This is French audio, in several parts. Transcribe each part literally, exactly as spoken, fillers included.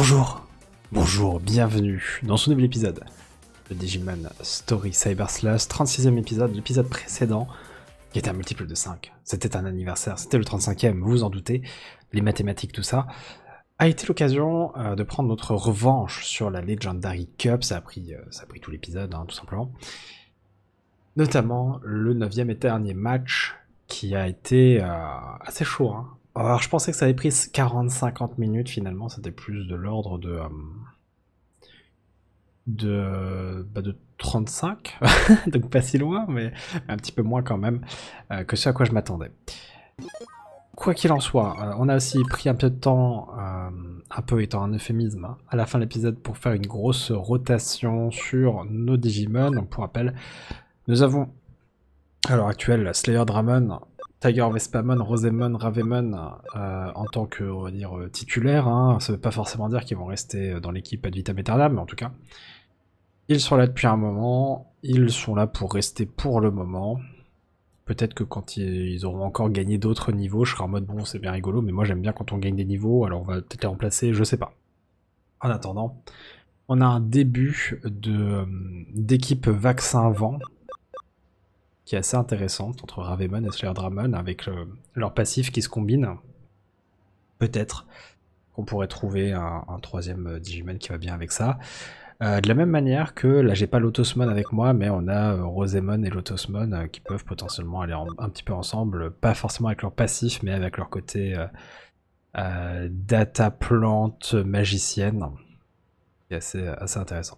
Bonjour, bonjour, bienvenue dans ce nouvel épisode de Digimon Story Cyber Slush, trente-sixième épisode, l'épisode précédent, qui était un multiple de cinq. C'était un anniversaire, c'était le trente-cinquième, vous vous en doutez, les mathématiques, tout ça, a été l'occasion euh, de prendre notre revanche sur la Legendary Cup, ça a pris, euh, ça a pris tout l'épisode, hein, tout simplement. Notamment le neuvième et dernier match, qui a été euh, assez chaud, hein. Alors je pensais que ça avait pris quarante à cinquante minutes, finalement c'était plus de l'ordre de, euh, de, bah de trente-cinq, donc pas si loin, mais un petit peu moins quand même euh, que ce à quoi je m'attendais. Quoi qu'il en soit, euh, on a aussi pris un peu de temps, euh, un peu étant un euphémisme, hein, à la fin de l'épisode pour faire une grosse rotation sur nos Digimon. Pour rappel, nous avons à l'heure actuelle Slayer Dramon, Tiger Vespamon, Rosemon, Ravemon euh, en tant que, on va dire, titulaire, hein. Ça veut pas forcément dire qu'ils vont rester dans l'équipe ad vitam aeternam, mais en tout cas, ils sont là depuis un moment, ils sont là pour rester pour le moment. Peut-être que quand ils auront encore gagné d'autres niveaux, je serai en mode bon, c'est bien rigolo, mais moi j'aime bien quand on gagne des niveaux, alors on va peut-être les remplacer, je sais pas. En attendant, on a un début de d'équipe vaccin-vent qui est assez intéressante entre Ravemon et Slayer Dramon avec le, leur passif qui se combine. Peut-être qu'on pourrait trouver un, un troisième Digimon qui va bien avec ça. Euh, de la même manière que, là j'ai pas Lotosmon avec moi, mais on a euh, Rosemon et Lotosmon euh, qui peuvent potentiellement aller en, un petit peu ensemble, pas forcément avec leur passif, mais avec leur côté euh, euh, data plante magicienne, qui est assez, assez intéressant.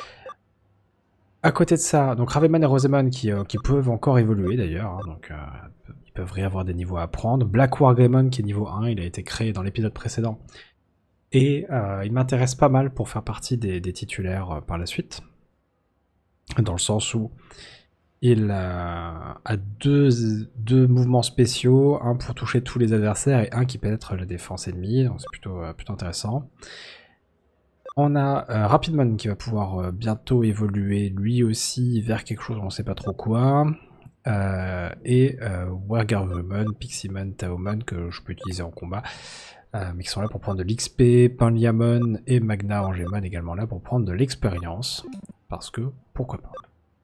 À côté de ça, donc Ravemon et Rosemon qui, euh, qui peuvent encore évoluer d'ailleurs, hein, donc euh, ils peuvent réavoir des niveaux à apprendre. Black Wargreymon qui est niveau un, il a été créé dans l'épisode précédent. Et euh, il m'intéresse pas mal pour faire partie des, des titulaires euh, par la suite. Dans le sens où il euh, a deux, deux mouvements spéciaux, un pour toucher tous les adversaires et un qui pénètre la défense ennemie, donc c'est plutôt, euh, plutôt intéressant. On a euh, Rapidmon qui va pouvoir euh, bientôt évoluer lui aussi vers quelque chose, on ne sait pas trop quoi. Euh, et euh, Wargreymon, Piximon, Taomon que je peux utiliser en combat, euh, mais qui sont là pour prendre de l'X P. Panliamon et Magna Angemon également là pour prendre de l'expérience, parce que pourquoi pas.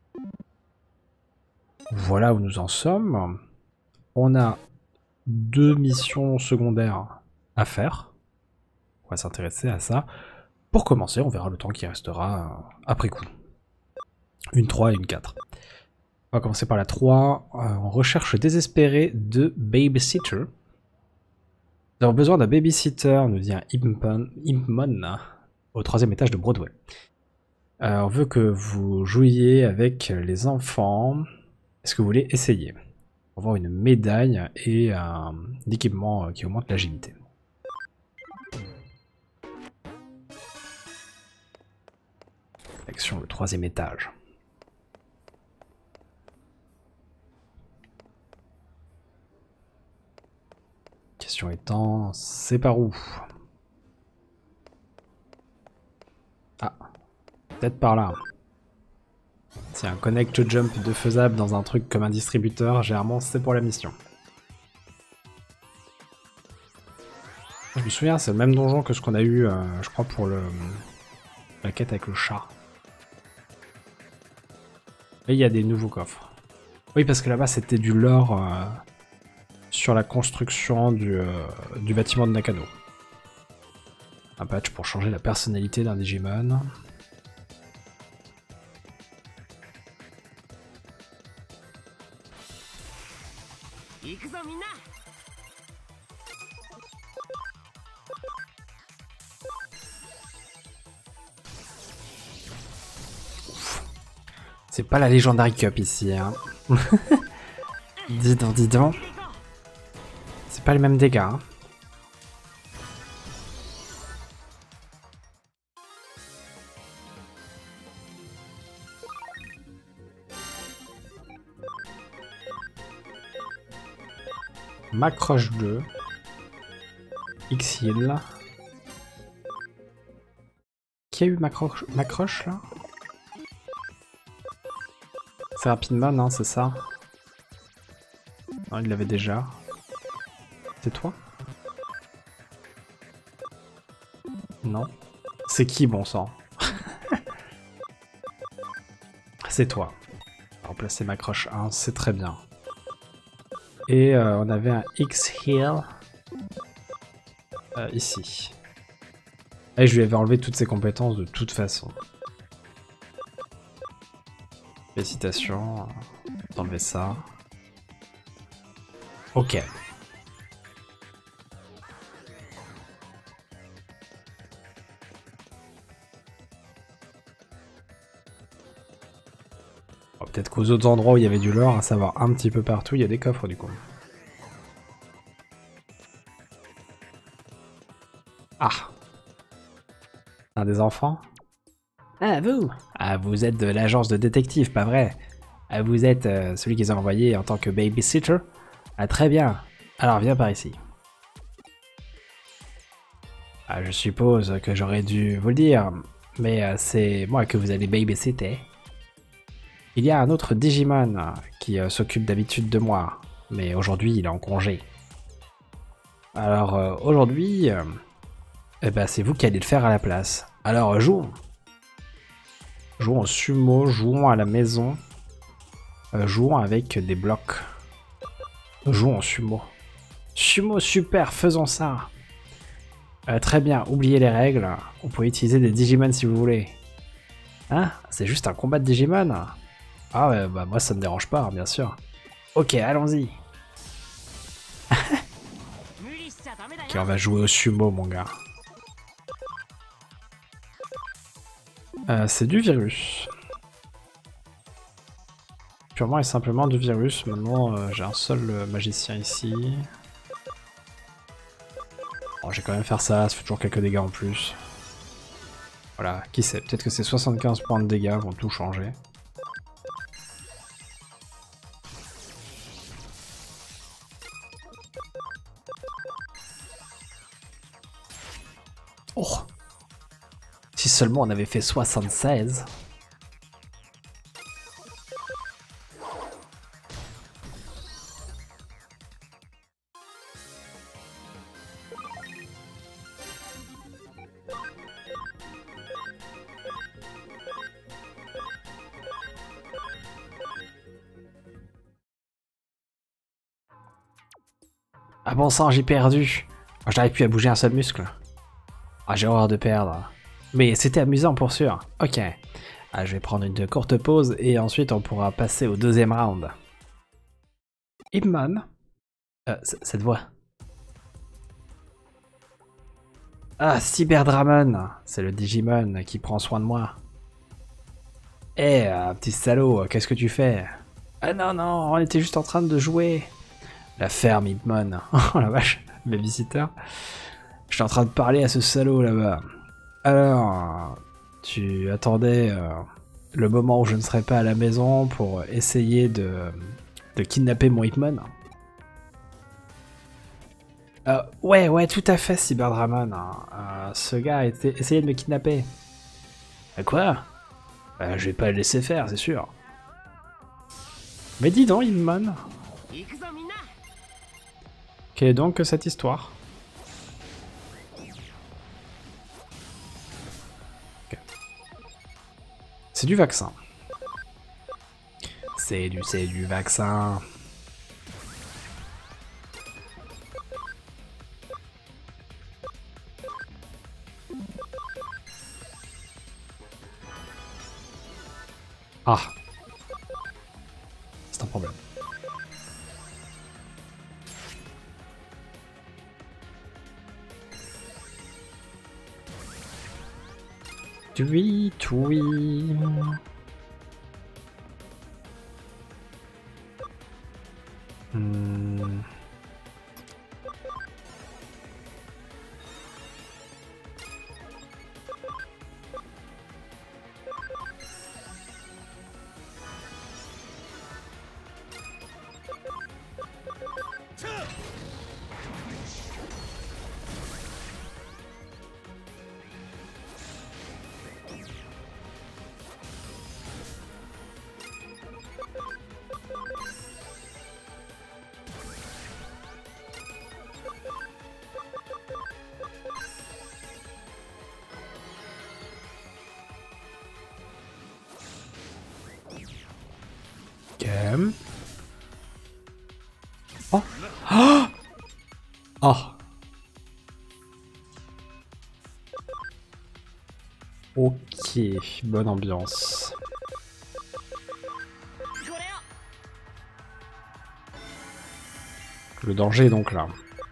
Voilà où nous en sommes. On a deux missions secondaires à faire. On va s'intéresser à ça. Pour commencer, on verra le temps qui restera après coup. Une trois et une quatre. On va commencer par la trois. Euh, on recherche désespérée de babysitter. Nous avons besoin d'un babysitter, nous dit un Impmon, Impmon au troisième étage de Broadway. Euh, on veut que vous jouiez avec les enfants. Est-ce que vous voulez essayer? Pour avoir une médaille et un équipement qui augmente l'agilité. Action, le troisième étage. Question étant, c'est par où? Ah, peut-être par là. Si un connect jump de faisable dans un truc comme un distributeur, généralement c'est pour la mission. Je me souviens, c'est le même donjon que ce qu'on a eu, euh, je crois, pour le la quête avec le chat. Et il y a des nouveaux coffres. Oui, parce que là-bas c'était du lore euh, sur la construction du, euh, du bâtiment de Nakano. Un patch pour changer la personnalité d'un Digimon. C'est pas la Legendary Cup ici, hein. Dis donc, dis donc. C'est pas les mêmes dégâts, hein. Macroche deux. X-Heal. Qui a eu Macroche, Macroche là? C'est Rapidmon, hein, c'est ça? Non, il l'avait déjà. C'est toi? Non. C'est qui, bon sang? C'est toi. Remplacer ma croche un, c'est très bien. Et euh, on avait un X-Heal euh, ici. Et je lui avais enlevé toutes ses compétences de toute façon. Félicitations d'enlever ça. Ok. Bon, peut-être qu'aux autres endroits où il y avait du lore, à savoir un petit peu partout, il y a des coffres du coup. Ah. Un des enfants? Ah, vous? Ah, vous êtes de l'agence de détective, pas vrai? Ah, vous êtes euh, celui qu'ils ont envoyé en tant que babysitter? Ah, très bien. Alors, viens par ici. Ah, je suppose que j'aurais dû vous le dire, mais euh, c'est moi que vous allez babysitter. Il y a un autre Digimon euh, qui euh, s'occupe d'habitude de moi, mais aujourd'hui il est en congé. Alors euh, aujourd'hui, euh, eh ben, c'est vous qui allez le faire à la place. Alors euh, jouons. Jouons au sumo, jouons à la maison, euh, jouons avec des blocs. Jouons au sumo. Sumo super, faisons ça. Euh, très bien, oubliez les règles. Vous pouvez utiliser des Digimon si vous voulez. Hein? C'est juste un combat de Digimon? Ah ouais, bah moi ça me dérange pas, bien sûr. Ok, allons-y. Ok, on va jouer au sumo, mon gars. Euh, c'est du virus. Purement et simplement du virus. Maintenant, euh, j'ai un seul euh, magicien ici. Bon, je vais quand même faire ça, ça fait toujours quelques dégâts en plus. Voilà, qui sait, peut-être que ces soixante-quinze points de dégâts vont tout changer. Oh! Si seulement on avait fait soixante-seize. Ah bon sang, j'ai perdu. J'arrive plus à bouger un seul muscle. Ah, j'ai horreur de perdre. Mais c'était amusant pour sûr. Ok. Ah, je vais prendre une courte pause et ensuite on pourra passer au deuxième round. Hitman. Euh, cette voix. Ah, Cyberdramon. C'est le Digimon qui prend soin de moi. Eh, hey, petit salaud, qu'est-ce que tu fais? Ah non, non, on était juste en train de jouer. La ferme, Hitman. Oh la vache, babysitter. Je suis en train de parler à ce salaud là-bas. Alors, tu attendais euh, le moment où je ne serais pas à la maison pour essayer de, de kidnapper mon Hitman? euh, Ouais, ouais, tout à fait, Cyberdramon. Euh, ce gars a été, essayé de me kidnapper. À quoi? euh, Je vais pas le laisser faire, c'est sûr. Mais dis donc, Hitman. Quelle est donc cette histoire? Okay. C'est du vaccin. C'est du, c'est du vaccin. Ah. C'est un problème. Oui, oui. Hmm. Ok. Oh. Oh. Oh. Ok, bonne ambiance. Le danger est donc là.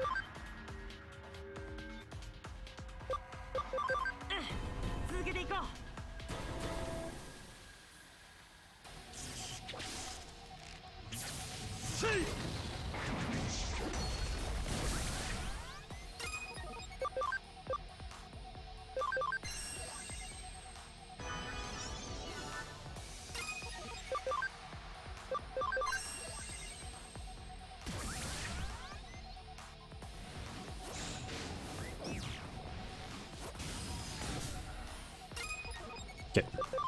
Ok.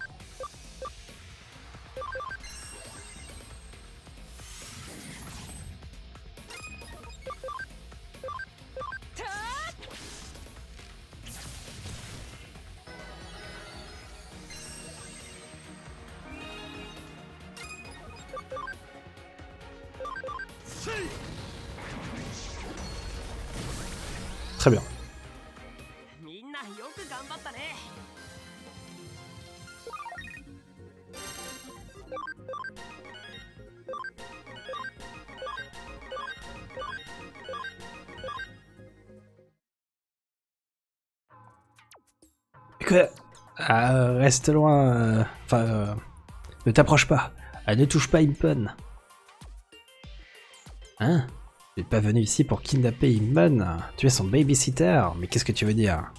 Très bien. Quoi? Ah, reste loin. euh, Enfin, euh, ne t'approche pas. Ah, ne touche pas Impon. Hein? Tu n'es pas venu ici pour kidnapper Impon. Tu es son babysitter. Mais qu'est-ce que tu veux dire?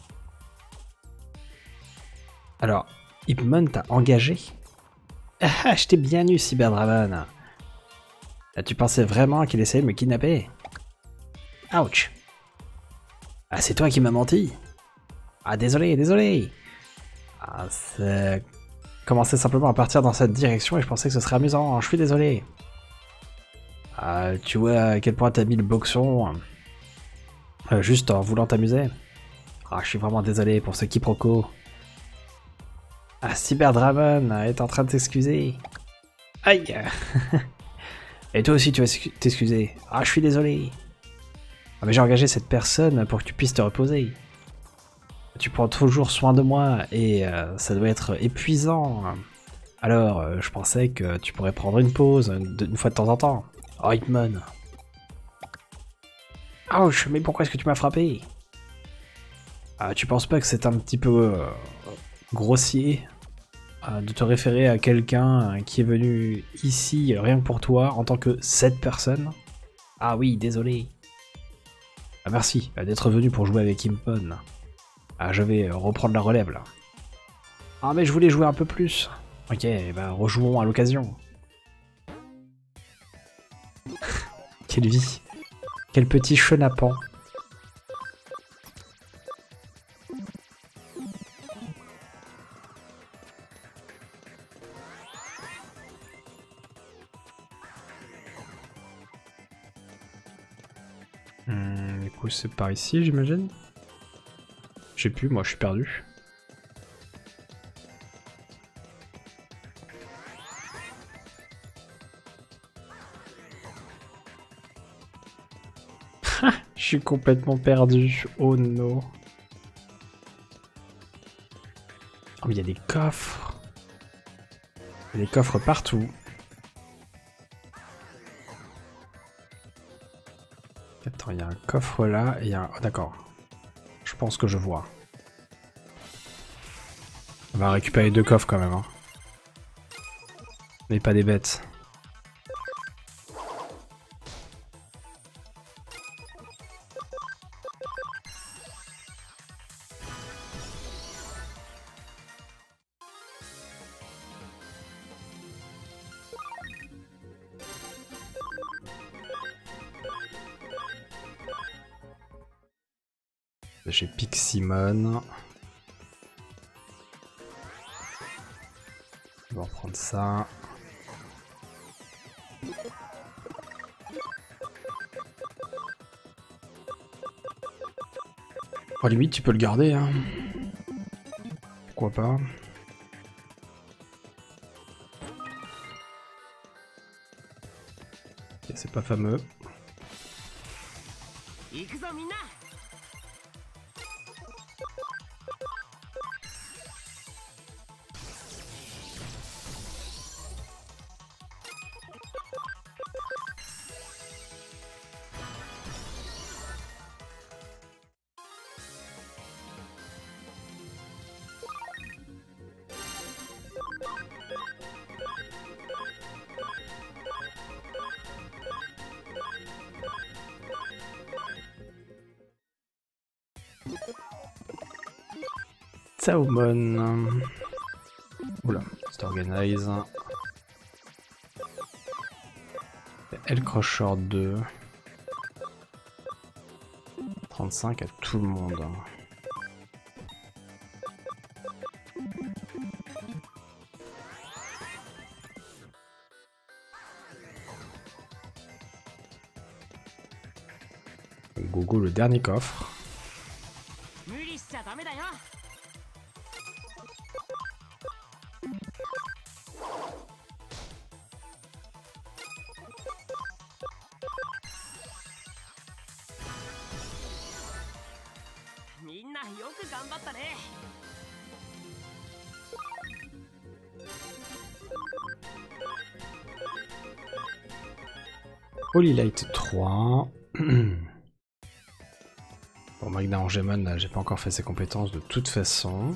Alors, Impon t'a engagé? Ah, je t'ai bien eu, Cyberdragon. Ah, tu pensais vraiment qu'il essayait de me kidnapper? Ouch. Ah, c'est toi qui m'as menti. Ah, désolé, désolé. Ah, c'est... Commençait simplement à partir dans cette direction et je pensais que ce serait amusant. Je suis désolé. Ah, tu vois à quel point t'as mis le boxon euh, juste en voulant t'amuser. Ah, je suis vraiment désolé pour ce quiproquo. Ah, Cyberdragon est en train de s'excuser. Aïe. Et toi aussi tu vas t'excuser. Ah, je suis désolé. Ah, mais j'ai engagé cette personne pour que tu puisses te reposer. Tu prends toujours soin de moi et euh, ça doit être épuisant. Alors, euh, je pensais que tu pourrais prendre une pause une fois de temps en temps. Oh, Hitmon. Ouch, mais pourquoi est-ce que tu m'as frappé? Ah, tu penses pas que c'est un petit peu euh, grossier euh, de te référer à quelqu'un qui est venu ici rien que pour toi en tant que cette personne? Ah oui, désolé. Ah, merci d'être venu pour jouer avec Impon. Ah, je vais reprendre la relève là. Ah, mais je voulais jouer un peu plus. Ok, bah rejouons à l'occasion. Quelle vie. Quel petit chenapan. Hmm, du coup, c'est par ici, j'imagine. Je sais plus, moi je suis perdu. Je suis complètement perdu. Oh non. Oh, mais il y a des coffres. Il y a des coffres partout. Attends, il y a un coffre là et il y a un... Oh, d'accord. Je pense que je vois. On va récupérer deux coffres quand même. Hein. Mais pas des bêtes. J'ai Piximon. On va reprendre ça. Oh, limite, tu peux le garder. Hein. Pourquoi pas? Ok, c'est pas fameux. Saumon. Oula, c'est organise. El Crusher deux. trente-cinq à tout le monde. Gogo, le dernier coffre. Holy Light trois. Bon, Magna Angemon, j'ai pas encore fait ses compétences de toute façon.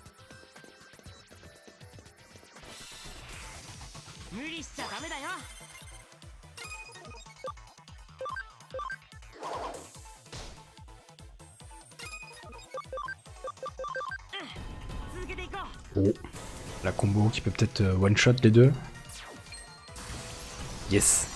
Oh, la combo qui peut peut-être one-shot les deux. Yes.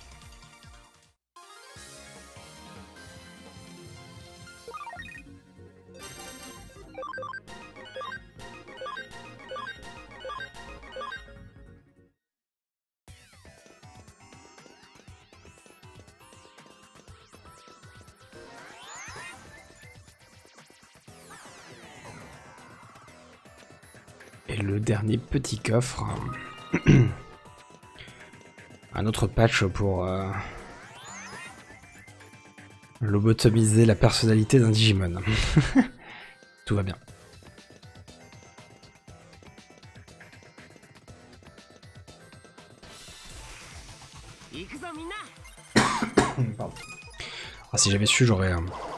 Et le dernier petit coffre. Un autre patch pour euh, lobotomiser la personnalité d'un Digimon. Tout va bien. Pardon. Ah, si j'avais su, j'aurais... Euh,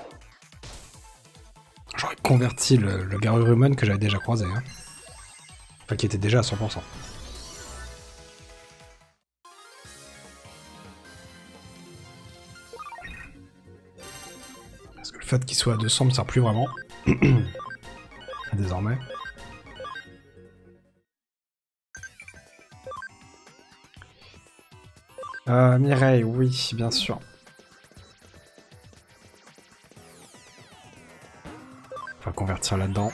j'aurais converti le, le Garurumon que j'avais déjà croisé. Hein. Enfin, qui était déjà à cent pour cent. Parce que le fait qu'il soit à deux cents me sert plus vraiment. Désormais. Euh, Mireille, oui, bien sûr. On va convertir là-dedans.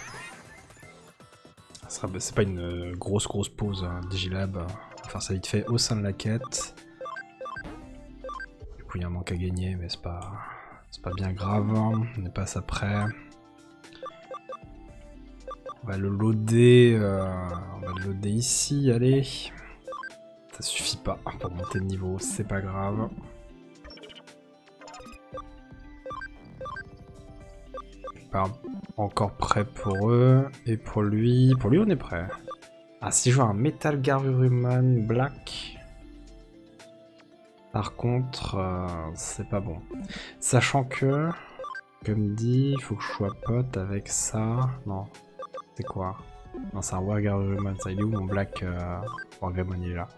C'est pas une grosse grosse pause, hein, Digilab. On va faire ça vite fait au sein de la quête. Du coup, il y a un manque à gagner, mais c'est pas, c'est pas bien grave. On n'est pas à ça près. On va le loader. Euh, on va le loader ici, allez. Ça suffit pas pour monter de niveau, c'est pas grave. Pas encore prêt pour eux. Et pour lui, pour lui on est prêt. Ah, si je vois un Metal Garurumon Black. Par contre, euh, c'est pas bon. Sachant que, comme dit, il faut que je sois pote avec ça. Non, c'est quoi? Non, c'est un War Garurumon. Ça, il est où mon Black euh, Wargamon? Il est là.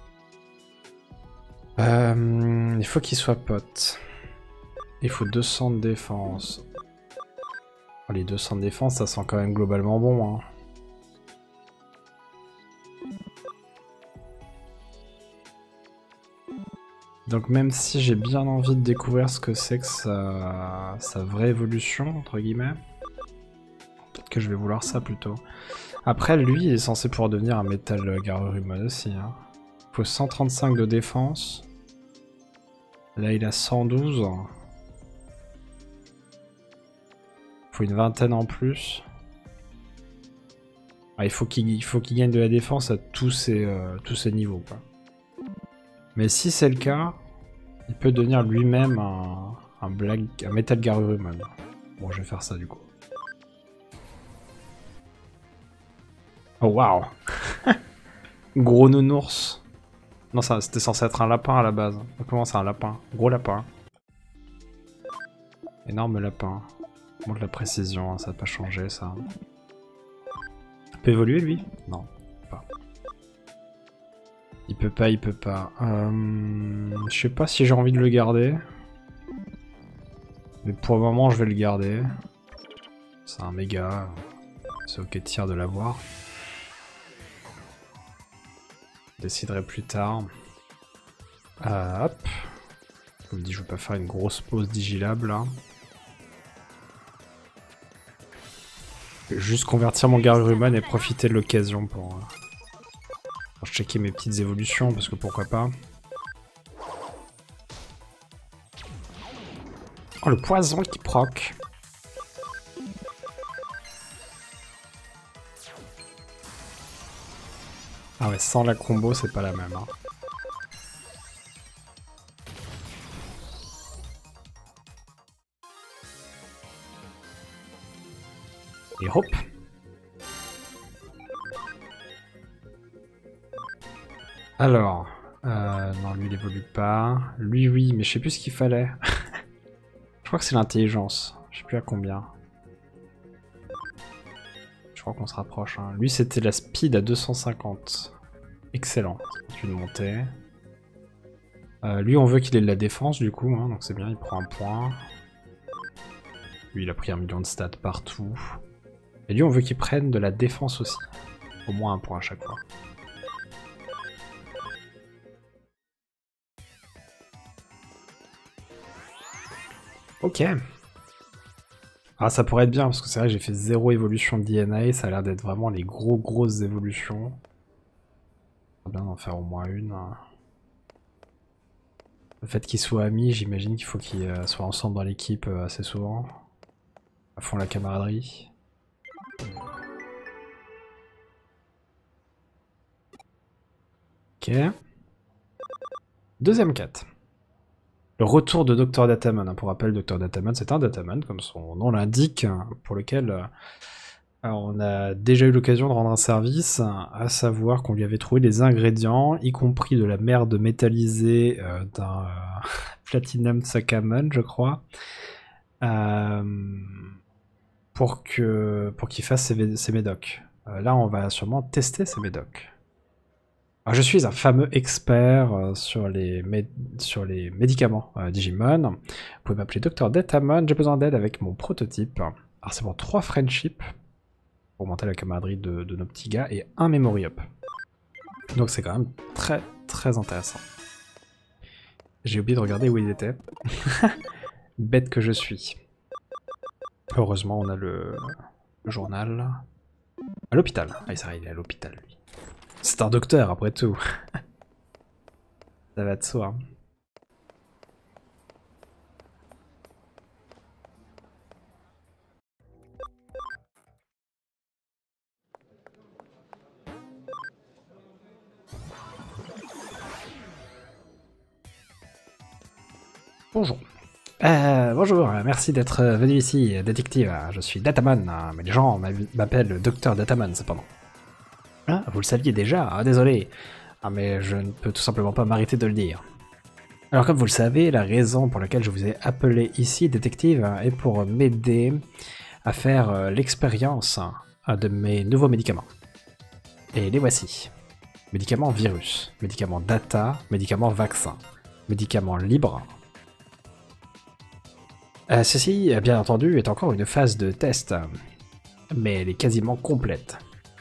Euh, il faut qu'il soit pote. Il faut deux cents de défense. Oh, les deux cents de défense, ça sent quand même globalement bon. Hein. Donc même si j'ai bien envie de découvrir ce que c'est que sa... sa vraie évolution, entre guillemets, peut-être que je vais vouloir ça plutôt. Après, lui, il est censé pouvoir devenir un Metal Garurumon aussi. Hein. Il faut cent trente-cinq de défense. Là, il a cent douze. Il faut une vingtaine en plus. Ah, il faut qu'il faut qu'il gagne de la défense à tous ces, euh, tous ces niveaux, quoi. Mais si c'est le cas, Il peut devenir lui-même un, un, blague, un Metal Garurumon. Bon, je vais faire ça du coup. Oh waouh. Gros nounours. Non, c'était censé être un lapin à la base. Comment c'est un lapin? Gros lapin. Énorme lapin. Bon, de la précision, hein, ça n'a pas changé ça. Il peut évoluer lui? Non, pas. Il peut pas, il peut pas. Euh, je sais pas si j'ai envie de le garder. Mais pour le moment, je vais le garder. C'est un méga. C'est ok de tir de l'avoir. Je déciderai plus tard. Euh, hop. Comme dit, je vais pas faire une grosse pause digilable là. Je vais juste convertir mon Garurumon et profiter de l'occasion pour, euh, pour checker mes petites évolutions parce que pourquoi pas. Oh, le poison qui proc. Ah ouais, sans la combo, c'est pas la même. Hein. Et hop. Alors, euh, non, lui il évolue pas. Lui, oui, mais je sais plus ce qu'il fallait. Je crois que c'est l'intelligence. Je sais plus à combien. Je crois qu'on se rapproche. Hein. Lui, c'était la speed à deux cent cinquante. Excellent. C'est une montée. Euh, lui, on veut qu'il ait de la défense, du coup. Hein, donc c'est bien, il prend un point. Lui, il a pris un million de stats partout. Et lui, on veut qu'il prenne de la défense aussi. Au moins un point à chaque fois. Ok. Ah, ça pourrait être bien, parce que c'est vrai que j'ai fait zéro évolution de D N A, ça a l'air d'être vraiment les gros grosses évolutions. Ça bien d'en faire au moins une. Le fait qu'ils soient amis, j'imagine qu'il faut qu'ils euh, soient ensemble dans l'équipe euh, assez souvent. À fond la camaraderie. Ok. Deuxième quête. Le retour de docteur Datamon. Hein. Pour rappel, docteur Datamon, c'est un Datamon, comme son nom l'indique, pour lequel euh, on a déjà eu l'occasion de rendre un service, à savoir qu'on lui avait trouvé des ingrédients, y compris de la merde métallisée euh, d'un euh, Platinum Sakamon, je crois, euh, pour que pour qu'il fasse ses, ses médocs. Euh, là, on va sûrement tester ces médocs. Alors, je suis un fameux expert euh, sur, les sur les médicaments euh, Digimon. Vous pouvez m'appeler docteur Datamon, j'ai besoin d'aide avec mon prototype. Alors c'est pour trois friendships, pour augmenter la camaraderie de, de nos petits gars, et un memory up. Donc c'est quand même très très intéressant. J'ai oublié de regarder où il était. Bête que je suis. Heureusement on a le, le journal. À l'hôpital. Ah c'est vrai, il est à l'hôpital lui. C'est un docteur, après tout. Ça va de soi. Bonjour. Euh, bonjour, merci d'être venu ici, détective. Je suis Datamon, mais les gens m'appellent Docteur Datamon, cependant. Ah, vous le saviez déjà, ah, désolé. Ah, mais je ne peux tout simplement pas m'arrêter de le dire. Alors comme vous le savez, la raison pour laquelle je vous ai appelé ici, détective, est pour m'aider à faire euh, l'expérience de mes nouveaux médicaments. Et les voici. Médicaments virus, médicaments data, médicaments vaccin, médicaments libres. Euh, ceci, bien entendu, est encore une phase de test, mais elle est quasiment complète.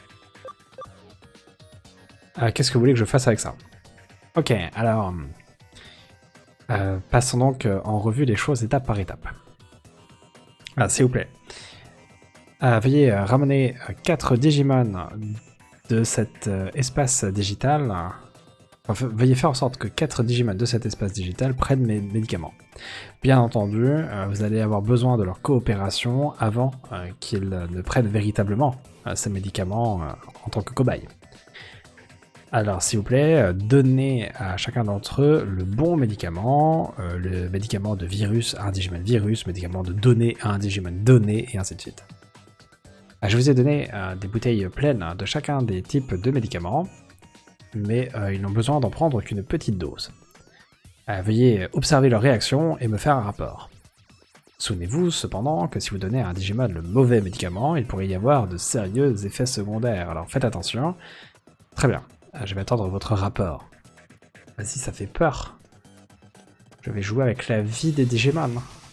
Euh, Qu'est-ce que vous voulez que je fasse avec ça? Ok, alors... Euh, passons donc euh, en revue les choses étape par étape. Ah, s'il vous plaît. Euh, veuillez euh, ramener quatre Digimon de cet euh, espace digital. Enfin, veuillez faire en sorte que quatre Digimon de cet espace digital prennent mes médicaments. Bien entendu, euh, vous allez avoir besoin de leur coopération avant euh, qu'ils ne prennent véritablement euh, ces médicaments euh, en tant que cobayes. Alors, s'il vous plaît, euh, donnez à chacun d'entre eux le bon médicament, euh, le médicament de virus à un Digimon virus, médicament de données à un Digimon donné, et ainsi de suite. Ah, je vous ai donné euh, des bouteilles pleines de chacun des types de médicaments, mais euh, ils n'ont besoin d'en prendre qu'une petite dose. Euh, veuillez observer leur réaction et me faire un rapport. Souvenez-vous cependant que si vous donnez à un Digimon le mauvais médicament, il pourrait y avoir de sérieux effets secondaires, alors faites attention. Très bien. Je vais attendre votre rapport. Vas-y, ça fait peur. Je vais jouer avec la vie des Digimon.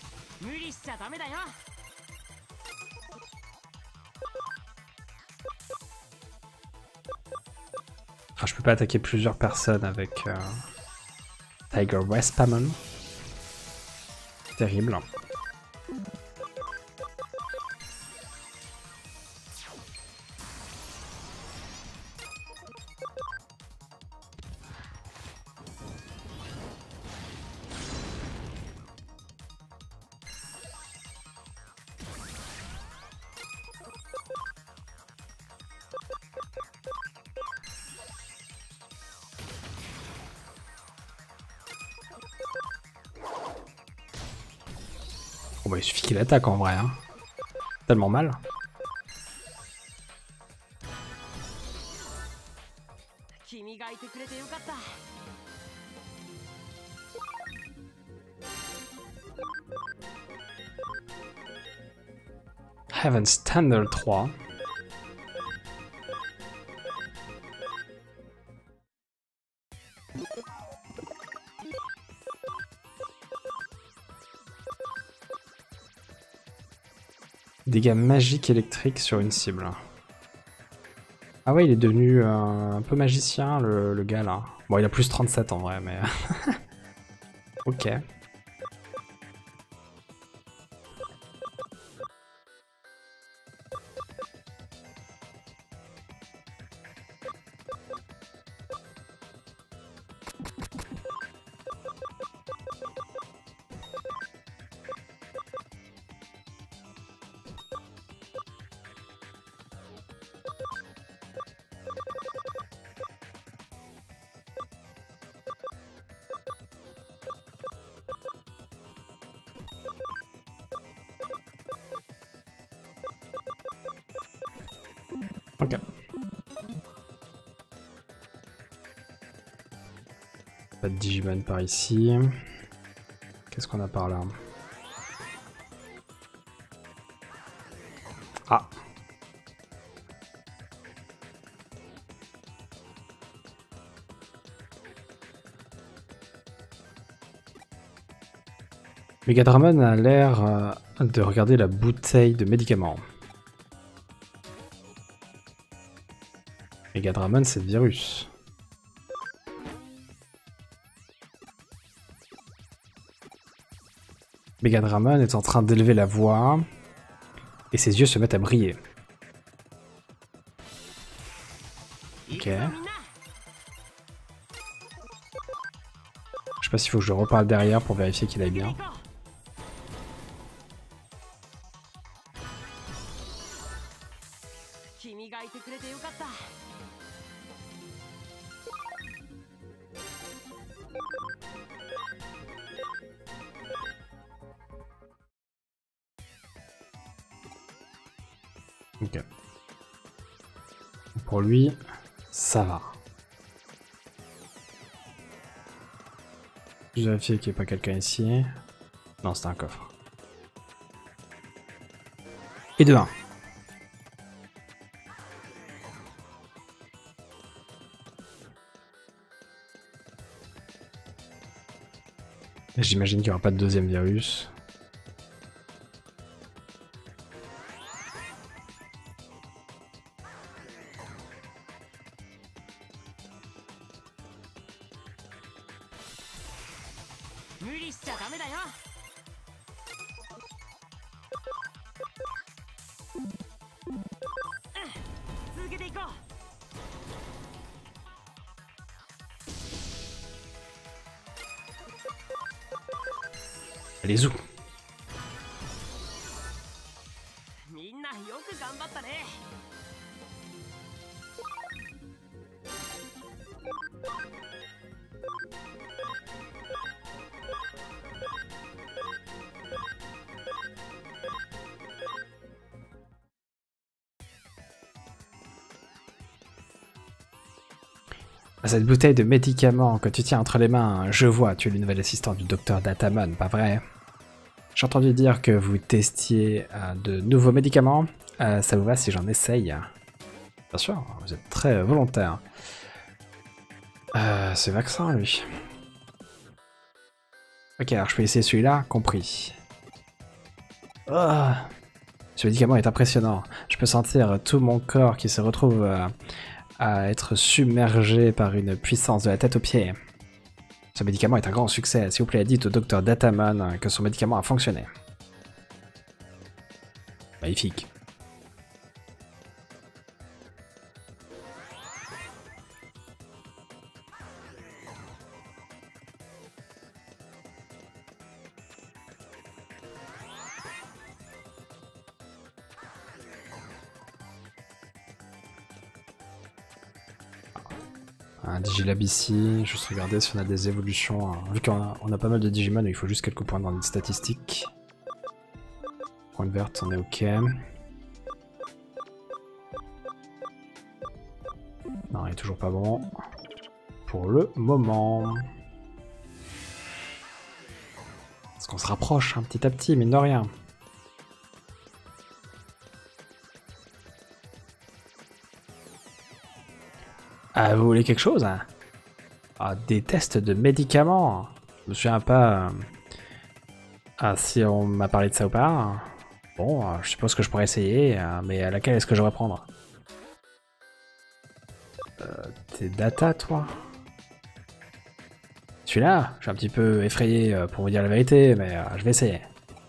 Ah, je peux pas attaquer plusieurs personnes avec euh, Tiger Wespamon. Terrible. Bon bah il suffit qu'il attaque en vrai, hein. Tellement mal. Heaven's Thunder trois. Dégâts magiques électriques sur une cible. Ah ouais, il est devenu euh, un peu magicien, le, le gars là. Bon, il a plus trente-sept en vrai, mais... ok. Ok. Pas de Digimon par ici. Qu'est-ce qu'on a par là? Ah. Megadramon a l'air euh, de regarder la bouteille de médicaments. Megadramon, c'est le virus. Megadramon est en train d'élever la voix et ses yeux se mettent à briller. Ok. Je sais pas s'il faut que je reparle derrière pour vérifier qu'il aille bien. Ok. Pour lui, ça va. Je vais vérifier qu'il n'y ait pas quelqu'un ici. Non, c'est un coffre. Et de un. J'imagine qu'il n'y aura pas de deuxième virus. Les où? Cette bouteille de médicaments que tu tiens entre les mains, je vois, tu es le nouvel assistant du docteur Datamon, pas vrai? J'ai entendu dire que vous testiez euh, de nouveaux médicaments. Euh, ça vous va si j'en essaye? Bien sûr, vous êtes très volontaire. Euh, ce vaccin, lui. Ok, alors je peux essayer celui-là, compris. Oh, ce médicament est impressionnant. Je peux sentir tout mon corps qui se retrouve euh, à être submergé par une puissance de la tête aux pieds. Ce médicament est un grand succès. S'il vous plaît, dites au docteur Datamon que son médicament a fonctionné. Magnifique. Un Digilab ici, juste regarder si on a des évolutions. Vu qu'on a, on a pas mal de Digimon, il faut juste quelques points dans les statistiques. Pointe verte, on est ok. Non, il est toujours pas bon. Pour le moment. Parce qu'on se rapproche hein, petit à petit, mine de rien. Ah, vous voulez quelque chose hein? Ah, des tests de médicaments. Je me souviens pas euh... ah, si on m'a parlé de ça ou pas. Bon, euh, je suppose que je pourrais essayer, euh, mais à laquelle est-ce que je devrais prendre? euh, T'es data, toi? Celui-là, je suis un petit peu effrayé euh, pour vous dire la vérité, mais euh, je vais essayer.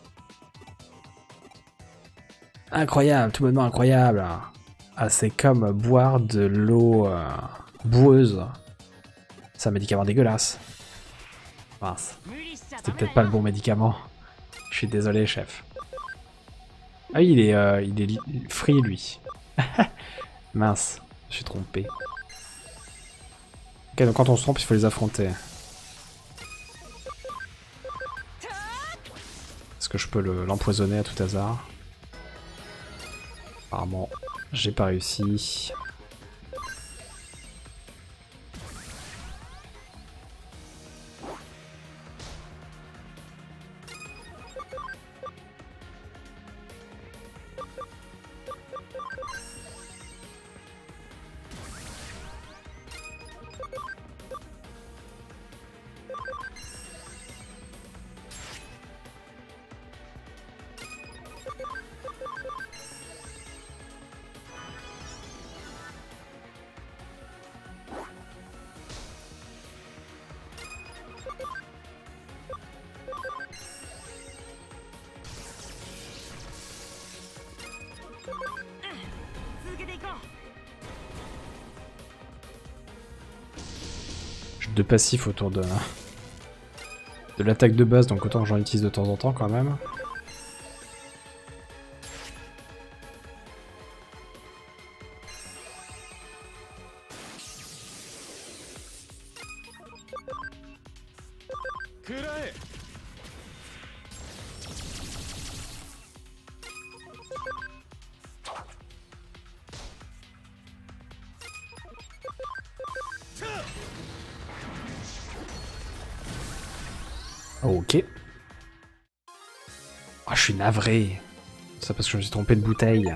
Incroyable, tout bonnement incroyable. Ah, c'est comme boire de l'eau euh, boueuse. C'est un médicament dégueulasse. Mince. C'était peut-être pas le bon médicament. Je suis désolé, chef. Ah, il est, euh, il est free, lui. Mince, je suis trompé. Ok, donc quand on se trompe, il faut les affronter. Est-ce que je peux l'empoisonner à tout hasard? Apparemment, j'ai pas réussi. J'ai deux passifs autour de, de l'attaque de base, donc autant que j'en utilise de temps en temps quand même. Ok. Oh, je suis navré. C'est parce que je me suis trompé de bouteille.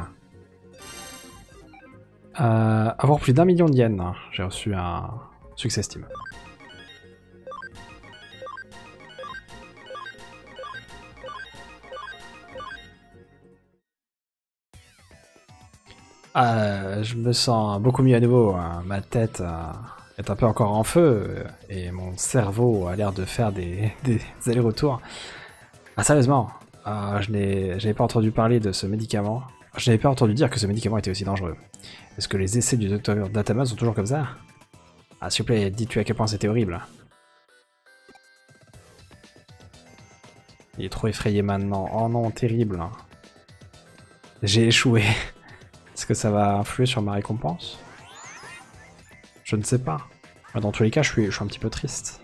Euh, avoir plus d'un million de yens. J'ai reçu un succès Steam. Euh, je me sens beaucoup mieux à nouveau. Hein. Ma tête euh, est un peu encore en feu et mon cerveau a l'air de faire des, des allers-retours. Ah, sérieusement, euh, je n'avais pas entendu parler de ce médicament. Je n'avais pas entendu dire que ce médicament était aussi dangereux. Est-ce que les essais du docteur Datamon sont toujours comme ça? Ah, s'il vous plaît, dites-tu à quel point c'était horrible. Il est trop effrayé maintenant. Oh non, terrible. J'ai échoué. Est-ce que ça va influer sur ma récompense? Je ne sais pas. Dans tous les cas, je suis, je suis un petit peu triste.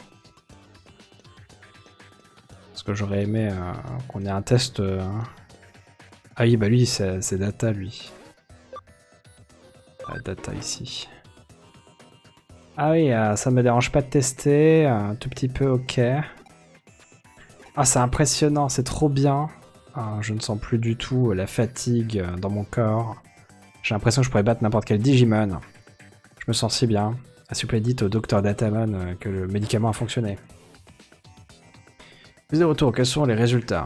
Parce que j'aurais aimé euh, qu'on ait un test... Euh... Ah oui, bah lui, c'est Data, lui. La Data ici. Ah oui, euh, ça me dérange pas de tester, un tout petit peu, ok. Ah, c'est impressionnant, c'est trop bien. Ah, je ne sens plus du tout la fatigue dans mon corps. J'ai l'impression que je pourrais battre n'importe quel Digimon. Je me sens si bien. Ah, s'il vous plaît, dites au docteur Datamon que le médicament a fonctionné. Plus de retour, quels sont les résultats?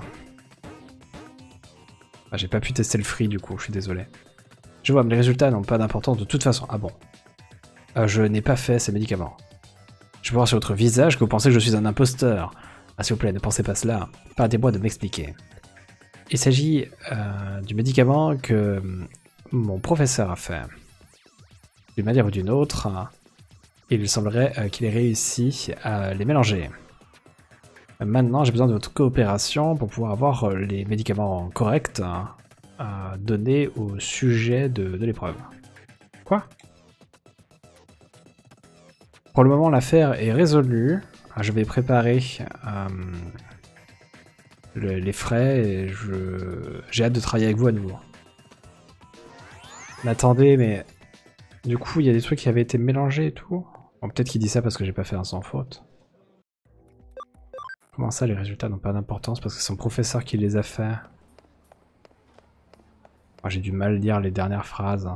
Ah, j'ai pas pu tester le free du coup, je suis désolé. Je vois, mais les résultats n'ont pas d'importance de toute façon. Ah bon. Euh, je n'ai pas fait ces médicaments. Je peux voir sur votre visage que vous pensez que je suis un imposteur. Ah, s'il vous plaît, ne pensez pas cela. Permettez-moi de m'expliquer. Il s'agit euh, du médicament que mon professeur a fait. D'une manière ou d'une autre, il semblerait euh, qu'il ait réussi à les mélanger. Maintenant, j'ai besoin de votre coopération pour pouvoir avoir les médicaments corrects à donner au sujet de, de l'épreuve. Quoi? Pour le moment, l'affaire est résolue. Je vais préparer euh, le, les frais et je j'ai hâte de travailler avec vous à nouveau. Mais attendez, mais du coup, il y a des trucs qui avaient été mélangés et tout. Bon, peut-être qu'il dit ça parce que j'ai pas fait un sans faute. Comment ça, les résultats n'ont pas d'importance parce que c'est son professeur qui les a faits? Moi, j'ai du mal à lire les dernières phrases.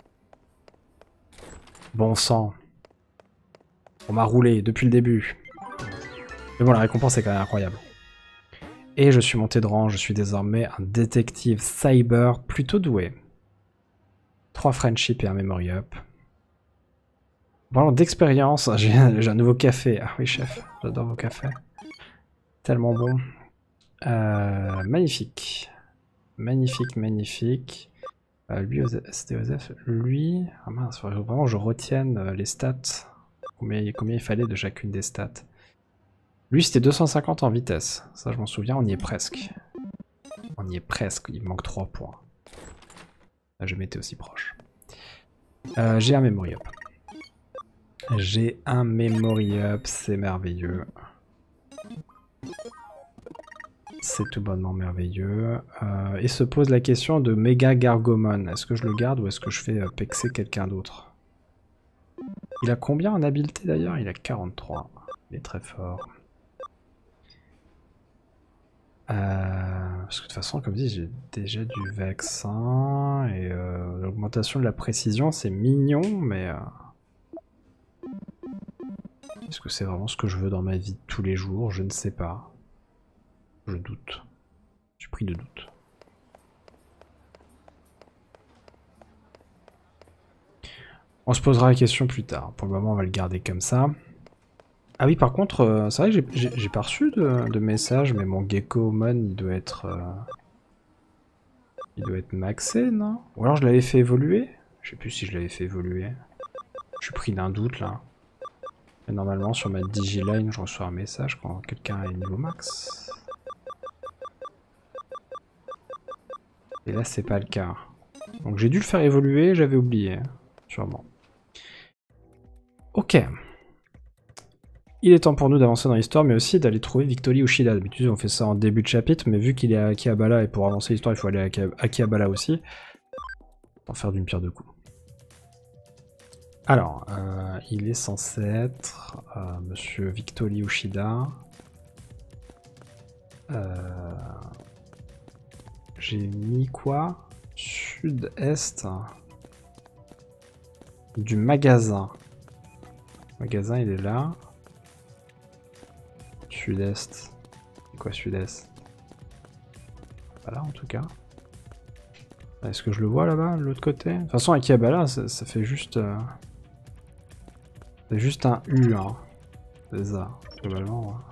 Bon sang. On m'a roulé depuis le début. Mais bon, la récompense est quand même incroyable. Et je suis monté de rang, je suis désormais un détective cyber plutôt doué. Trois friendships et un memory up. Parlons d'expérience, j'ai un nouveau café. Ah oui, chef, j'adore vos cafés. Tellement bon. Euh, magnifique. Magnifique, magnifique. Euh, lui, c'était Osef. Lui, ah mince, il faudrait vraiment que je retienne les stats. Combien, combien il fallait de chacune des stats. Lui, c'était deux cent cinquante en vitesse. Ça, je m'en souviens, on y est presque. On y est presque, il me manque trois points. Là, je m'étais aussi proche. Euh, j'ai un memory up. J'ai un memory up, c'est merveilleux. C'est tout bonnement merveilleux. Euh, et se pose la question de Mega Gargomon. Est-ce que je le garde ou est-ce que je fais euh, pexer quelqu'un d'autre? Il a combien en habileté d'ailleurs? Il a quarante-trois. Il est très fort. Euh, parce que de toute façon, comme dit, j'ai déjà du vaccin et euh, l'augmentation de la précision, c'est mignon, mais... Euh... Est-ce que c'est vraiment ce que je veux dans ma vie de tous les jours? Je ne sais pas. Je doute. Je suis pris de doute. On se posera la question plus tard. Pour le moment, on va le garder comme ça. Ah oui, par contre, euh, c'est vrai que j'ai pas reçu de, de message, mais mon Geckomon, il doit être... Euh... Il doit être maxé, non? Ou alors je l'avais fait évoluer? Je sais plus si je l'avais fait évoluer. Je suis pris d'un doute, là. Mais normalement, sur ma Digiline, je reçois un message quand quelqu'un est niveau max. Et là, c'est pas le cas. Donc j'ai dû le faire évoluer, j'avais oublié. Sûrement. Ok. Il est temps pour nous d'avancer dans l'histoire, mais aussi d'aller trouver Victory Ushida. D'habitude, on fait ça en début de chapitre, mais vu qu'il est à Akihabara, et pour avancer l'histoire, il faut aller à Akihabara aussi. Pour faire d'une pierre deux coups. Alors, euh, il est censé être euh, Monsieur Victory Ushida. Euh, J'ai mis quoi? Sud-est du magasin. Le magasin, il est là. Sud-est. C'est quoi sud-est? Pas là en tout cas. Est-ce que je le vois là-bas, de l'autre côté? De toute façon, Akihabara, ça, ça fait juste... Euh... C'est juste un U, hein. C'est ça, globalement. Ouais.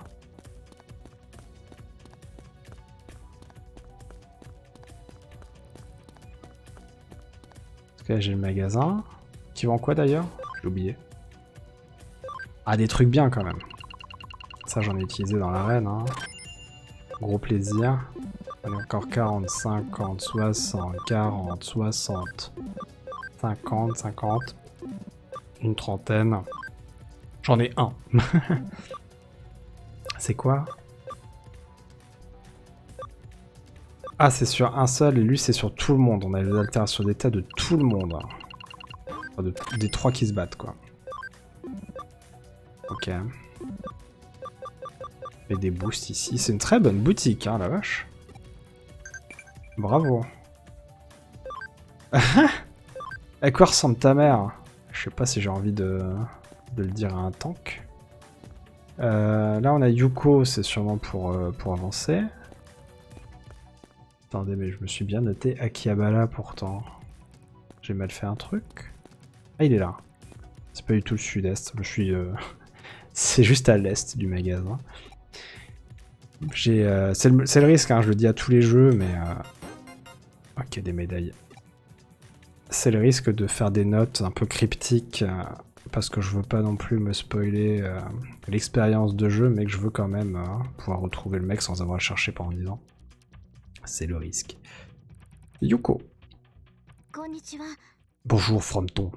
Parce que là, j'ai le magasin. Qui vend quoi d'ailleurs? J'ai oublié. Ah, des trucs bien quand même. Ça, j'en ai utilisé dans l'arène. Hein. Gros plaisir. Allez, encore quarante, cinquante, soixante, quarante, soixante, cinquante, cinquante. Une trentaine. J'en ai un. C'est quoi? Ah, c'est sur un seul et lui, c'est sur tout le monde. On a les altérations d'état de tout le monde. Enfin, de, des trois qui se battent, quoi. Ok. Et des boosts ici. C'est une très bonne boutique, hein, la vache. Bravo. À quoi ressemble ta mère? Je sais pas si j'ai envie de, de le dire à un tank. Euh, là, on a Yuko, c'est sûrement pour, euh, pour avancer. Attendez, mais je me suis bien noté Akihabara pourtant. J'ai mal fait un truc. Ah, il est là. C'est pas du tout le sud-est. Je suis. Euh... c'est juste à l'est du magasin. J'ai. Euh... C'est le... le risque, hein, je le dis à tous les jeux, mais. Euh... Ok, des médailles. C'est le risque de faire des notes un peu cryptiques. Euh... Parce que je veux pas non plus me spoiler euh... l'expérience de jeu, mais que je veux quand même euh... pouvoir retrouver le mec sans avoir à le chercher pendant dix ans. C'est le risque. Yuko. Bonjour, Frometon.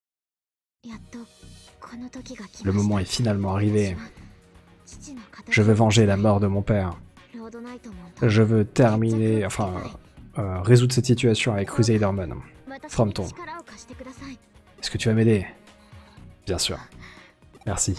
Le moment est finalement arrivé. Je veux venger la mort de mon père. Je veux terminer, enfin, euh, résoudre cette situation avec Crusaderman. Frometon. Est-ce que tu vas m'aider? Bien sûr. Merci.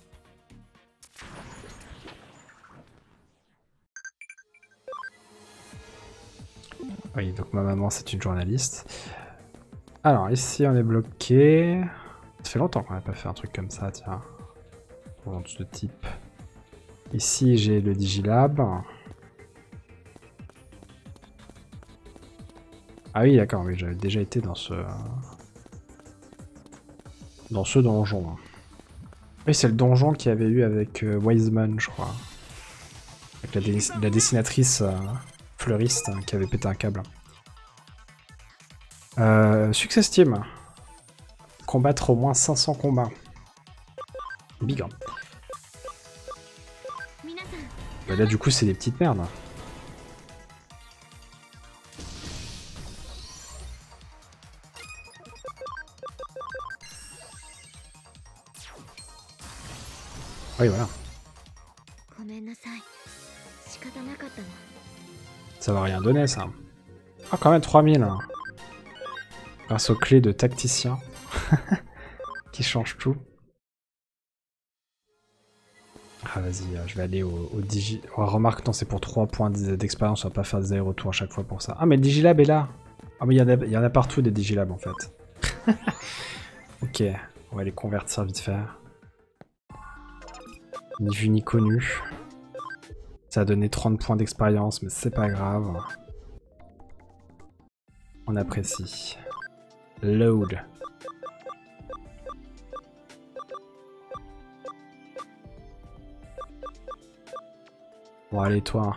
Oui, donc ma maman, c'est une journaliste. Alors, ici, on est bloqué. Ça fait longtemps qu'on n'a pas fait un truc comme ça, tiens. Bon, de ce type. Ici, j'ai le Digilab. Ah oui, d'accord, oui, j'avais déjà été dans ce... Dans ce donjon. Oui, c'est le donjon qu'il y avait eu avec euh, Wiseman, je crois. Avec la, dé la dessinatrice euh, fleuriste hein, qui avait pété un câble. Euh, Success Team. Combattre au moins cinq cents combats. Big. Hein. Bah là, du coup, c'est des petites merdes. Oui, voilà. Ça va rien donner, ça. Ah, quand même trois mille. Hein. Grâce aux clés de tacticien. Qui changent tout. Ah, vas-y, je vais aller au, au Digi... Oh, remarque, non, c'est pour trois points d'expérience, on va pas faire des allers-retours à chaque fois pour ça. Ah, mais le Digilab est là. Ah, mais il y, y en a partout des Digilab, en fait. Ok, on va les convertir vite fait. Ni vu ni connu. Ça a donné trente points d'expérience, mais c'est pas grave. On apprécie. Load. Bon, allez, toi.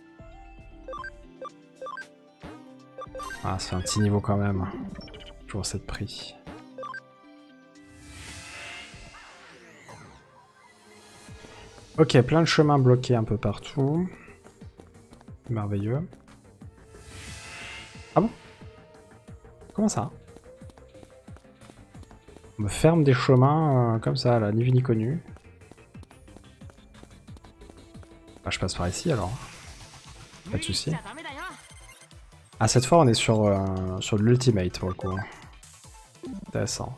Ah, c'est un petit niveau quand même. Toujours cette prix. Ok, plein de chemins bloqués un peu partout. Merveilleux. Ah bon? Comment ça? On me ferme des chemins euh, comme ça, là, ni vu ni connu. Bah, je passe par ici alors. Pas de soucis. Ah, cette fois on est sur, euh, sur l'ultimate pour le coup. Intéressant.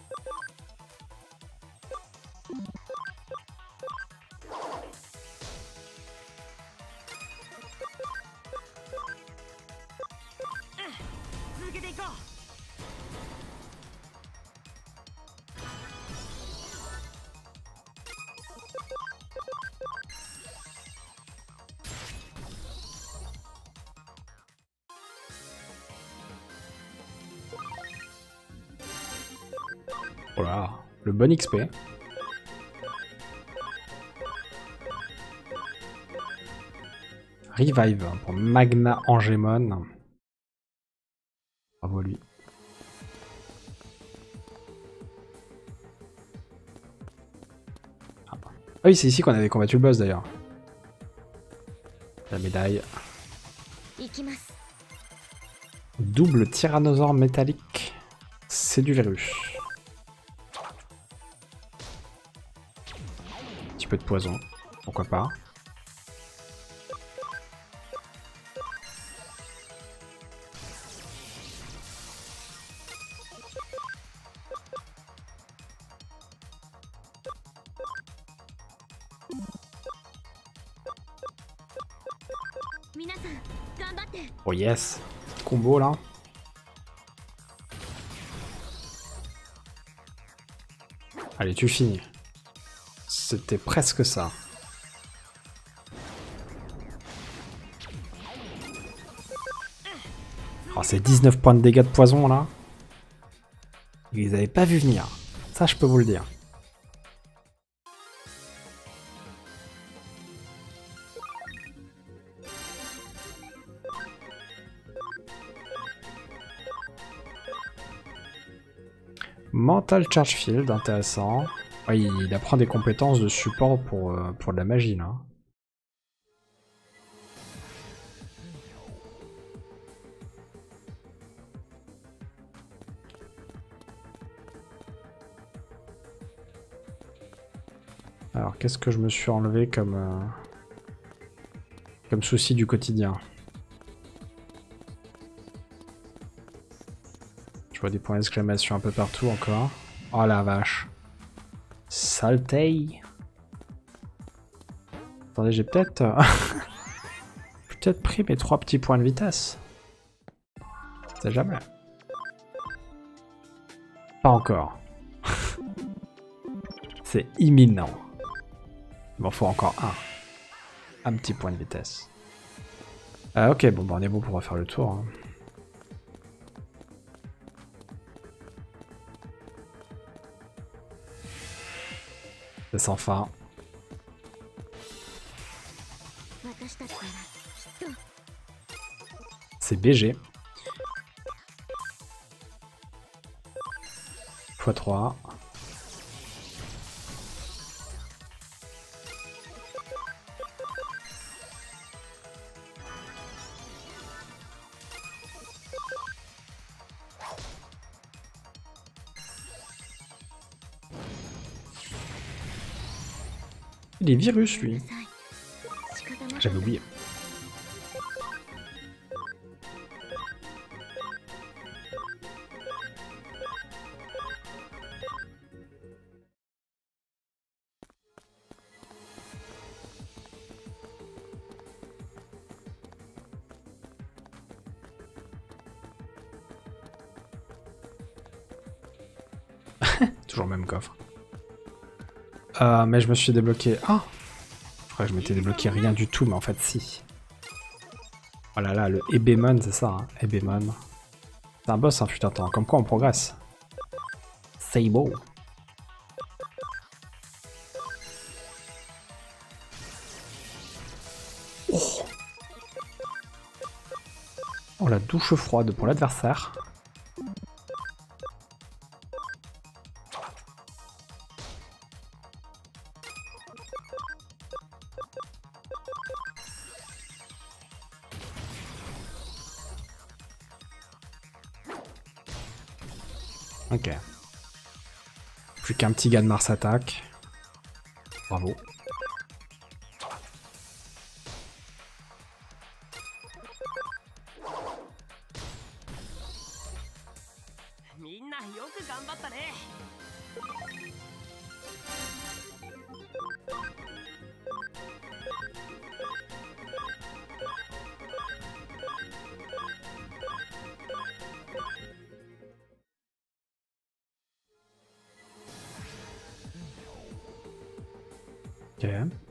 Voilà, le bon X P. Revive pour Magna Angemon. Bravo lui. Ah oui, c'est ici qu'on avait combattu le boss d'ailleurs. La médaille. Double tyrannosaure métallique. C'est du virus. Un petit peu de poison. Pourquoi pas. Oh yes, combo là. Allez, tu finis. C'était presque ça. Oh, c'est dix-neuf points de dégâts de poison là. Ils avaient pas vu venir. Ça, je peux vous le dire. Mental Charge Field, intéressant. Ouais, il apprend des compétences de support pour, euh, pour de la magie là. Alors, qu'est-ce que je me suis enlevé comme, euh, comme souci du quotidien? Je vois des points d'exclamation un peu partout encore. Oh la vache. Saleté. Attendez, j'ai peut-être... Euh... peut-être pris mes trois petits points de vitesse. C'est jamais. Pas encore. C'est imminent. Il m'en faut encore un. Un petit point de vitesse. Euh, ok, bon, bah, on est bon pour refaire le tour. Hein. C'est sans fin. C'est B G. fois trois. Il est virus, lui. J'avais oublié. Toujours le même coffre. Euh, mais je me suis débloqué... Ah, je crois que je m'étais débloqué rien du tout, mais en fait si. Oh là là, le Ebemon, c'est ça, hein, Ebemon. C'est un boss, hein, putain, attends, comme quoi on progresse. C'est beau. Oh. Oh, la douche froide pour l'adversaire. Ok. Plus qu'un petit gars de Mars attaque. Bravo. Ok.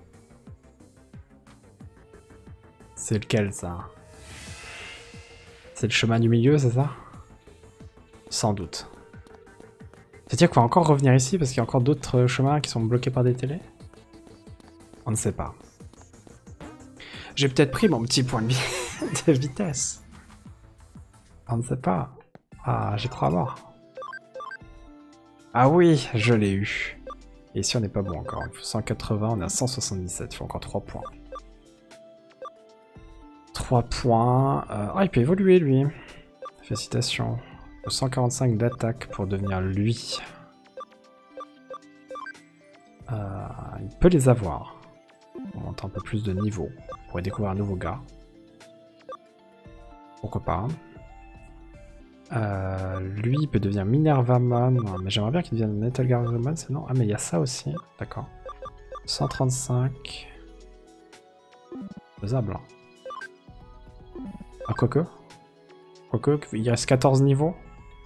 C'est lequel ça? C'est le chemin du milieu, c'est ça? Sans doute. C'est-à-dire qu'on va encore revenir ici parce qu'il y a encore d'autres chemins qui sont bloqués par des télés? On ne sait pas. J'ai peut-être pris mon petit point de, vi de vitesse. On ne sait pas. Ah, j'ai trop à mort. Ah oui, je l'ai eu. Et ici on n'est pas bon encore. Il faut cent quatre-vingts, on est à cent soixante-dix-sept. Il faut encore trois points. trois points. Euh... Ah, il peut évoluer lui. Félicitations. Il faut cent quarante-cinq d'attaque pour devenir lui. Euh... Il peut les avoir. On monte un peu plus de niveau. On pourrait découvrir un nouveau gars. Pourquoi pas. Euh, lui, il peut devenir Minervamon, mais j'aimerais bien qu'il devienne Metalgargamon, c'est non. Ah, mais il y a ça aussi, d'accord. cent trente-cinq. Faisable. Hein. Ah, quoique. Quoique, il reste quatorze niveaux.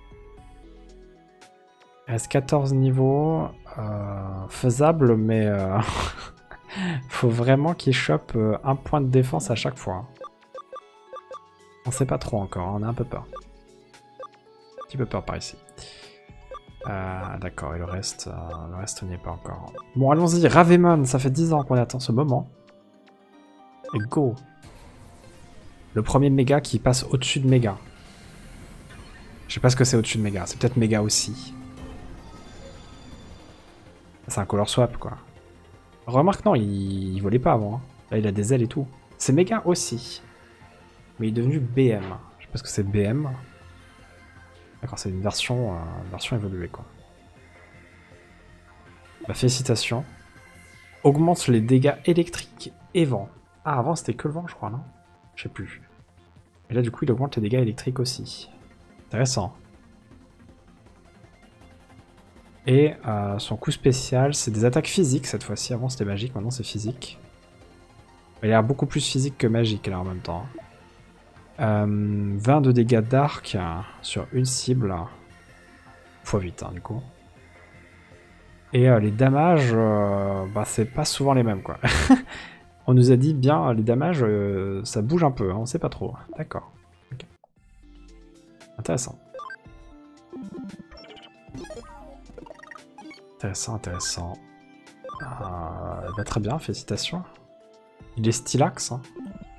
Il reste quatorze niveaux. Euh, faisable, mais... Euh... faut vraiment qu'il chope un point de défense à chaque fois. On sait pas trop encore, on a un peu peur. Un petit peu peur par ici. Euh, D'accord, et le reste, euh, le reste n'y est pas encore. Bon, allons-y, Ravemon, ça fait dix ans qu'on attend ce moment. Et go! Le premier méga qui passe au-dessus de méga. Je sais pas ce que c'est au-dessus de méga, c'est peut-être méga aussi. C'est un color swap, quoi. Remarque, non, il, il volait pas avant. Hein. Là, il a des ailes et tout. C'est méga aussi. Mais il est devenu B M. Je sais pas ce que c'est B M. D'accord, c'est une version, euh, version évoluée, quoi. Bah, félicitations. Augmente les dégâts électriques et vent. Ah, avant c'était que le vent, je crois, non? Je sais plus. Et là, du coup, il augmente les dégâts électriques aussi. Intéressant. Et euh, son coup spécial, c'est des attaques physiques cette fois-ci. Avant c'était magique, maintenant c'est physique. Il a l'air beaucoup plus physique que magique là en même temps. Euh, vingt de dégâts d'arc sur une cible. fois huit hein, du coup. Et euh, les damages, euh, bah, c'est pas souvent les mêmes quoi. On nous a dit bien, les damages, euh, ça bouge un peu, hein, on sait pas trop. D'accord. Okay. Intéressant. Intéressant, intéressant. Euh, bah, très bien, félicitations. Il est stylax. Hein.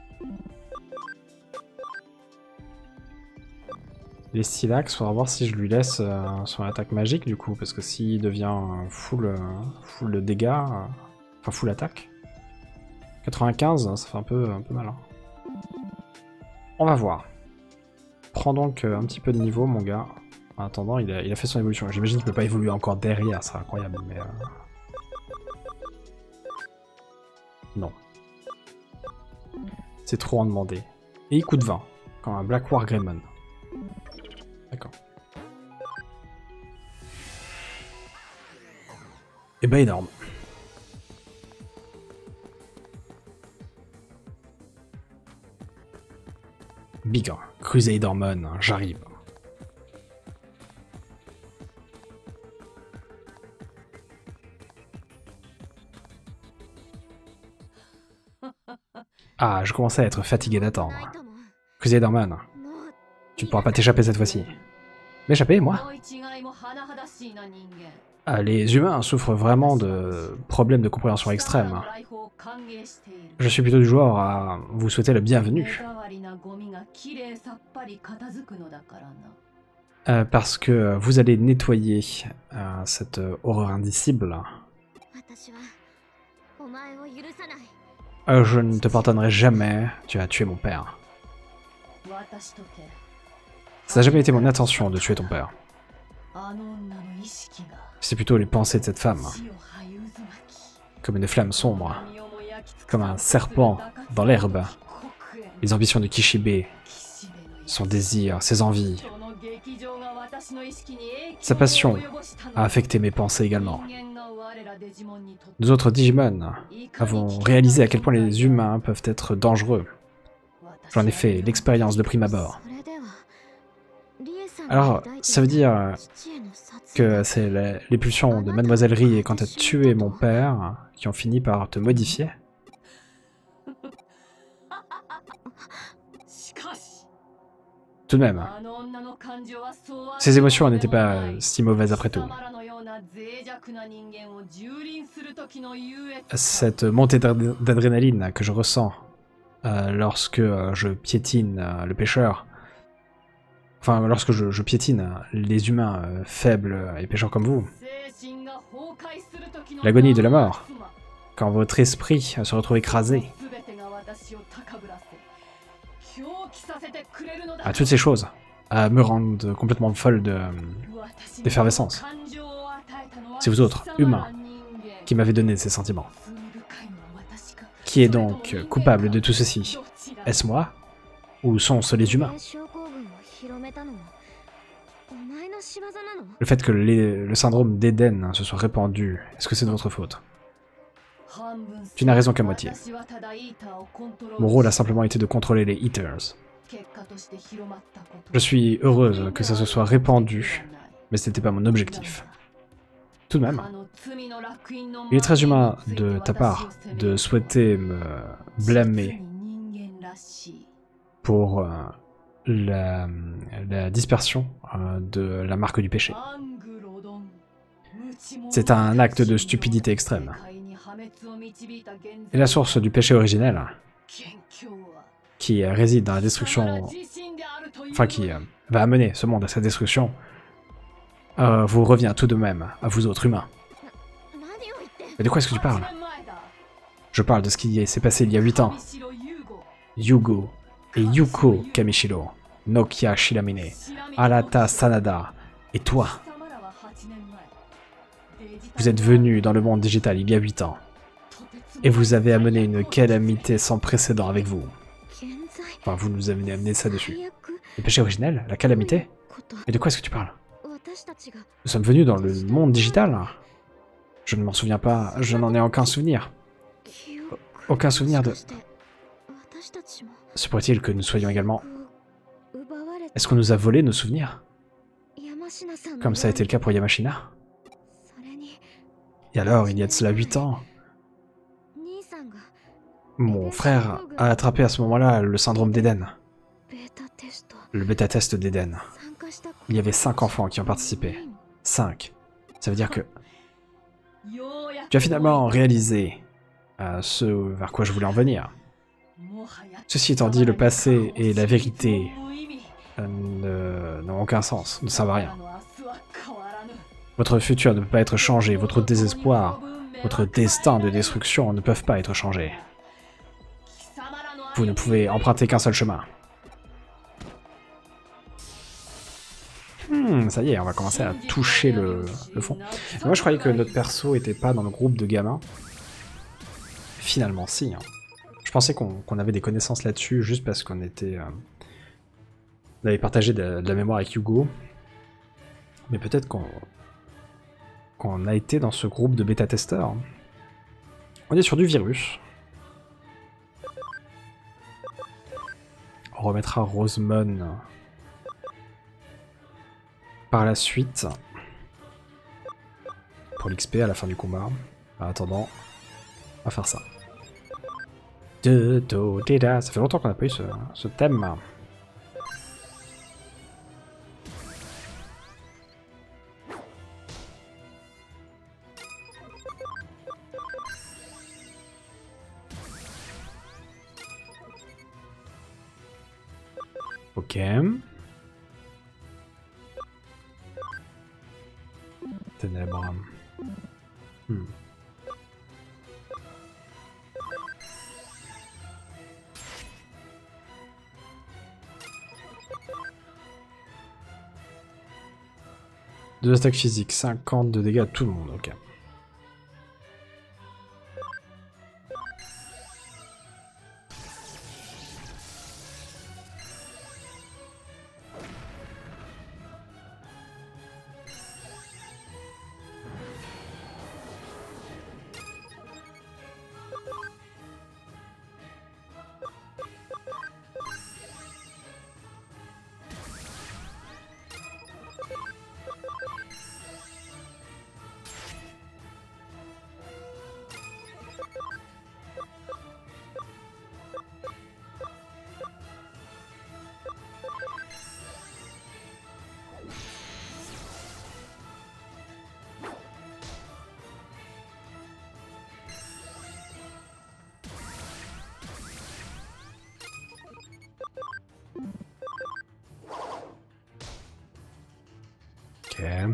Il est stylax, faudra voir si je lui laisse euh, son attaque magique du coup, parce que s'il devient euh, full, euh, full de dégâts, euh, enfin full attaque. quatre-vingt-quinze, ça fait un peu, un peu mal. Hein. On va voir. Prends donc euh, un petit peu de niveau, mon gars. En attendant, il a, il a fait son évolution. J'imagine qu'il peut pas évoluer encore derrière, c'est incroyable, mais... Euh... Non. C'est trop en demander. Et il coûte vingt, comme un Black War Greymon. D'accord. Et bah énorme. Bigger, Crusadermon, j'arrive. Ah, je commençais à être fatigué d'attendre. Crusadermon, tu ne pourras pas t'échapper cette fois-ci. M'échapper, moi? Ah, les humains souffrent vraiment de problèmes de compréhension extrême. Je suis plutôt du genre à vous souhaiter le bienvenu. Euh, parce que vous allez nettoyer euh, cette horreur indicible. Euh, je ne te pardonnerai jamais, tu as tué mon père. Ça n'a jamais été mon intention de tuer ton père. C'est plutôt les pensées de cette femme. Comme une flamme sombre. Comme un serpent dans l'herbe. Les ambitions de Kishibe. Son désir, ses envies. Sa passion a affecté mes pensées également. Nous autres Digimon avons réalisé à quel point les humains peuvent être dangereux. J'en ai fait l'expérience de prime abord. Alors, ça veut dire que c'est les pulsions de Mademoiselle Rie quand tu as tué mon père qui ont fini par te modifier? Tout de même, ces émotions n'étaient pas si mauvaises après tout. Cette montée d'adrénaline que je ressens euh, lorsque euh, je piétine euh, le pêcheur, enfin lorsque je, je piétine les humains euh, faibles et pécheurs comme vous, l'agonie de la mort, quand votre esprit se retrouve écrasé, à toutes ces choses, à me rendre complètement folle d'effervescence. C'est vous autres, humains, qui m'avez donné ces sentiments. Qui est donc coupable de tout ceci? Est-ce moi? Ou sont-ce les humains? Le fait que les, le syndrome d'Eden se soit répandu, est-ce que c'est de votre faute? Tu n'as raison qu'à moitié. Mon rôle a simplement été de contrôler les Eaters. Je suis heureuse que ça se soit répandu, mais ce n'était pas mon objectif. Tout de même, il est très humain de ta part de souhaiter me blâmer pour euh, la, la dispersion euh, de la marque du péché. C'est un acte de stupidité extrême. Et la source du péché originel, qui réside dans la destruction, enfin qui euh, va amener ce monde à sa destruction, euh, vous revient tout de même à vous autres humains. Mais de quoi est-ce que tu parles? Je parle de ce qui s'est passé il y a huit ans. Yugo et Yuko Kamishiro, Nokia Shiramine, Arata Sanada et toi. Vous êtes venus dans le monde digital il y a huit ans. Et vous avez amené une calamité sans précédent avec vous. Enfin, vous nous avez amené ça dessus. Le péché originel? La calamité? Mais de quoi est-ce que tu parles? Nous sommes venus dans le monde digital? Je ne m'en souviens pas, je n'en ai aucun souvenir. Aucun souvenir de... Se pourrait-il que nous soyons également... Est-ce qu'on nous a volé nos souvenirs? Comme ça a été le cas pour Yamashina? Et alors, il y a de cela huit ans, mon frère a attrapé à ce moment-là le syndrome d'Eden. Le bêta-test d'Eden. Il y avait cinq enfants qui ont participé. Cinq. Ça veut dire que... Tu as finalement réalisé euh, ce vers quoi je voulais en venir. Ceci étant dit, le passé et la vérité euh, n'ont aucun sens, ne servent à rien. Votre futur ne peut pas être changé, votre désespoir, votre destin de destruction ne peuvent pas être changés. Vous ne pouvez emprunter qu'un seul chemin. Hmm, ça y est, on va commencer à toucher le, le fond. Et moi je croyais que notre perso était pas dans le groupe de gamins. Finalement si. Hein. Je pensais qu'on qu'on avait des connaissances là-dessus juste parce qu'on était... Euh, on avait partagé de, de la mémoire avec Hugo. Mais peut-être qu'on qu'on a été dans ce groupe de bêta-testeurs. On est sur du virus. On remettra Rosemon par la suite pour l'X P à la fin du combat. En attendant, on va faire ça. Ça fait longtemps qu'on n'a pas eu ce, ce thème. Ok. Ténèbres. Hmm. Deux attaques physiques, cinquante de dégâts à tout le monde, ok. Ok.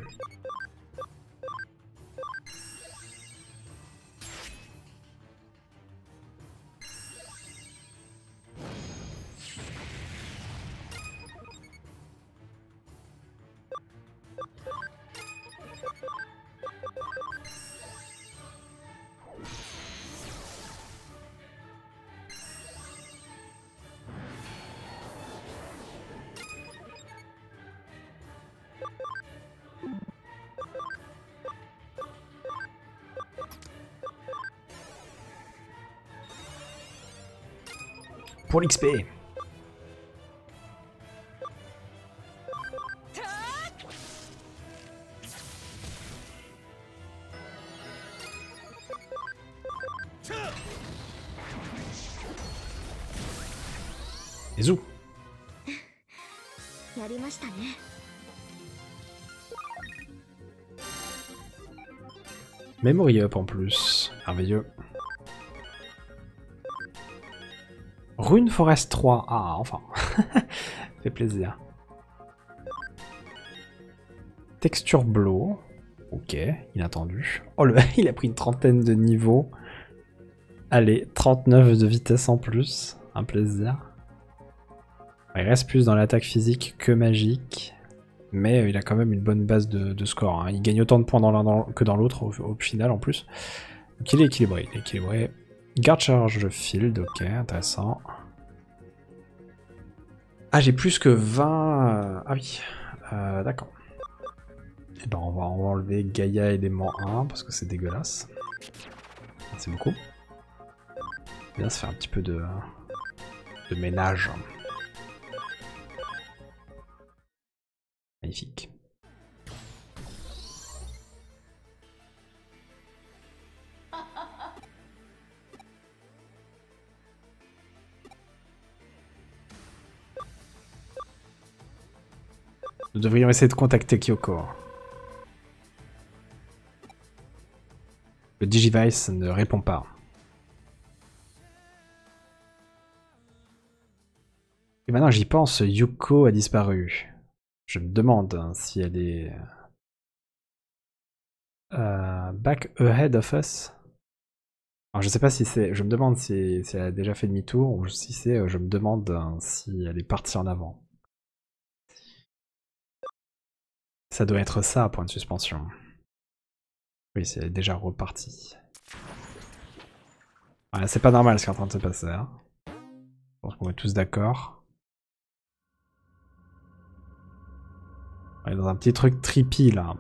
Pour l'X P. Et zou. Memory up en plus. Merveilleux. Rune Forest trois. Ah, enfin. Fait plaisir. Texture blow. Ok, inattendu. Oh, le... il a pris une trentaine de niveaux. Allez, trente-neuf de vitesse en plus. Un plaisir. Il reste plus dans l'attaque physique que magique. Mais il a quand même une bonne base de, de score. Hein. Il gagne autant de points dans l'un que dans l'autre au, au final en plus. Donc il est équilibré. Il est équilibré. Guard charge field, ok, intéressant. Ah, j'ai plus que vingt... Ah oui, euh, d'accord. Et ben on va, on va enlever Gaïa élément un parce que c'est dégueulasse. Merci beaucoup. Bien se faire un petit peu de, de ménage. Magnifique. Nous devrions essayer de contacter Kyoko. Le Digivice ne répond pas. Et maintenant j'y pense, Yuko a disparu. Je me demande si elle est... Euh, back ahead of us. Alors je sais pas si c'est... Je me demande si, si elle a déjà fait demi-tour ou si c'est... Je me demande si elle est partie en avant. Ça doit être ça, point de suspension. Oui, c'est déjà reparti. Ouais, c'est pas normal ce qui est en train de se passer. Hein. Je pense qu'on est tous d'accord. On est dans un petit truc trippy là.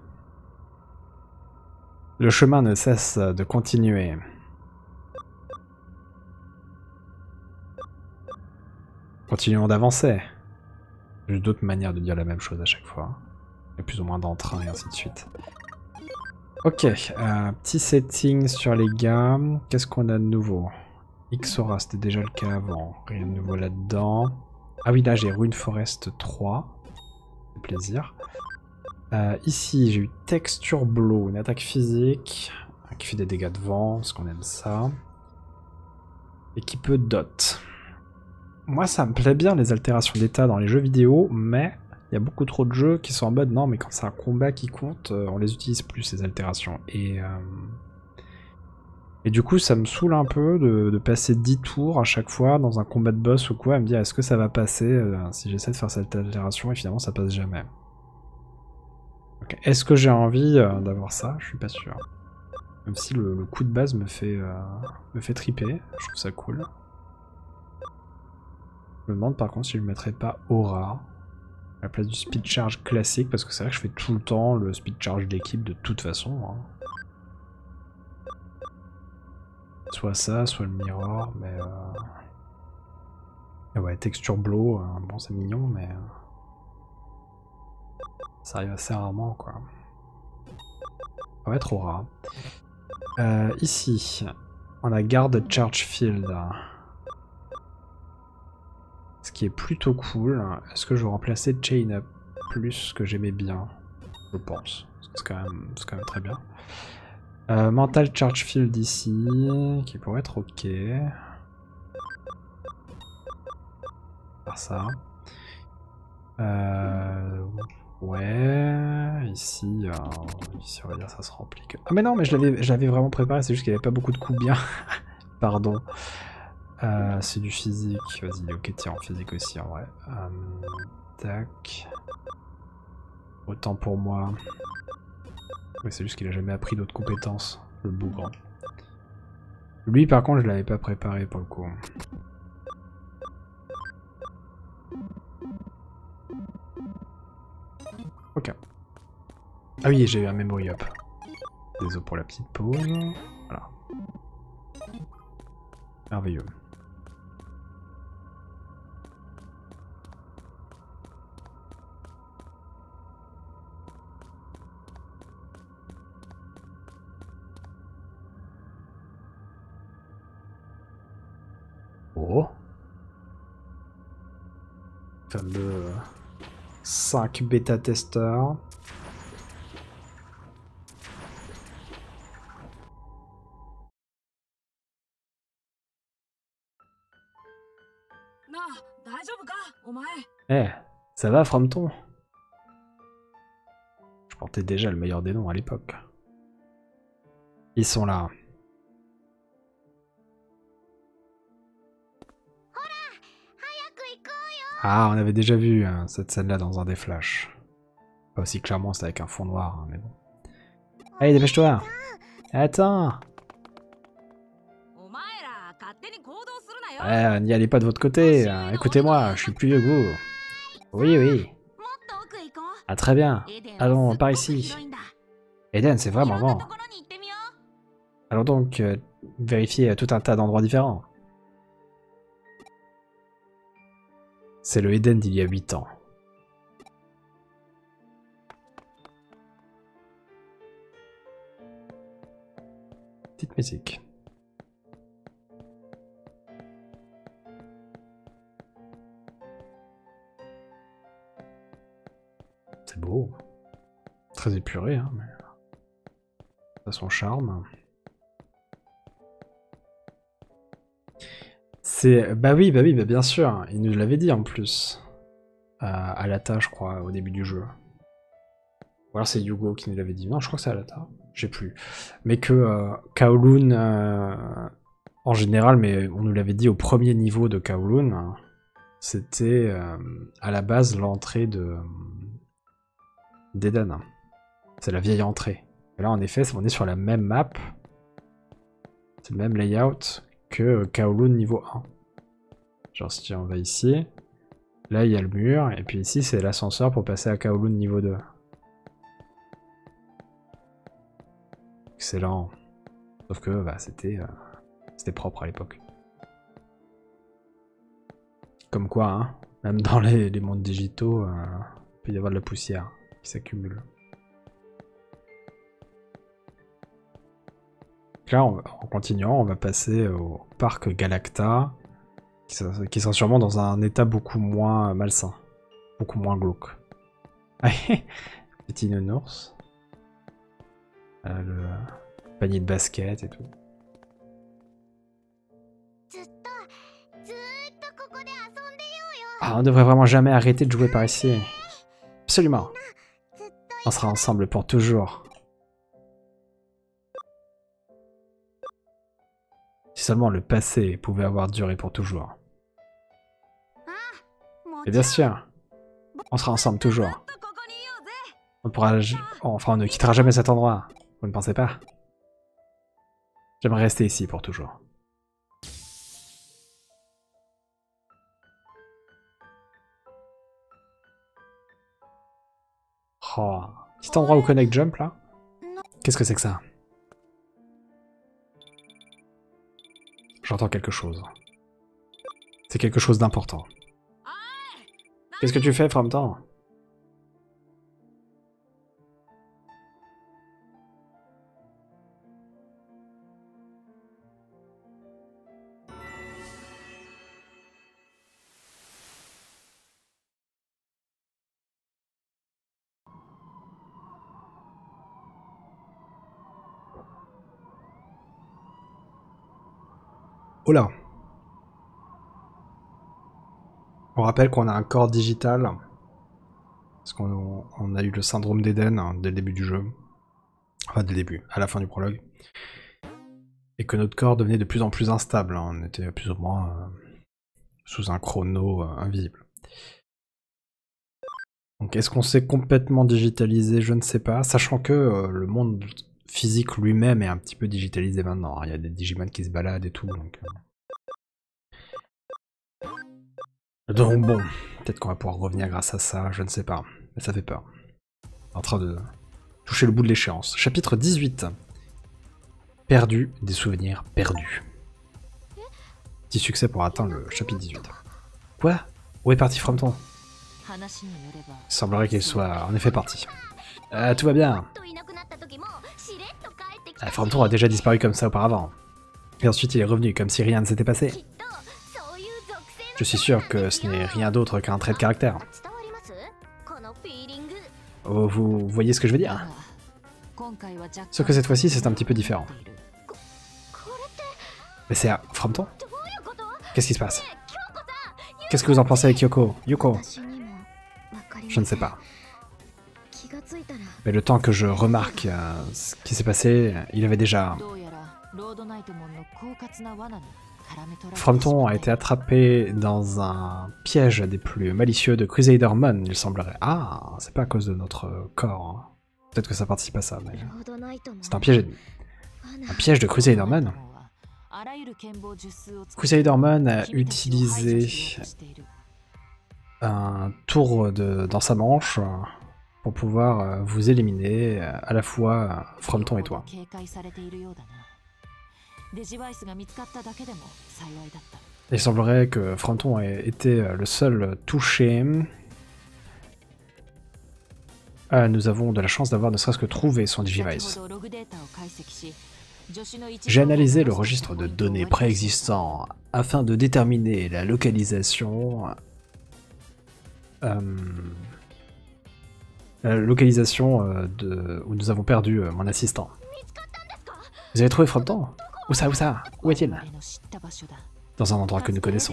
Le chemin ne cesse de continuer. Continuons d'avancer. J'ai d'autres manières de dire la même chose à chaque fois. Il y a plus ou moins d'entrain et ainsi de suite. Ok, euh, petit setting sur les gars. Qu'est-ce qu'on a de nouveau? Ixora, c'était déjà le cas avant. Rien de nouveau là-dedans. Ah oui, là j'ai Rune Forest trois. C'est plaisir. Euh, ici, j'ai eu Texture Blow, une attaque physique qui fait des dégâts de vent, parce qu'on aime ça. Et qui peut dot. Moi, ça me plaît bien les altérations d'état dans les jeux vidéo, mais il y a beaucoup trop de jeux qui sont en mode non, mais quand c'est un combat qui compte, on les utilise plus ces altérations. Et, euh... et du coup, ça me saoule un peu de, de passer dix tours à chaque fois dans un combat de boss ou quoi, à me dire est-ce que ça va passer euh, si j'essaie de faire cette altération et finalement ça passe jamais. Okay. Est-ce que j'ai envie euh, d'avoir ça? Je suis pas sûr. Même si le, le coup de base me fait, euh, me fait triper, je trouve ça cool. Je me demande par contre si je ne mettrais pas Aura à la place du speed charge classique, parce que c'est vrai que je fais tout le temps le speed charge d'équipe de toute façon. Hein. Soit ça, soit le mirror, mais... Euh... Et ouais, texture blow, euh, bon c'est mignon, mais... Ça arrive assez rarement, quoi. Ça va être Aura. Euh, ici, on a Guard Charge Field. Ce qui est plutôt cool. Est-ce que je vais remplacer Chain Up plus que j'aimais bien? Je pense. C'est quand même, c'est quand même très bien. Euh, Mental Charge Field ici, qui pourrait être ok. Faire ça. Euh, ouais, ici, euh, ici on va dire ça se remplit que... Ah mais non, mais je l'avais vraiment préparé, c'est juste qu'il n'y avait pas beaucoup de coups bien. Pardon. Euh, c'est du physique, vas-y, ok, tiens, en physique aussi en vrai. Euh, tac. Autant pour moi. Oui, c'est juste qu'il a jamais appris d'autres compétences, le bougre. Lui, par contre, je l'avais pas préparé pour le coup. Ok. Ah oui, j'ai eu un memory up. Désolé pour la petite pause. Voilà. Merveilleux. Oh. fameux cinq bêta-testeurs. Eh, ça va, Frompton? Je portais déjà le meilleur des noms à l'époque. Ils sont là. Ah, on avait déjà vu hein, cette scène-là dans un des flashs. Pas aussi clairement, c'est avec un fond noir, hein, mais bon. Allez, dépêche-toi! Attends! Ouais, n'y allez pas de votre côté, hein. Écoutez-moi, je suis plus vieux que vous. Oui, oui. Ah, très bien. Allons, par ici. Eden, c'est vraiment grand. Allons donc euh, vérifier tout un tas d'endroits différents. C'est le Eden d'il y a huit ans. Petite musique. C'est beau. Très épuré, hein, mais... ça a son charme. C'est... Bah oui, bah oui, bah bien sûr. Il nous l'avait dit en plus. Euh, à Alata, je crois, au début du jeu. Ou alors c'est Yugo qui nous l'avait dit. Non, je crois que c'est Alata. Je sais plus. Mais que euh, Kowloon, euh, en général, mais on nous l'avait dit au premier niveau de Kowloon, hein, c'était euh, à la base l'entrée de d'Eden. C'est la vieille entrée. Et là, en effet, on est sur la même map. C'est le même layout que Kowloon niveau un. Genre si on va ici, là il y a le mur, et puis ici c'est l'ascenseur pour passer à Kowloon niveau deux. Excellent. Sauf que bah, c'était euh, c'était propre à l'époque. Comme quoi, hein, même dans les, les mondes digitaux, euh, il peut y avoir de la poussière qui s'accumule. Là, on, en continuant, on va passer au parc Galacta, qui sera, qui sera sûrement dans un état beaucoup moins malsain, beaucoup moins glauque. Petit nounours. Euh, le panier de basket et tout. Ah, on devrait vraiment jamais arrêter de jouer par ici. Absolument. On sera ensemble pour toujours. Si seulement le passé pouvait avoir duré pour toujours. Et bien sûr, on sera ensemble toujours. On pourra, enfin, on ne quittera jamais cet endroit. Vous ne pensez pas? J'aimerais rester ici pour toujours. Oh, petit endroit où connect jump là. Qu'est-ce que c'est que ça? J'entends quelque chose. C'est quelque chose d'important. Qu'est-ce que tu fais, Frompton? Oh là! On rappelle qu'on a un corps digital. Parce qu'on on a eu le syndrome d'Eden hein, dès le début du jeu. Enfin, dès le début, à la fin du prologue. Et que notre corps devenait de plus en plus instable. Hein. On était plus ou moins euh, sous un chrono euh, invisible. Donc est-ce qu'on s'est complètement digitalisé? Je ne sais pas. Sachant que euh, le monde physique lui-même est un petit peu digitalisé maintenant. Il y a des Digimon qui se baladent et tout. Donc, euh... donc bon, peut-être qu'on va pouvoir revenir grâce à ça. Je ne sais pas. Mais ça fait peur. En train de toucher le bout de l'échéance. Chapitre dix-huit. Perdu, des souvenirs perdus. Petit succès pour atteindre le chapitre dix-huit. Quoi? Où est parti Frompton? Il semblerait qu'il soit en effet parti. Euh, tout va bien. Euh, Frompton a déjà disparu comme ça auparavant. Et ensuite il est revenu comme si rien ne s'était passé. Je suis sûr que ce n'est rien d'autre qu'un trait de caractère. Oh, vous voyez ce que je veux dire? Sauf que cette fois-ci, c'est un petit peu différent. Mais c'est à Frompton? Qu'est-ce qui se passe? Qu'est-ce que vous en pensez avec Yoko? Yoko? Je ne sais pas. Mais le temps que je remarque euh, ce qui s'est passé, il avait déjà... Frompton a été attrapé dans un piège des plus malicieux de Crusader Mon, il semblerait. Ah, c'est pas à cause de notre corps. Hein. Peut-être que ça participe à ça, mais... C'est un piège ennemi. Un piège de Crusader Mon? Crusader Mon a utilisé un tour de, dans sa manche pour pouvoir vous éliminer, à la fois Frompton et toi. Il semblerait que Frompton ait été le seul touché. Euh, nous avons de la chance d'avoir ne serait-ce que trouvé son Digivice. J'ai analysé le registre de données préexistant afin de déterminer la localisation... Euh, la localisation euh, de, où nous avons perdu euh, mon assistant. Vous avez trouvé Frompton? Où ça, où ça? Où est-il? Dans un endroit que nous connaissons.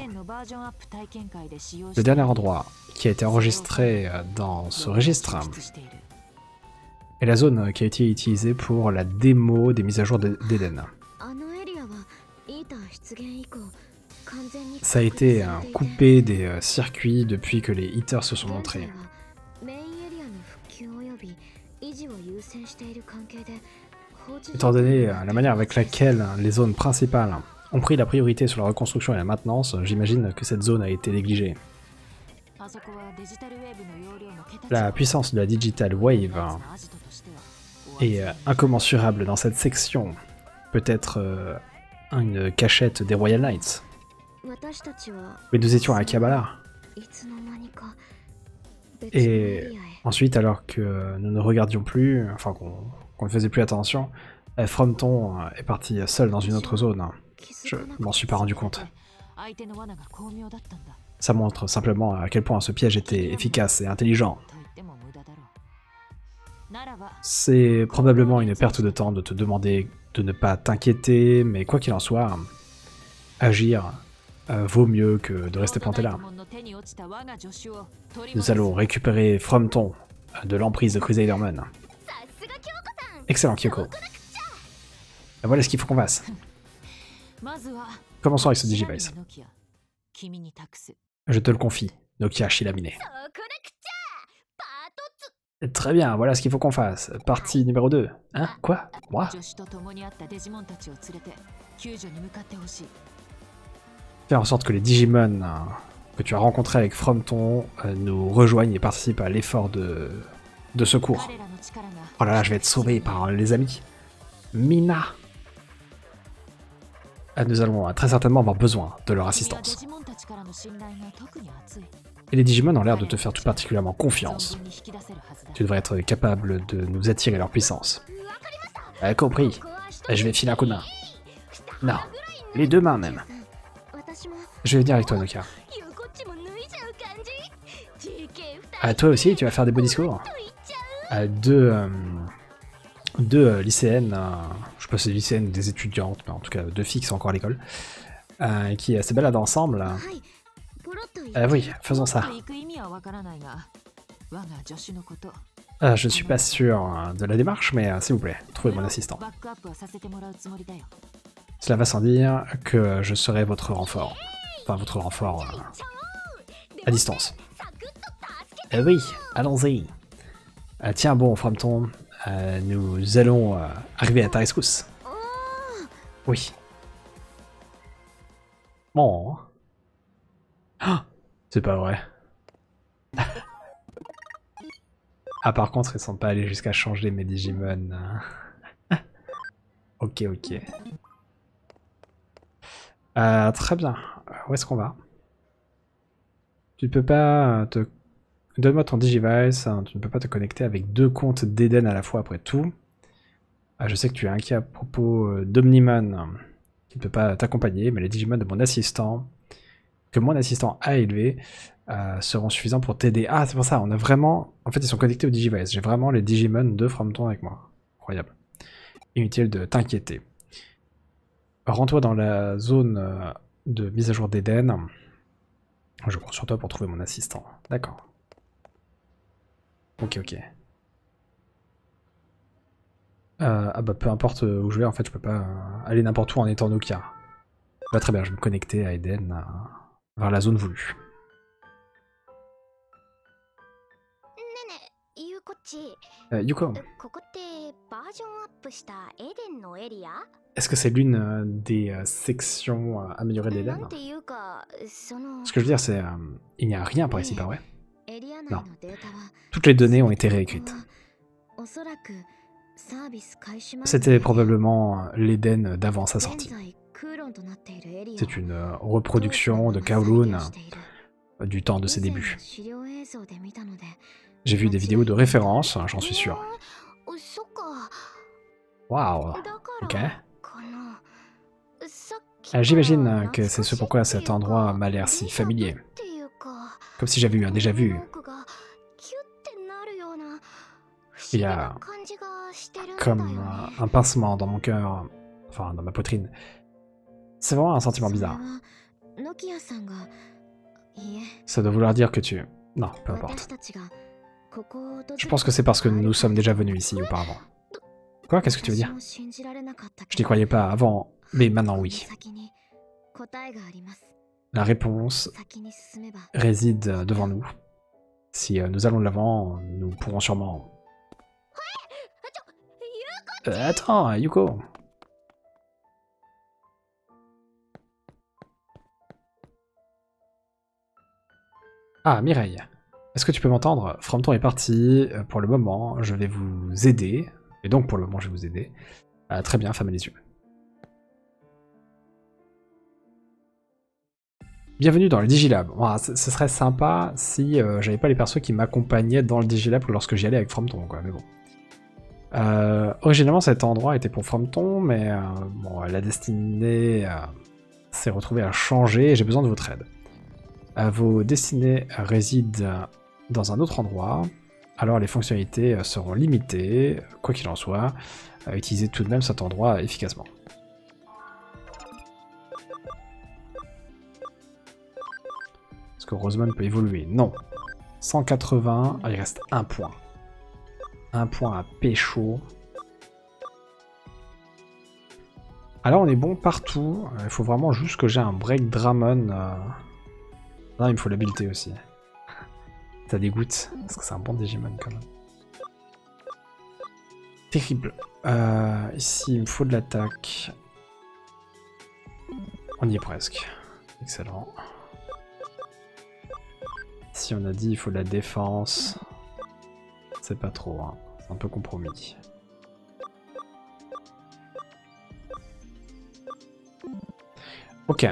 Le dernier endroit qui a été enregistré dans ce registre est la zone qui a été utilisée pour la démo des mises à jour d'Eden. Ça a été coupé des circuits depuis que les hitters se sont montrés. Étant donné la manière avec laquelle les zones principales ont pris la priorité sur la reconstruction et la maintenance, j'imagine que cette zone a été négligée. La puissance de la Digital Wave est incommensurable dans cette section. Peut-être une cachette des Royal Knights. Mais nous étions à Kabbalah. Et ensuite, alors que nous ne regardions plus, enfin qu'on qu'on ne faisait plus attention, Frompton est parti seul dans une autre zone. Je m'en suis pas rendu compte. Ça montre simplement à quel point ce piège était efficace et intelligent. C'est probablement une perte de temps de te demander de ne pas t'inquiéter, mais quoi qu'il en soit, agir euh, vaut mieux que de rester planté là. Nous allons récupérer Frompton de l'emprise de Crusader Mon. Excellent, Kyoko. Voilà ce qu'il faut qu'on fasse. Commençons avec ce Digivice. Je te le confie, Nokia Shilamine. Très bien, voilà ce qu'il faut qu'on fasse. Partie numéro deux. Hein? Quoi? Moi? Faire en sorte que les Digimon euh, que tu as rencontrés avec Frompton euh, nous rejoignent et participent à l'effort de... de secours. Oh là là, je vais être sauvé par les amis. Mina. Ah, nous allons très certainement avoir besoin de leur assistance. Et les Digimon ont l'air de te faire tout particulièrement confiance. Tu devrais être capable de nous attirer leur puissance. Ah, compris. Je vais filer un coup de main. Non, les deux mains même. Je vais venir avec toi, Nokia. Ah, toi aussi, tu vas faire des beaux discours? Ah, deux... Euh... deux euh, lycéennes, euh, je sais pas si c'est des lycéennes ou des étudiantes, mais en tout cas deux filles qui sont encore à l'école, euh, qui euh, se baladent ensemble. Euh, oui, faisons ça. Euh, je ne suis pas sûr euh, de la démarche, mais euh, s'il vous plaît, trouvez mon assistant. Cela va sans dire que je serai votre renfort. Enfin, votre renfort euh, à distance. Euh, oui, allons-y. Euh, tiens, bon, Frompton. Euh, nous allons euh, arriver à ta rescousse. Oui. Bon. Oh, c'est pas vrai. Ah, par contre, ils sont pas allés jusqu'à changer mes Digimon. Ok, ok. Euh, très bien. Où est-ce qu'on va? Tu ne peux pas te... Donne-moi ton Digivice, hein, tu ne peux pas te connecter avec deux comptes d'Eden à la fois après tout. Ah, je sais que tu es inquiet à propos euh, d'Omnimon, qui ne peut pas t'accompagner, mais les Digimon de mon assistant que mon assistant a élevé euh, seront suffisants pour t'aider. Ah, c'est pour ça, on a vraiment... En fait, ils sont connectés au Digivice. J'ai vraiment les Digimon de Frometon avec moi. Incroyable. Inutile de t'inquiéter. Rends-toi dans la zone euh, de mise à jour d'Eden. Je compte sur toi pour trouver mon assistant. D'accord. Ok, ok. Euh, ah bah peu importe où je vais, en fait, je peux pas euh, aller n'importe où en étant Nokia. Bah, très bien, je vais me connecter à Eden euh, vers la zone voulue. Euh, Yuko, est-ce que c'est l'une euh, des euh, sections euh, améliorées d'Eden? Ce que je veux dire, c'est... Euh, il n'y a rien par ici, pas vrai? Non. Toutes les données ont été réécrites. C'était probablement l'Eden d'avant sa sortie. C'est une euh, reproduction de Kowloon euh, du temps de ses débuts. J'ai vu des vidéos de référence, j'en suis sûr. Waouh, ok. Euh, J'imagine que c'est ce pourquoi cet endroit m'a l'air si familier. Comme si j'avais eu un déjà-vu. Il y a comme un, un pincement dans mon cœur, enfin dans ma poitrine. C'est vraiment un sentiment bizarre. Ça doit vouloir dire que tu... Non, peu importe. Je pense que c'est parce que nous sommes déjà venus ici auparavant. Quoi? Qu'est-ce que tu veux dire? Je n'y croyais pas avant, mais maintenant oui. La réponse réside devant nous. Si nous allons de l'avant, nous pourrons sûrement... Euh, attends, Yuko. Ah, Mireille. Est-ce que tu peux m'entendre? Frometon est parti. Pour le moment, je vais vous aider. Et donc, pour le moment, je vais vous aider. Euh, très bien, fermez les yeux. Bienvenue dans le Digilab. Bon, ce serait sympa si euh, j'avais pas les persos qui m'accompagnaient dans le Digilab lorsque j'y allais avec Frometon, quoi, mais bon. Euh, originalement, cet endroit était pour Frometon, mais euh, bon, la destinée euh, s'est retrouvée à changer et j'ai besoin de votre aide. Euh, vos destinées résident dans un autre endroit, alors les fonctionnalités seront limitées, quoi qu'il en soit, euh, utilisez tout de même cet endroit efficacement. Est-ce que Rosemond peut évoluer? Non. cent quatre-vingts, ah, il reste un point. Un point à pécho. Alors on est bon partout, il faut vraiment juste que j'ai un break Dramon. Euh... Non, il me faut l'habileté aussi. Ça dégoûte, parce que c'est un bon Digimon quand même. Terrible. Euh, ici, il me faut de l'attaque. On y est presque. Excellent. Si on a dit il faut de la défense, c'est pas trop, hein. C'est un peu compromis. Ok.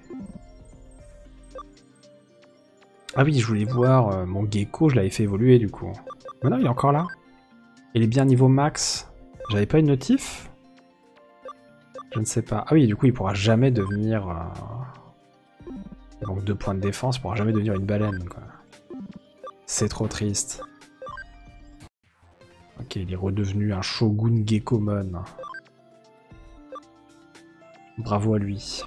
Ah oui, je voulais voir euh, mon gecko, je l'avais fait évoluer du coup. Mais non, il est encore là. Il est bien niveau max. J'avais pas une notif? Je ne sais pas. Ah oui, du coup, il pourra jamais devenir... Euh... Il manque deux points de défense, il pourra jamais devenir une baleine, quoi. C'est trop triste. Ok, il est redevenu un Shogun Geckomon. Bravo à lui.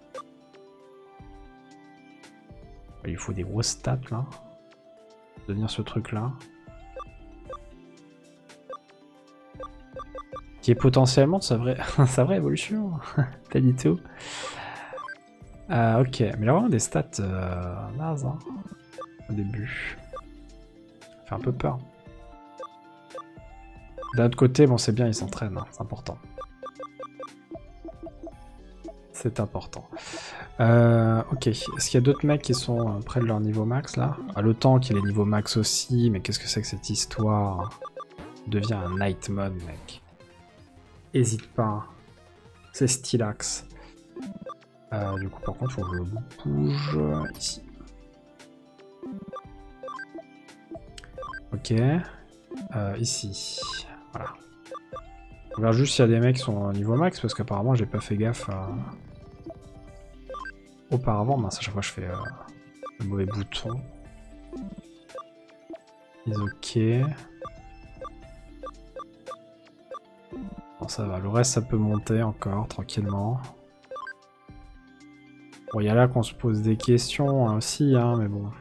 Il faut des grosses stats là. Devenir ce truc là. Qui est potentiellement sa vraie, sa vraie évolution. Pas du tout. Euh, ok, mais il a vraiment des stats euh, nazes hein, au début. Ça fait un peu peur. D'un autre côté, bon c'est bien, il s'entraîne, hein, c'est important. C'est important. Euh, ok, est-ce qu'il y a d'autres mecs qui sont près de leur niveau max là? Ah, le temps qu'il est niveau max aussi, mais qu'est-ce que c'est que cette histoire? Devient un Nightmon, mec. Hésite pas. C'est Stylax. Euh, du coup, par contre, faut que je bouge ici. Ok. Euh, ici. Voilà. On regarde juste s'il y a des mecs qui sont au niveau max, parce qu'apparemment, j'ai pas fait gaffe à... auparavant. Mince, à chaque fois je fais euh, le mauvais bouton. Is ok. Bon, ça va, le reste ça peut monter encore tranquillement. Bon, il y a là qu'on se pose des questions hein, aussi, hein, mais bon.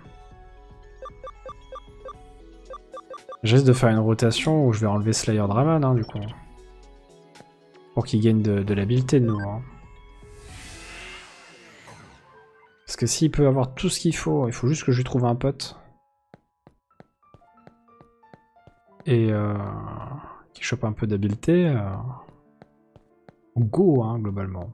J'essaie de faire une rotation où je vais enlever Slayer Dramon, hein, du coup. Pour qu'il gagne de, de l'habileté de nouveau. Hein. Parce que s'il peut avoir tout ce qu'il faut, il faut juste que je lui trouve un pote. Et euh, qu'il chope un peu d'habileté. Euh, go, hein, globalement.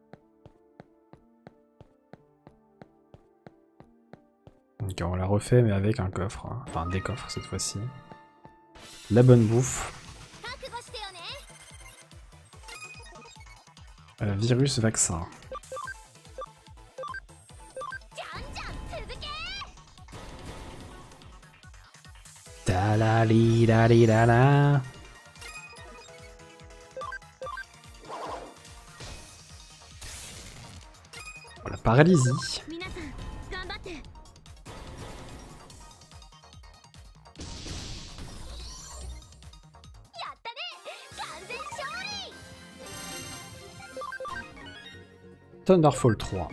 Donc on l'a refait, mais avec un coffre. Hein. Enfin, des coffres cette fois-ci. La bonne bouffe. Euh, virus vaccin. Ta la li la li la la. La paralysie. Thunderfall trois.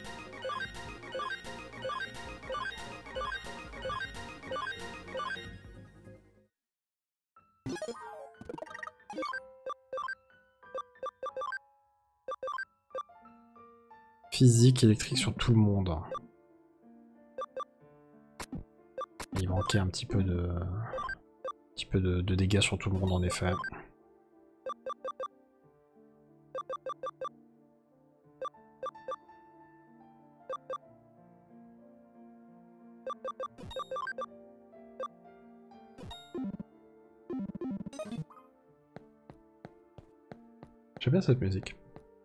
Physique électrique sur tout le monde. Il manquait un petit peu de, un petit peu de, de dégâts sur tout le monde en effet. J'aime bien cette musique.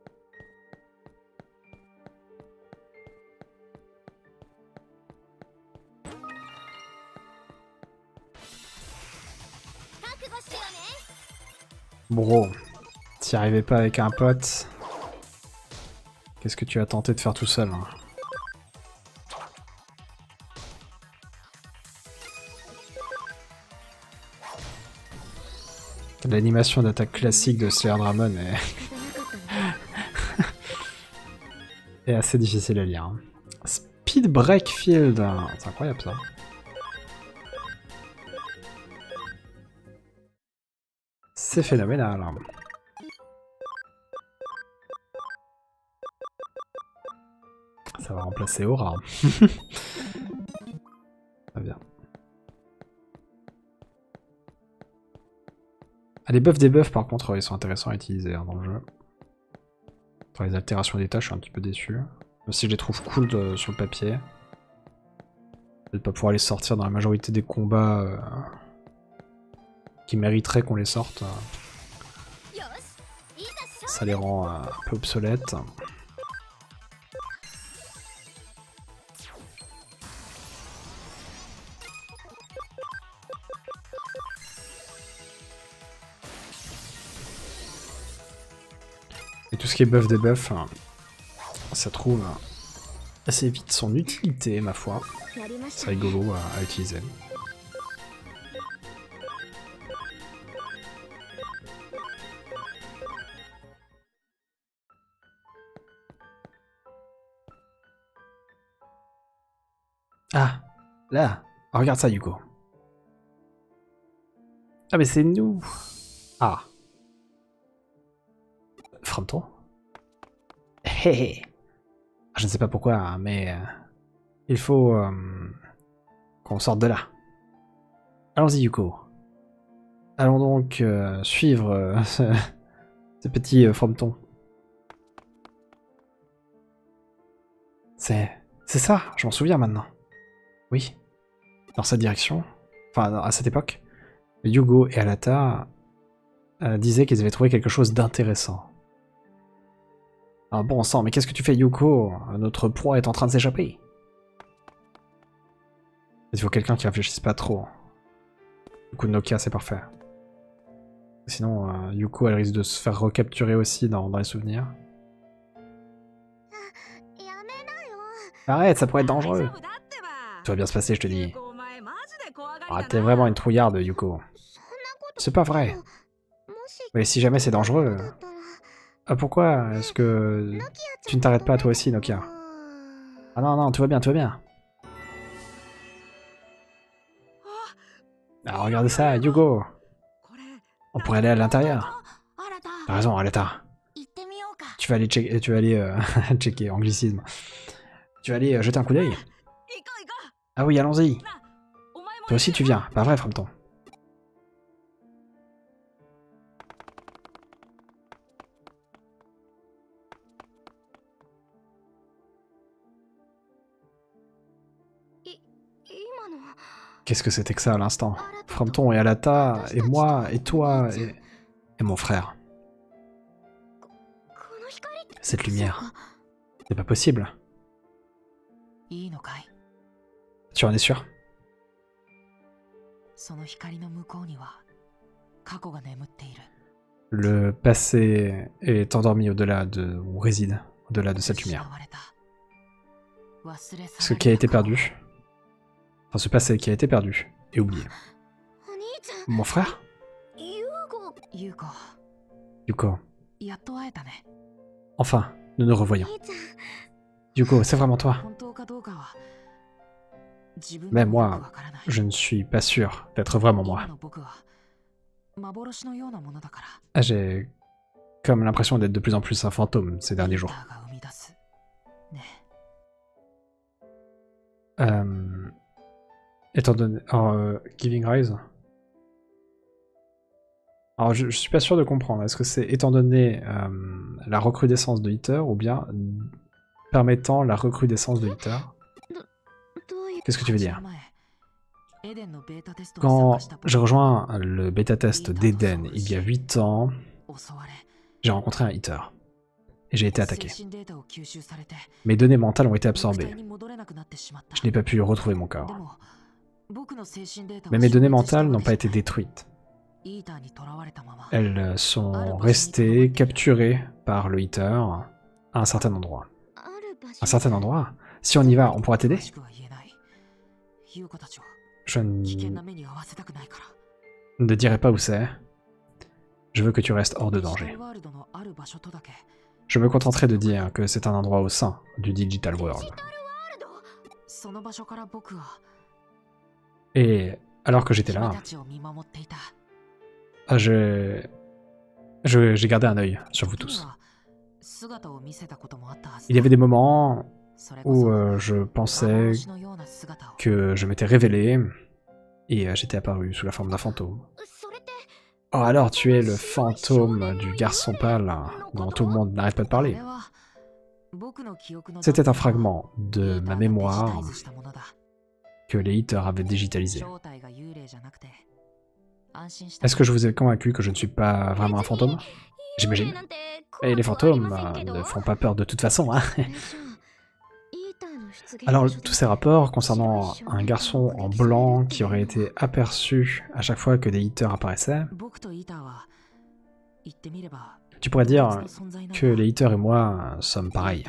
Bro, t'y arrivais pas avec un pote. Qu'est-ce que tu as tenté de faire tout seul hein? L'animation d'attaque classique de Slayer Dramon est... est assez difficile à lire. Hein. Speed Break Field, c'est incroyable ça. C'est phénoménal. Ça va remplacer Aura. Très bien. Ah, les buffs des buffs par contre ils sont intéressants à utiliser hein, dans le jeu. Pour les altérations d'état je suis un petit peu déçu. Même si je les trouve cool de, sur le papier. De ne pas pouvoir les sortir dans la majorité des combats euh, qui mériteraient qu'on les sorte. Euh, ça les rend euh, un peu obsolètes. Et tout ce qui est buff des buffs, ça trouve assez vite son utilité, ma foi. C'est rigolo à, à utiliser. Ah, là. Oh, regarde ça, Yuko. Ah, mais c'est nous. Ah. Fronton. Hé hé. Je ne sais pas pourquoi, mais... Euh, il faut... Euh, qu'on sorte de là. Allons-y, Yuko. Allons donc euh, suivre euh, ce, ce petit euh, Fronton. C'est... C'est ça, je m'en souviens maintenant. Oui. Dans cette direction. Enfin, à cette époque. Yugo et Alata euh, disaient qu'ils avaient trouvé quelque chose d'intéressant. Ah bon sang, mais qu'est-ce que tu fais, Yuko? Notre proie est en train de s'échapper. Il faut quelqu'un qui réfléchisse pas trop. Du coup, Nokia, c'est parfait. Sinon, euh, Yuko, elle risque de se faire recapturer aussi dans, dans les souvenirs. Arrête, ça pourrait être dangereux. Tout va bien se passer, je te dis. Ah, t'es vraiment une trouillarde, Yuko. C'est pas vrai. Mais si jamais c'est dangereux... Ah, pourquoi est-ce que tu ne t'arrêtes pas toi aussi, Nokia? Ah non, non, tout va bien, tout va bien. Ah, regardez ça, Yuko. On pourrait aller à l'intérieur. T'as raison, Aleta. Tu vas aller checker, tu vas aller euh, checker, anglicisme. Tu vas aller euh, jeter un coup d'œil. Ah oui, allons-y. Toi aussi tu viens, pas vrai, Frampton? Qu'est-ce que c'était que ça à l'instant? Frampton et Alata, et moi, et toi, et... et mon frère. Cette lumière. C'est pas possible. Tu en es sûr? Le passé est endormi au-delà de... ou réside au-delà de cette lumière. Ce qui a été perdu. Enfin, ce passé qui a été perdu et oublié. Mon frère? Yuko. Enfin, nous nous revoyons. Yuko, c'est vraiment toi? Mais moi, je ne suis pas sûr d'être vraiment moi. Ah, j'ai comme l'impression d'être de plus en plus un fantôme ces derniers jours. Euh... Étant donné... Oh, euh, Giving Rise. Alors, je, je suis pas sûr de comprendre. Est-ce que c'est étant donné euh, la recrudescence de Hitter ou bien permettant la recrudescence de Hitter? Qu'est-ce que tu veux dire? Quand j'ai rejoint le bêta-test d'Eden il y a huit ans, j'ai rencontré un Hitter. Et j'ai été attaqué. Mes données mentales ont été absorbées. Je n'ai pas pu retrouver mon corps. Mais mes données mentales n'ont pas été détruites. Elles sont restées capturées par le Hitter à un certain endroit. Un certain endroit? Si on y va, on pourra t'aider? Je ne... ne dirai pas où c'est. Je veux que tu restes hors de danger. Je me contenterai de dire que c'est un endroit au sein du Digital World. Et alors que j'étais là, j'ai j'ai gardé un œil sur vous tous. Il y avait des moments où euh, je pensais que je m'étais révélé et euh, j'étais apparu sous la forme d'un fantôme. Oh alors tu es le fantôme du garçon pâle dont tout le monde n'arrête pas de parler. C'était un fragment de ma mémoire que les Hitters avaient digitalisé. Est-ce que je vous ai convaincu que je ne suis pas vraiment un fantôme? J'imagine. Et les fantômes euh, ne font pas peur de toute façon, hein. Alors, tous ces rapports concernant un garçon en blanc qui aurait été aperçu à chaque fois que des Hitters apparaissaient, tu pourrais dire que les Hitters et moi sommes pareils.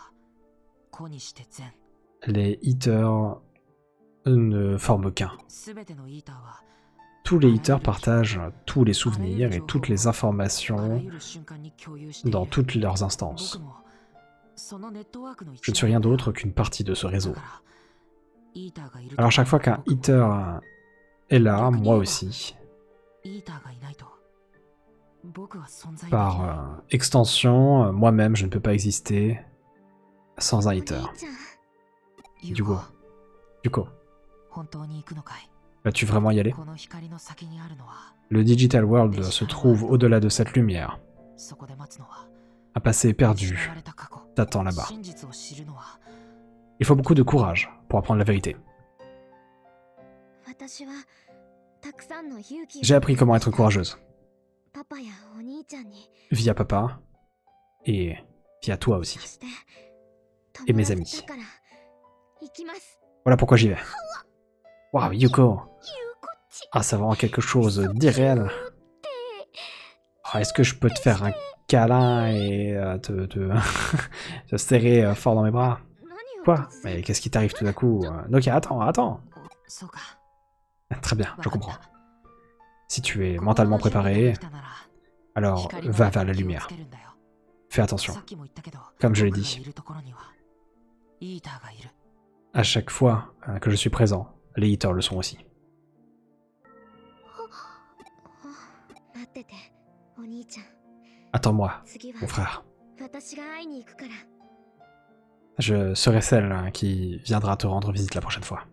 Les Hitters ne forment qu'un. Tous les Hitters partagent tous les souvenirs et toutes les informations dans toutes leurs instances. Je ne suis rien d'autre qu'une partie de ce réseau. Alors chaque fois qu'un Hitter est là, moi aussi, par euh, extension, moi-même je ne peux pas exister sans un Hitter. Yuko. Yuko. Vas-tu vraiment y aller? Le Digital World se trouve au-delà de cette lumière. Un passé perdu t'attend là-bas. Il faut beaucoup de courage pour apprendre la vérité. J'ai appris comment être courageuse. Via papa et via toi aussi. Et mes amis. Voilà pourquoi j'y vais. Waouh, Yuko. Ah, c'est vraiment quelque chose d'irréel. Oh, est-ce que je peux te faire un câlin et euh, te, te, te serrer euh, fort dans mes bras? Quoi? Mais qu'est-ce qui t'arrive tout d'un coup? Nokia, attends, attends. Très bien, je comprends. Si tu es mentalement préparé, alors va vers la lumière. Fais attention. Comme je l'ai dit. À chaque fois que je suis présent, les Eaters le sont aussi. Attends-moi, mon frère. Je serai celle qui viendra te rendre visite la prochaine fois.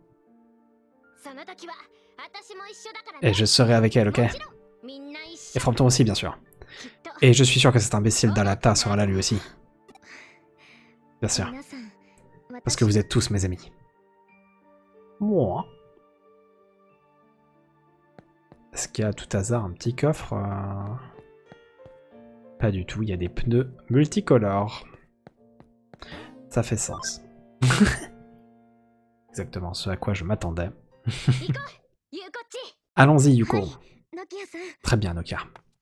Et je serai avec elle, ok? Et Frampton aussi, bien sûr. Et je suis sûr que cet imbécile d'Alata sera là lui aussi. Bien sûr. Parce que vous êtes tous mes amis. Moi. Est-ce qu'il y a à tout hasard un petit coffre? euh... Pas du tout, il y a des pneus multicolores. Ça fait sens. Exactement ce à quoi je m'attendais. Allons-y, Yuko. Très bien, Nokia.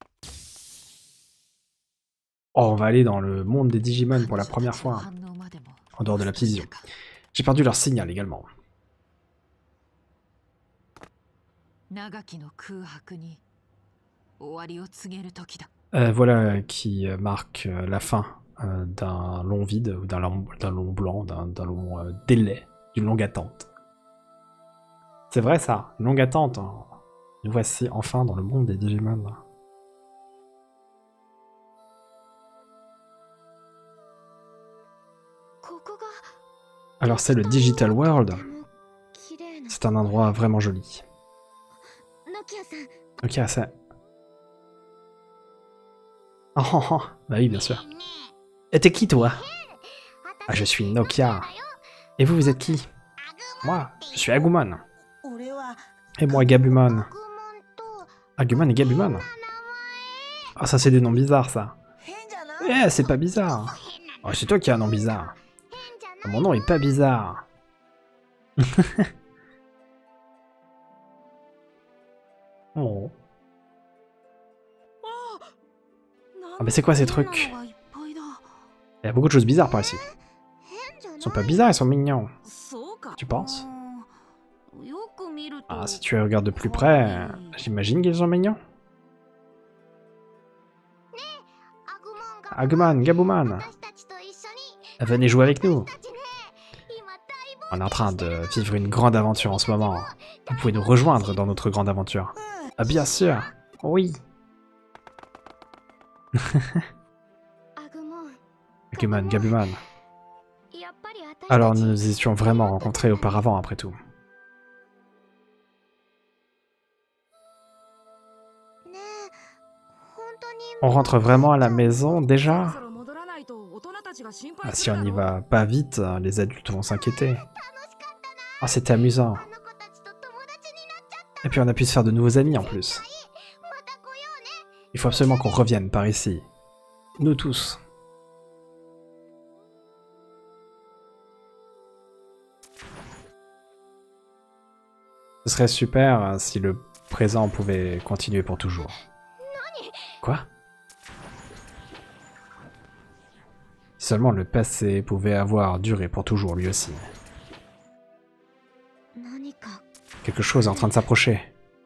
Oh, on va aller dans le monde des Digimon pour la première fois. En dehors de la vision. J'ai perdu leur signal également. Euh, voilà qui marque la fin euh, d'un long vide, ou d'un long, d'un long blanc, d'un long euh, délai, d'une longue attente. C'est vrai ça, une longue attente. Hein. Nous voici enfin dans le monde des Digimon. Alors c'est le Digital World. C'est un endroit vraiment joli. Ok, c'est... Oh, oh, oh, bah oui, bien sûr. Et t'es qui, toi? Ah, je suis Nokia. Et vous, vous êtes qui? Moi, je suis Agumon. Et moi, Gabumon. Agumon et Gabumon. Ah, ça, c'est des noms bizarres, ça. Eh, c'est pas bizarre. Oh, c'est toi qui as un nom bizarre. Mon nom est pas bizarre. Oh. Ah, mais c'est quoi ces trucs? Il y a beaucoup de choses bizarres par ici. Ils sont pas bizarres, ils sont mignons. Tu penses? Ah, si tu regardes de plus près, j'imagine qu'ils sont mignons. Agumon, Gabumon, venez jouer avec nous. On est en train de vivre une grande aventure en ce moment. Vous pouvez nous rejoindre dans notre grande aventure. Ah, bien sûr. Oui. Agumon, Gabumon. Alors nous nous étions vraiment rencontrés auparavant, après tout. On rentre vraiment à la maison, déjà? Ah, si on n'y va pas vite, les adultes vont s'inquiéter. Ah, c'était amusant. Et puis on a pu se faire de nouveaux amis, en plus. Il faut absolument qu'on revienne par ici. Nous tous. Ce serait super si le présent pouvait continuer pour toujours. Quoi? Si seulement le passé pouvait avoir duré pour toujours, lui aussi. Quelque chose est en train de s'approcher.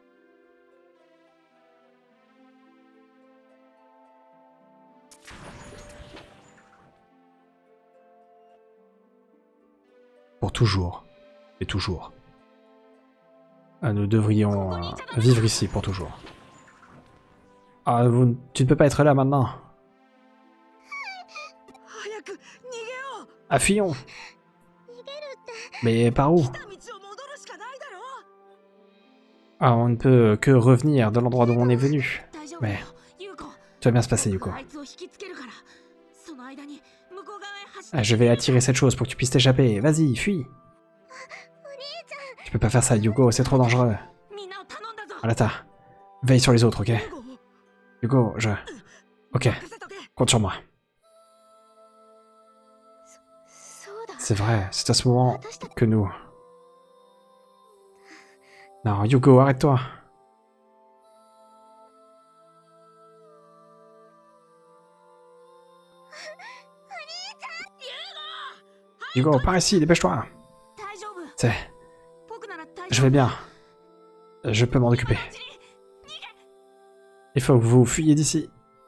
Pour toujours. Et toujours. Nous devrions euh, vivre ici pour toujours. Ah, vous, tu ne peux pas être là maintenant. Ah, fuyons. Mais par où? Ah, on ne peut que revenir de l'endroit d'où on est venu. Mais tout va bien se passer, Yuko. Ah, je vais attirer cette chose pour que tu puisses t'échapper. Vas-y, fuis. Tu peux pas faire ça, Yuko, c'est trop dangereux. Alata, veille sur les autres, ok? Yuko, je... Ok, compte sur moi. C'est vrai, c'est à ce moment que nous... Non, Yuko, arrête-toi. Hugo, par ici, dépêche-toi. C'est... Je vais bien. Je peux m'en occuper. Il faut que vous fuyiez d'ici.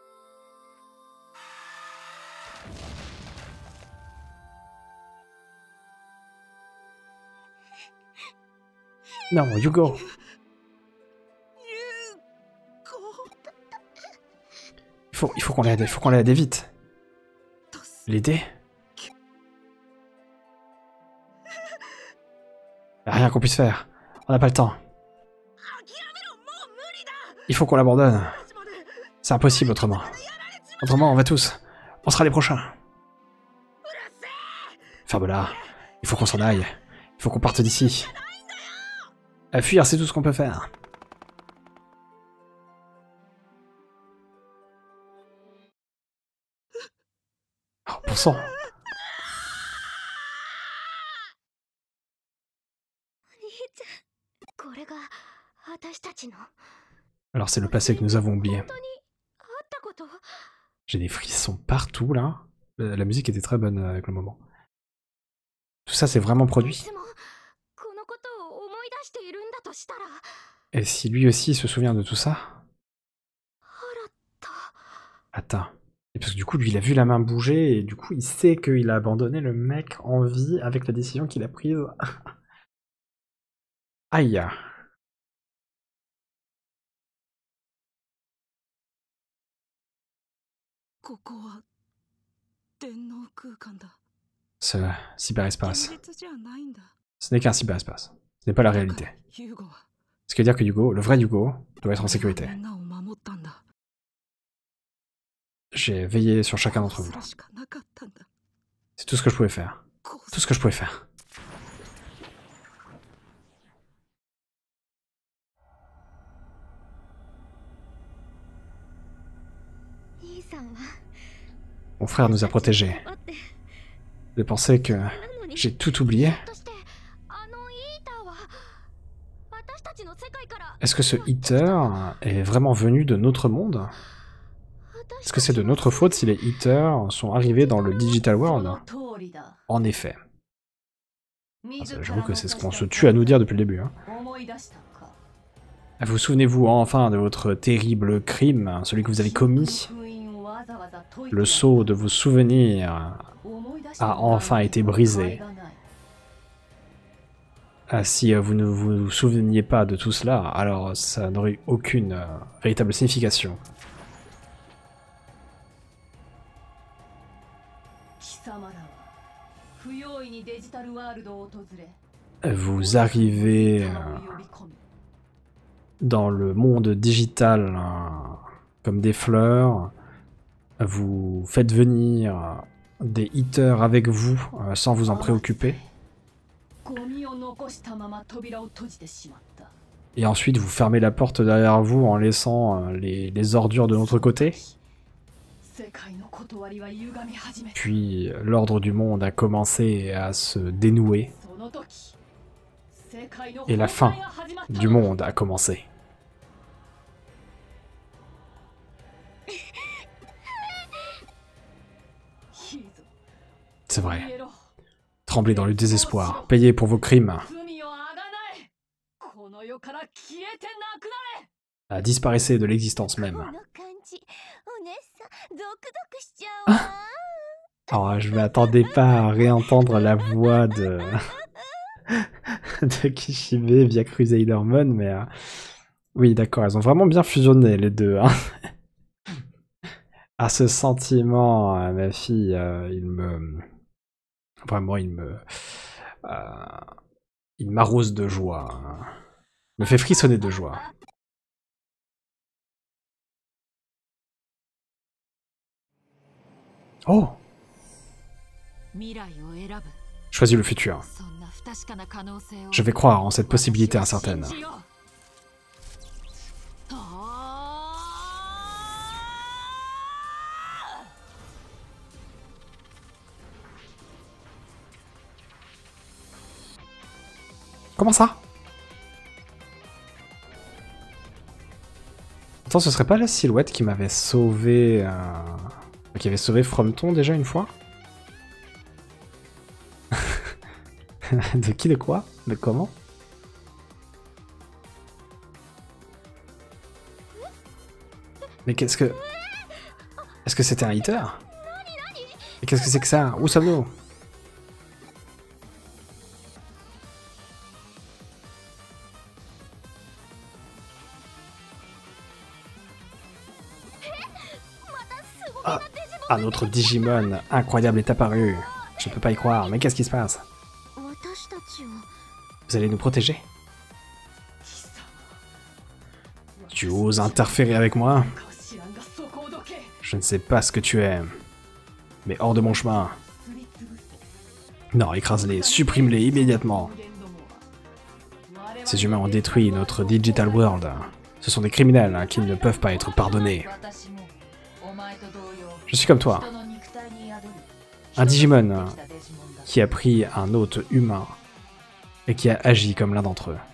Non, Hugo. Il faut, il faut qu'on l'aide, il faut qu'on l'aide vite. L'aider? Y a rien qu'on puisse faire. On n'a pas le temps. Il faut qu'on l'abandonne. C'est impossible autrement. Autrement, on va tous. On sera les prochains. Ferme-la. Il faut qu'on s'en aille. Il faut qu'on parte d'ici. À fuir, c'est tout ce qu'on peut faire. Oh, pour sang. Alors c'est le passé que nous avons oublié. J'ai des frissons partout là. La musique était très bonne avec le moment. Tout ça c'est vraiment produit. Et si lui aussi se souvient de tout ça? Attends. Et parce que du coup lui il a vu la main bouger et du coup il sait qu'il a abandonné le mec en vie avec la décision qu'il a prise. Aïe. Ce cyberespace. Ce n'est qu'un cyberespace. Ce n'est pas la réalité. Ce qui veut dire que Hugo, le vrai Hugo, doit être en sécurité. J'ai veillé sur chacun d'entre vous. C'est tout ce que je pouvais faire. Tout ce que je pouvais faire. Mon frère nous a protégés. De penser que j'ai tout oublié. Est-ce que ce Eater est vraiment venu de notre monde? Est-ce que c'est de notre faute si les Eaters sont arrivés dans le Digital World? En effet. J'avoue que c'est ce qu'on se tue à nous dire depuis le début. Hein. Vous souvenez-vous enfin de votre terrible crime, celui que vous avez commis? Le sceau de vos souvenirs a enfin été brisé. Ah, si vous ne vous souveniez pas de tout cela, alors ça n'aurait eu aucune euh, véritable signification. Vous arrivez euh, dans le monde digital euh, comme des fleurs. Vous faites venir des Eaters avec vous euh, sans vous en préoccuper. Et ensuite vous fermez la porte derrière vous en laissant euh, les, les ordures de l'autre côté. Puis l'ordre du monde a commencé à se dénouer. Et la fin du monde a commencé. C'est vrai. Tremblez dans le désespoir. Payez pour vos crimes. Ah, disparaissez de l'existence même. Ah. Oh, je m'attendais pas à réentendre la voix de, de Kishibe via Crusadermon, mais euh... oui, d'accord, elles ont vraiment bien fusionné les deux. Hein. À ce sentiment, euh, ma fille, euh, il me... Vraiment, il me... Euh, il m'arrose de joie. Hein. Il me fait frissonner de joie. Oh! Choisis le futur. Je vais croire en cette possibilité incertaine. Comment ça? Attends, ce serait pas la silhouette qui m'avait sauvé... Euh... qui avait sauvé Frometon déjà une fois? De qui, de quoi? De comment? Mais qu'est-ce que... Est-ce que c'était un hitter? Et qu'est-ce que c'est que ça? Où sommes-nous? Ah, un autre Digimon incroyable est apparu. Je ne peux pas y croire, mais qu'est-ce qui se passe? Vous allez nous protéger? Tu oses interférer avec moi? Je ne sais pas ce que tu es, mais hors de mon chemin. Non, écrase-les, supprime-les immédiatement. Ces humains ont détruit notre Digital World. Ce sont des criminels hein, qui ne peuvent pas être pardonnés. Je suis comme toi. Un Digimon hein, qui a pris un hôte humain et qui a agi comme l'un d'entre eux.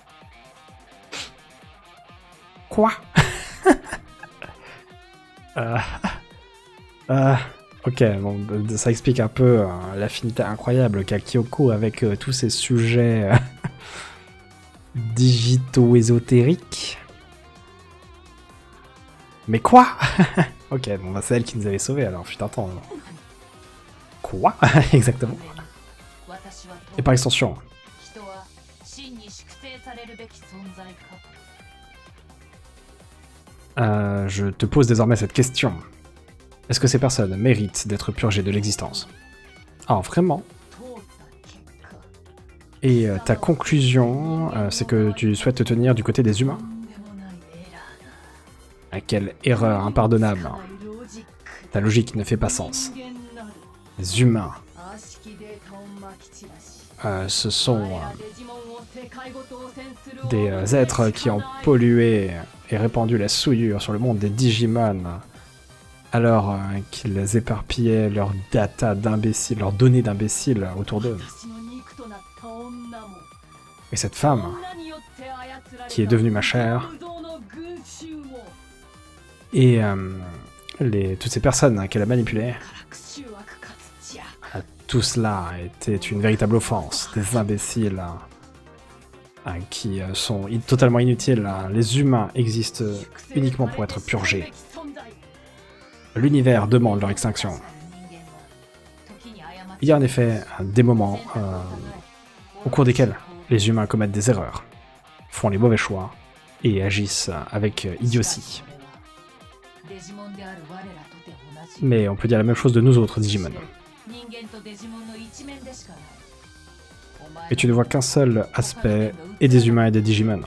Quoi? euh, euh, Ok, bon, ça explique un peu euh, l'affinité incroyable qu'a Kyoko avec euh, tous ces sujets euh, digitaux-ésotériques. Mais quoi? Ok, bon, bah, c'est elle qui nous avait sauvés alors, putain, attends. Quoi? Exactement. Et par extension. Euh, je te pose désormais cette question. Est-ce que ces personnes méritent d'être purgées de l'existence? Ah, vraiment? Et euh, ta conclusion, euh, c'est que tu souhaites te tenir du côté des humains? À quelle erreur impardonnable. Ta logique ne fait pas sens. Les humains. Euh, ce sont euh, des euh, êtres qui ont pollué et répandu la souillure sur le monde des Digimon, alors euh, qu'ils éparpillaient leurs data d'imbéciles, leurs données d'imbéciles autour d'eux. Et cette femme, qui est devenue ma chère, et euh, les, toutes ces personnes qu'elle a manipulées, tout cela était une véritable offense, des imbéciles hein, qui euh, sont in totalement inutiles. Hein. Les humains existent uniquement pour être purgés. L'univers demande leur extinction. Il y a en effet des moments euh, au cours desquels les humains commettent des erreurs, font les mauvais choix et agissent avec idiotie. Mais on peut dire la même chose de nous autres Digimon. Et tu ne vois qu'un seul aspect, et des humains et des Digimon.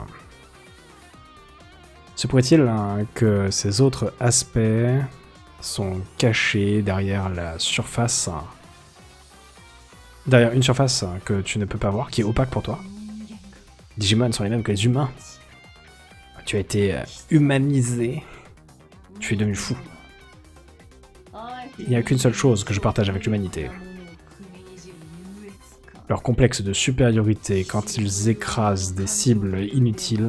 Se pourrait-il hein, que ces autres aspects sont cachés derrière la surface, derrière une surface que tu ne peux pas voir, qui est opaque pour toi? Digimon sont les mêmes que les humains. Tu as été humanisé, tu es devenu fou. Il n'y a qu'une seule chose que je partage avec l'humanité. Leur complexe de supériorité quand ils écrasent des cibles inutiles.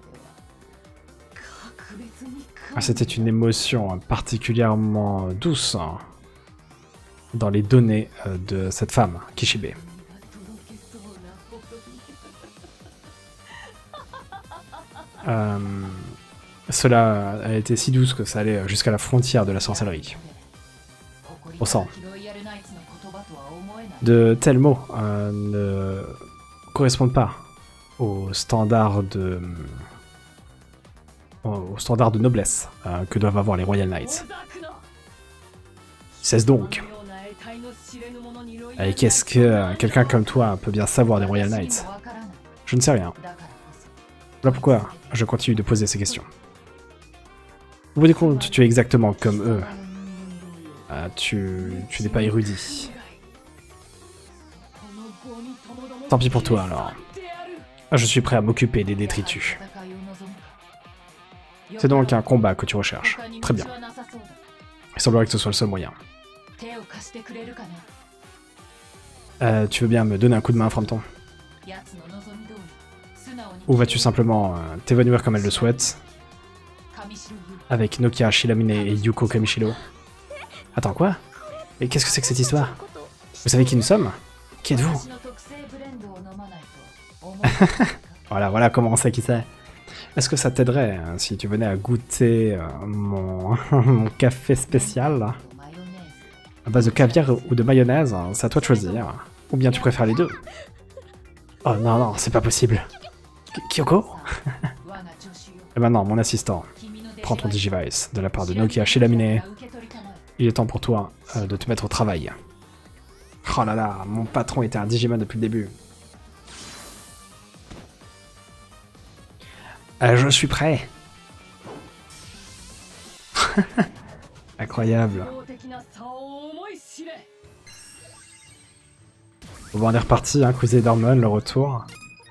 C'était une émotion particulièrement douce dans les données de cette femme, Kishibe. Euh, cela a été si douce que ça allait jusqu'à la frontière de la sorcellerie. Au sang. De tels mots euh, ne correspondent pas aux standards de, aux standards de noblesse euh, que doivent avoir les Royal Knights. Cesse donc. Et qu'est-ce que euh, quelqu'un comme toi peut bien savoir des Royal Knights? Je ne sais rien. Voilà pourquoi je continue de poser ces questions. Au bout du compte, tu es exactement comme eux. Euh, tu tu n'es pas érudit. Tant pis pour toi alors. Je suis prêt à m'occuper des détritus. C'est donc un combat que tu recherches. Très bien. Il semblerait que ce soit le seul moyen. Euh, tu veux bien me donner un coup de main, Frampton? Ou vas-tu simplement euh, t'évanouir comme elle le souhaite? Avec Nokia Shilamine et Yuko Kamishiro. Attends, quoi? Et qu'est-ce que c'est que cette histoire? Vous savez qui nous sommes? Qui êtes-vous? Voilà, voilà comment on sait qui c'est. Est-ce que ça t'aiderait hein, si tu venais à goûter euh, mon... mon café spécial là, à base de caviar ou de mayonnaise? C'est à toi de choisir. Ou bien tu préfères les deux? Oh non, non, c'est pas possible. K Kyoko? Et maintenant, mon assistant, prends ton Digivice de la part de Nokia chez Laminé. Il est temps pour toi euh, de te mettre au travail. Oh là là, mon patron était un Digimon depuis le début. Euh, je suis prêt. Incroyable. Bon, on est reparti, hein, Kuze-Dormon, le retour.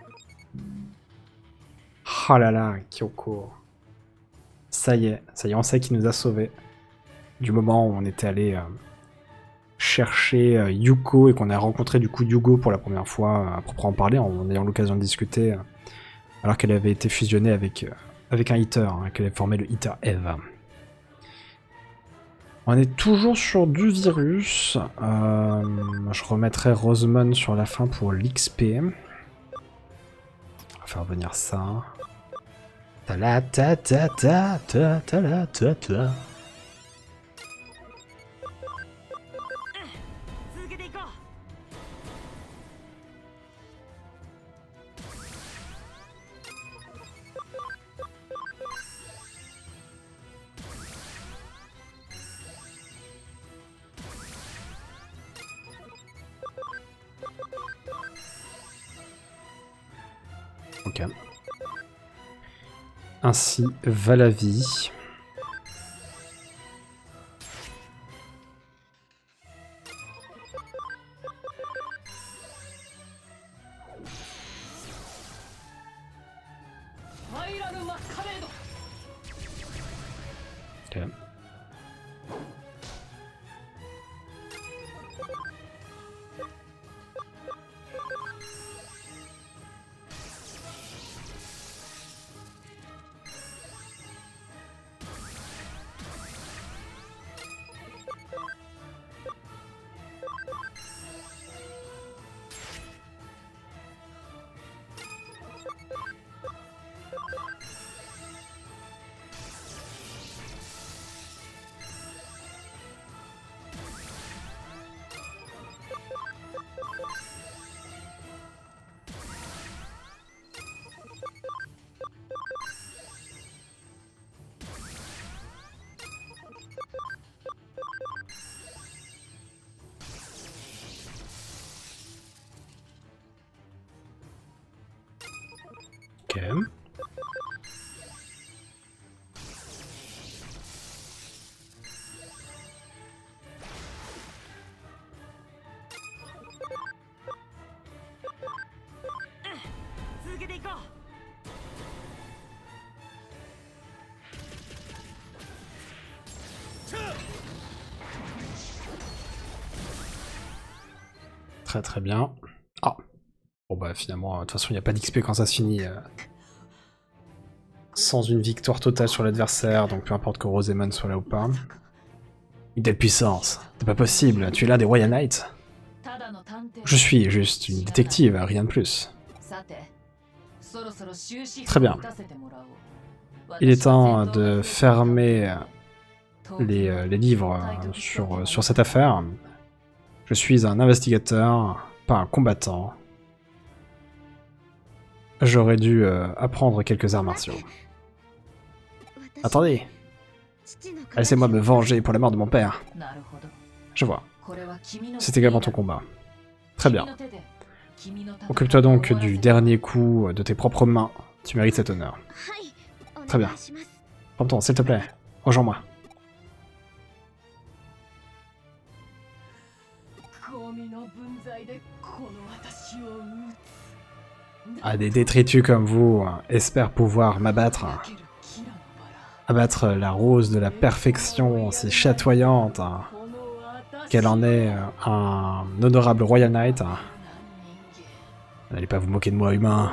Oh là là, Kyoko. Ça y est, ça y est, on sait qu'il nous a sauvés. Du moment où on était allé euh, chercher euh, Yuko et qu'on a rencontré du coup Yugo pour la première fois, euh, à proprement parler, en, en ayant l'occasion de discuter, euh, alors qu'elle avait été fusionnée avec, euh, avec un Hitter, hein, qu'elle avait formé le Hitter Eve. On est toujours sur du virus. Euh, je remettrai Rosemon sur la fin pour l'X P. On va faire venir ça. Ta la ta ta ta ta ta la ta ta. Ok. Ainsi va la vie. Ok. Ok. Très très bien. Ah. Bon bah finalement, de toute façon il n'y a pas d'X P quand ça se finit. Euh, sans une victoire totale sur l'adversaire, donc peu importe que Rosemon soit là ou pas. Une telle puissance, c'est pas possible, tu es là des Royal Knights. Je suis juste une détective, rien de plus. Très bien. Il est temps de fermer les, les livres sur, sur cette affaire. Je suis un investigateur, pas un combattant. J'aurais dû euh, apprendre quelques arts martiaux. Attendez. Laissez-moi me venger pour la mort de mon père. Je vois. C'est également ton combat. Très bien. Occupe-toi donc du dernier coup de tes propres mains. Tu mérites cet honneur. Très bien. Prends-toi, s'il te plaît. Rejoins-moi. Ah, des détritus comme vous hein, espèrent pouvoir m'abattre. Abattre la rose de la perfection si chatoyante hein, qu'elle en est un honorable Royal Knight. Hein. N'allez pas vous moquer de moi, humain.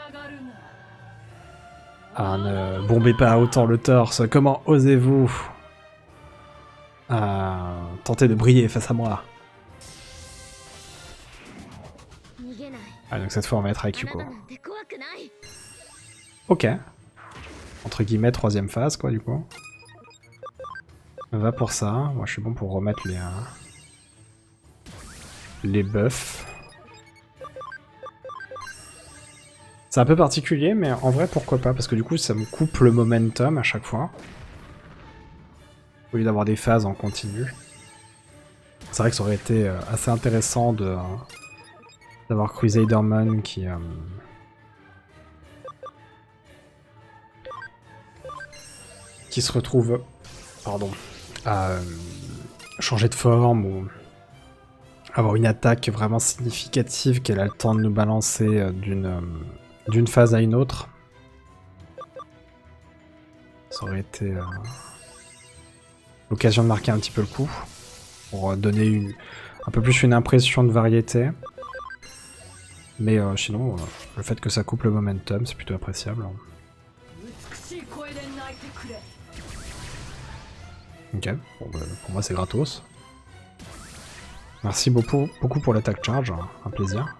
Ah, ne bombez pas autant le torse. Comment osez-vous euh, tenter de briller face à moi? Ah, donc cette fois on va être avec Yuko. Ok. Entre guillemets, troisième phase quoi du coup. Va pour ça. Moi je suis bon pour remettre les... Euh, les buffs. C'est un peu particulier, mais en vrai pourquoi pas, parce que du coup ça me coupe le momentum à chaque fois. Au lieu d'avoir des phases en continu. C'est vrai que ça aurait été assez intéressant de... Euh, d'avoir Crusaderman qui... Euh, qui se retrouve, pardon, à euh, changer de forme ou avoir une attaque vraiment significative qu'elle a le temps de nous balancer euh, d'une euh, d'une phase à une autre. Ça aurait été euh, l'occasion de marquer un petit peu le coup pour donner une, un peu plus une impression de variété. Mais euh, sinon, euh, le fait que ça coupe le momentum, c'est plutôt appréciable. Ok, bon, bah, pour moi c'est gratos. Merci beaucoup, beaucoup pour l'attaque charge, un plaisir.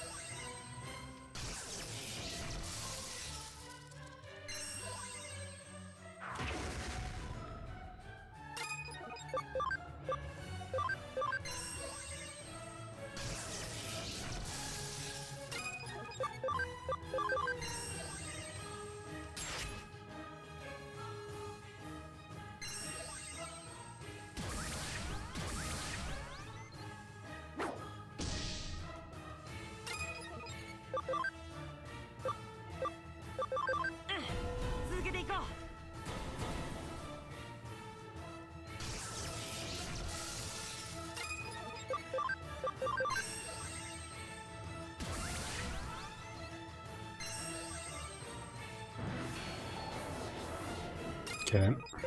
Ok.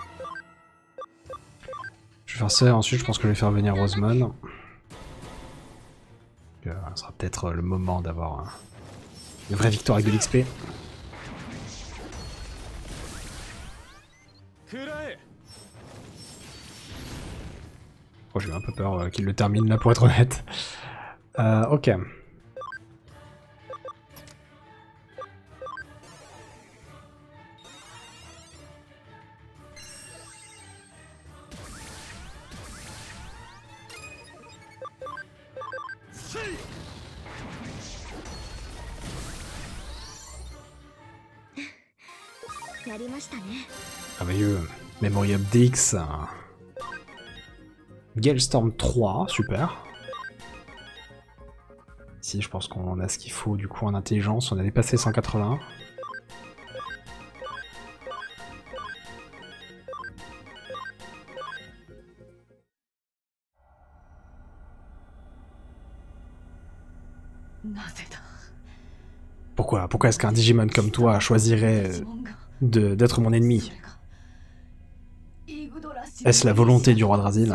Je vais faire ça, ensuite je pense que je vais faire venir Rosemon. Euh, ce sera peut-être le moment d'avoir un... une vraie victoire avec de l'X P. Oh, j'ai eu un peu peur euh, qu'il le termine là pour être honnête. Euh, ok. Merveilleux. Memory of Dix. Galestorm trois, super. Ici, je pense qu'on a ce qu'il faut du coup en intelligence. On a dépassé cent quatre-vingts. Pourquoi Pourquoi est-ce qu'un Digimon comme toi choisirait d'être mon ennemi? Est-ce la volonté du roi Drasil?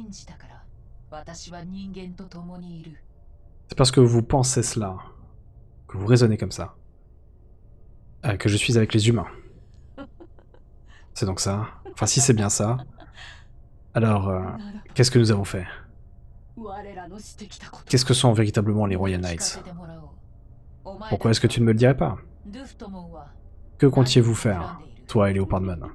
C'est parce que vous pensez cela, que vous raisonnez comme ça, euh, que je suis avec les humains. C'est donc ça. Enfin, si c'est bien ça, alors euh, qu'est-ce que nous avons fait? Qu'est-ce que sont véritablement les Royal Knights? Pourquoi est-ce que tu ne me le dirais pas? Que comptiez-vous faire, toi et Leopardman?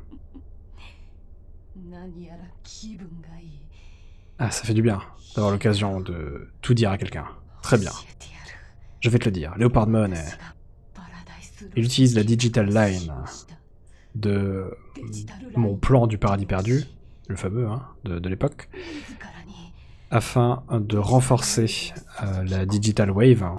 Ah, ça fait du bien d'avoir l'occasion de tout dire à quelqu'un. Très bien. Je vais te le dire. Leopardman est... Il utilise la Digital Line de mon plan du paradis perdu, le fameux, hein, de, de l'époque, afin de renforcer euh, la Digital Wave.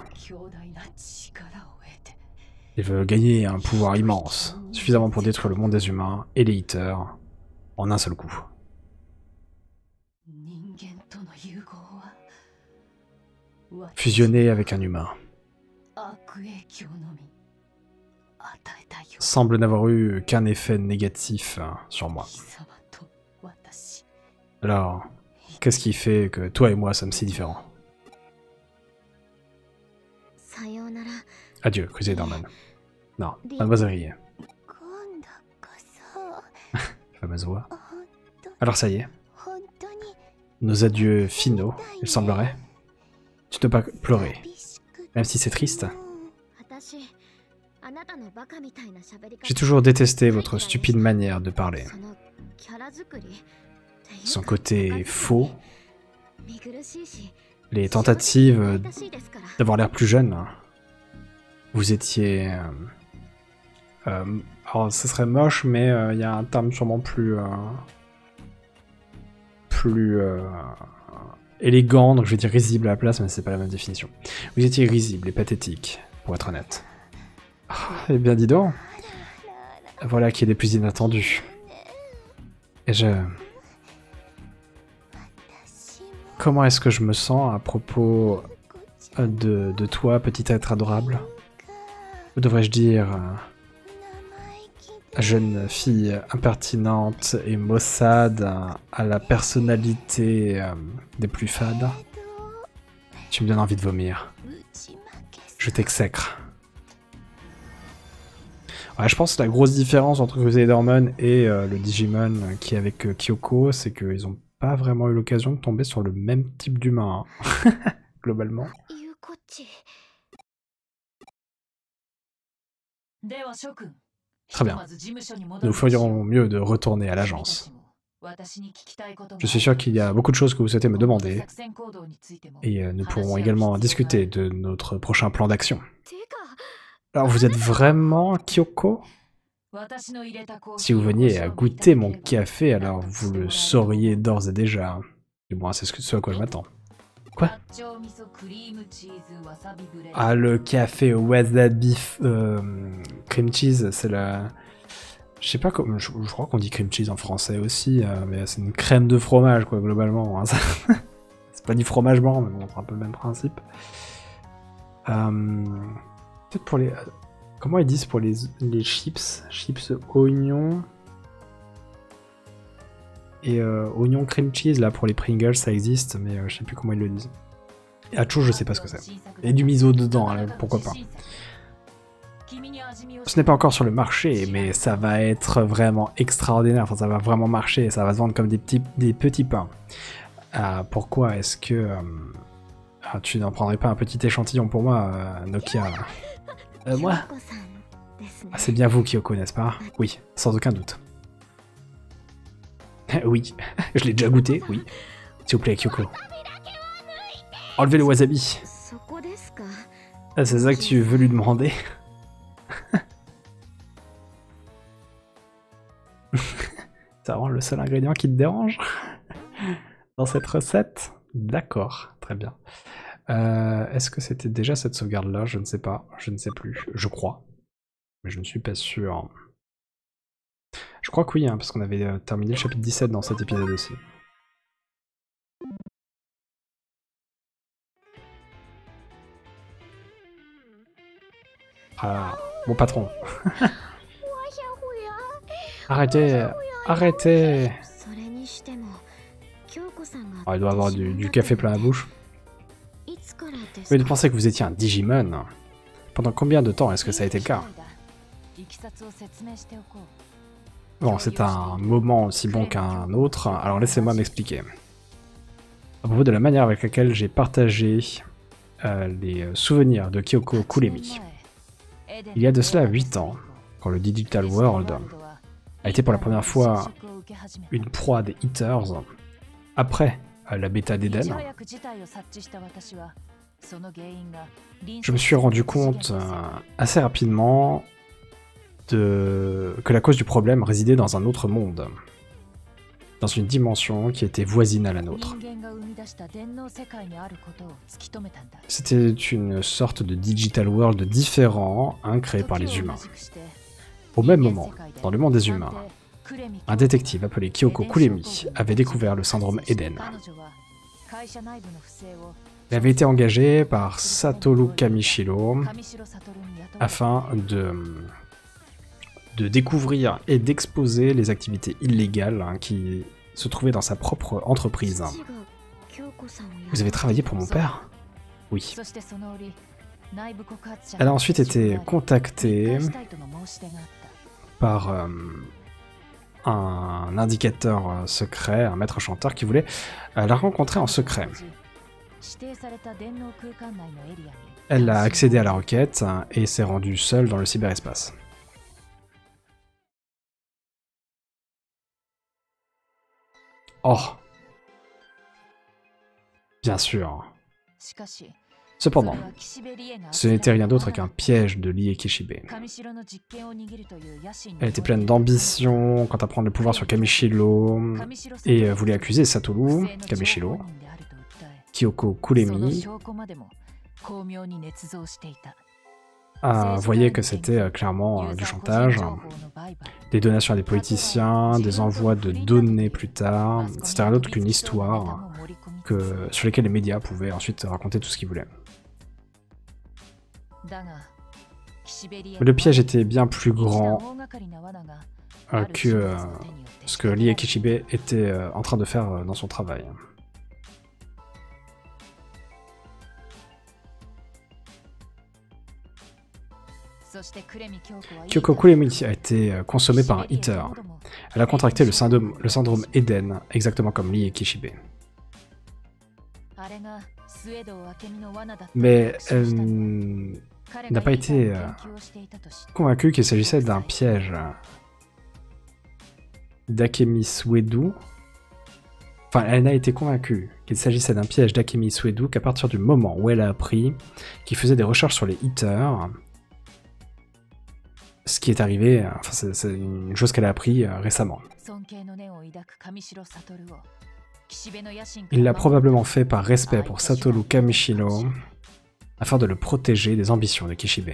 Il veut gagner un pouvoir immense, suffisamment pour détruire le monde des humains et les Hitters en un seul coup. Fusionner avec un humain semble n'avoir eu qu'un effet négatif sur moi. Alors, qu'est-ce qui fait que toi et moi sommes si différents? Adieu, Crusaderman. Non, mademoiselle Rie. Fameuse voix. Alors ça y est. Nos adieux finaux, il semblerait. Tu ne peux pas pleurer. Même si c'est triste. J'ai toujours détesté votre stupide manière de parler. Son côté faux. Les tentatives d'avoir l'air plus jeune. Vous étiez... Euh, euh, alors, ce serait moche, mais il euh, y a un terme sûrement plus... Euh, plus... Euh, élégant, donc je vais dire risible à la place, mais c'est pas la même définition. Vous étiez risible et pathétique, pour être honnête. Oh, eh bien, dis donc. Voilà qui est des plus inattendus. Et je... Comment est-ce que je me sens à propos de, de toi, petit être adorable? Ou devrais-je dire... Jeune fille impertinente et maussade à la personnalité euh, des plus fades. Tu me donnes envie de vomir. Je t'exècre. Ouais, je pense que la grosse différence entre Crusadermon et euh, le Digimon qui est avec euh, Kyoko, c'est qu'ils n'ont pas vraiment eu l'occasion de tomber sur le même type d'humain, hein. Globalement. Très bien. Nous ferions mieux de retourner à l'agence. Je suis sûr qu'il y a beaucoup de choses que vous souhaitez me demander, et nous pourrons également discuter de notre prochain plan d'action. Alors vous êtes vraiment Kyoko? Si vous veniez à goûter mon café, alors vous le sauriez d'ores et déjà. Du moins, c'est ce à quoi je m'attends. Quoi? Ah, le café wasabi euh, cream cheese, c'est la... Je sais pas comment... Je, je crois qu'on dit cream cheese en français aussi, euh, mais c'est une crème de fromage, quoi, globalement. Hein, c'est pas du fromage blanc, mais bon, c'est un peu le même principe. Euh, Peut-être pour les... Comment ils disent pour les, les chips? Chips oignons... Et euh, oignon cream cheese, là, pour les Pringles, ça existe, mais euh, je sais plus comment ils le disent. Et Hacho, je sais pas ce que c'est. Et du miso dedans, hein, pourquoi pas. Ce n'est pas encore sur le marché, mais ça va être vraiment extraordinaire. Enfin, ça va vraiment marcher, ça va se vendre comme des petits, des petits pains. Euh, pourquoi est-ce que... Euh, ah, tu n'en prendrais pas un petit échantillon pour moi, euh, Nokia? euh, Moi ah, c'est bien vous, Kyoko, n'est-ce pas? Oui, sans aucun doute. Oui, je l'ai déjà goûté, oui. S'il vous plaît, Kyoko. Enlevez le wasabi. Ah, c'est ça que tu veux lui demander? C'est vraiment le seul ingrédient qui te dérange dans cette recette? D'accord, très bien. Euh, Est-ce que c'était déjà cette sauvegarde-là? Je ne sais pas, je ne sais plus. Je crois, mais je ne suis pas sûr. Je crois que oui, hein, parce qu'on avait euh, terminé le chapitre dix-sept dans cet épisode aussi. Ah, mon patron. Arrêtez, arrêtez. Oh, il doit avoir du, du café plein la bouche. Mais de penser que vous étiez un Digimon. Pendant combien de temps est-ce que ça a été le cas? Bon, c'est un moment aussi bon qu'un autre, alors laissez-moi m'expliquer. À propos de la manière avec laquelle j'ai partagé euh, les souvenirs de Kyoko Kuremi. Il y a de cela huit ans, quand le Digital World a été pour la première fois une proie des Eaters, après euh, la bêta d'Eden, je me suis rendu compte euh, assez rapidement de... que la cause du problème résidait dans un autre monde, dans une dimension qui était voisine à la nôtre. C'était une sorte de Digital World différent, hein, créé par les humains. Au même moment, dans le monde des humains, un détective appelé Kyoko Kuremi avait découvert le syndrome Eden. Il avait été engagé par Satoru Kamishiro afin de, de découvrir et d'exposer les activités illégales hein, qui se trouvaient dans sa propre entreprise. Vous avez travaillé pour mon père? Oui. Elle a ensuite été contactée par euh, un indicateur secret, un maître chanteur qui voulait euh, la rencontrer en secret. Elle a accédé à la requête et s'est rendue seule dans le cyberespace. Oh. Bien sûr. Cependant, ce n'était rien d'autre qu'un piège de Lie Kishibe. Elle était pleine d'ambition quant à prendre le pouvoir sur Kamishilo et voulait accuser Satoru, Kamishilo, Kyoko Kuremi, ah, voyait que c'était euh, clairement euh, du chantage, des donations à des politiciens, des envois de données plus tard. C'était rien d'autre qu'une histoire que, sur laquelle les médias pouvaient ensuite raconter tout ce qu'ils voulaient. Mais le piège était bien plus grand euh, que euh, ce que Lie Kishibe était euh, en train de faire euh, dans son travail. Kyoko Kuremi a été consommée par un hitter. Elle a contracté le syndrome, le syndrome Eden, exactement comme Lie Kishibe. Mais elle n'a pas été euh, convaincue qu'il s'agissait d'un piège d'Akemi Suedu. Enfin, elle n'a été convaincue qu'il s'agissait d'un piège d'Akemi Suedu qu'à partir du moment où elle a appris qu'il faisait des recherches sur les hitters. Ce qui est arrivé, enfin, c'est une chose qu'elle a appris euh, récemment. Il l'a probablement fait par respect pour Satoru Kamishilo, afin de le protéger des ambitions de Kishibe.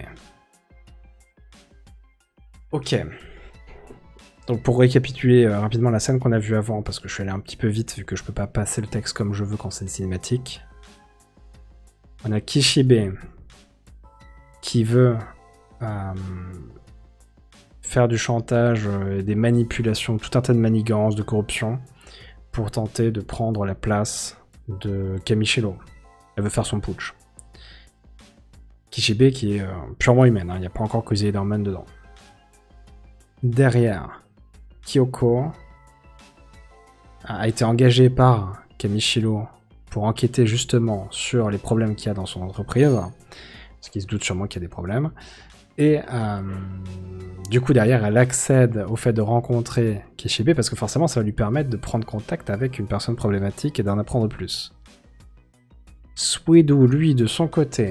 Ok. Donc pour récapituler euh, rapidement la scène qu'on a vue avant, parce que je suis allé un petit peu vite vu que je peux pas passer le texte comme je veux quand c'est une cinématique. On a Kishibe qui veut euh, faire du chantage, euh, des manipulations, tout un tas de manigances, de corruption, pour tenter de prendre la place de Kamishilo. Elle veut faire son putsch. Kishibe qui est euh, purement humaine, il n'y a pas encore Kozue Ederman dedans. Derrière, Kyoko a été engagée par Kamishilo pour enquêter justement sur les problèmes qu'il y a dans son entreprise, parce qu'il se doute sûrement qu'il y a des problèmes. Et euh, du coup, derrière, elle accède au fait de rencontrer Kishibe, parce que forcément, ça va lui permettre de prendre contact avec une personne problématique et d'en apprendre plus. Suedu, lui, de son côté,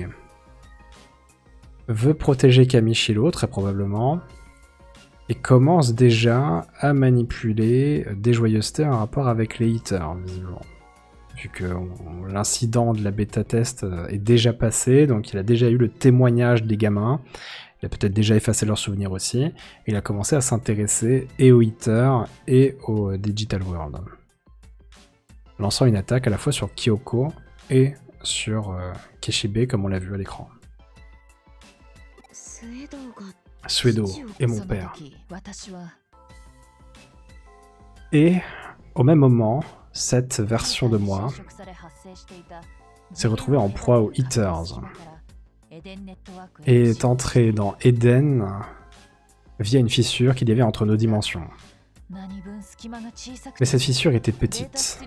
veut protéger Kamishilo, très probablement, et commence déjà à manipuler des joyeusetés en rapport avec les hitters, visiblement. Vu que l'incident de la bêta-test est déjà passé, donc il a déjà eu le témoignage des gamins, il a peut-être déjà effacé leurs souvenirs aussi, et il a commencé à s'intéresser et aux hitters et au Digital World. Lançant une attaque à la fois sur Kyoko et sur euh, Kishibe, comme on l'a vu à l'écran. Suedo est mon père. Et au même moment, cette version de moi s'est retrouvée en proie aux hitters et est entrée dans Eden via une fissure qu'il y avait entre nos dimensions. Mais cette fissure était petite.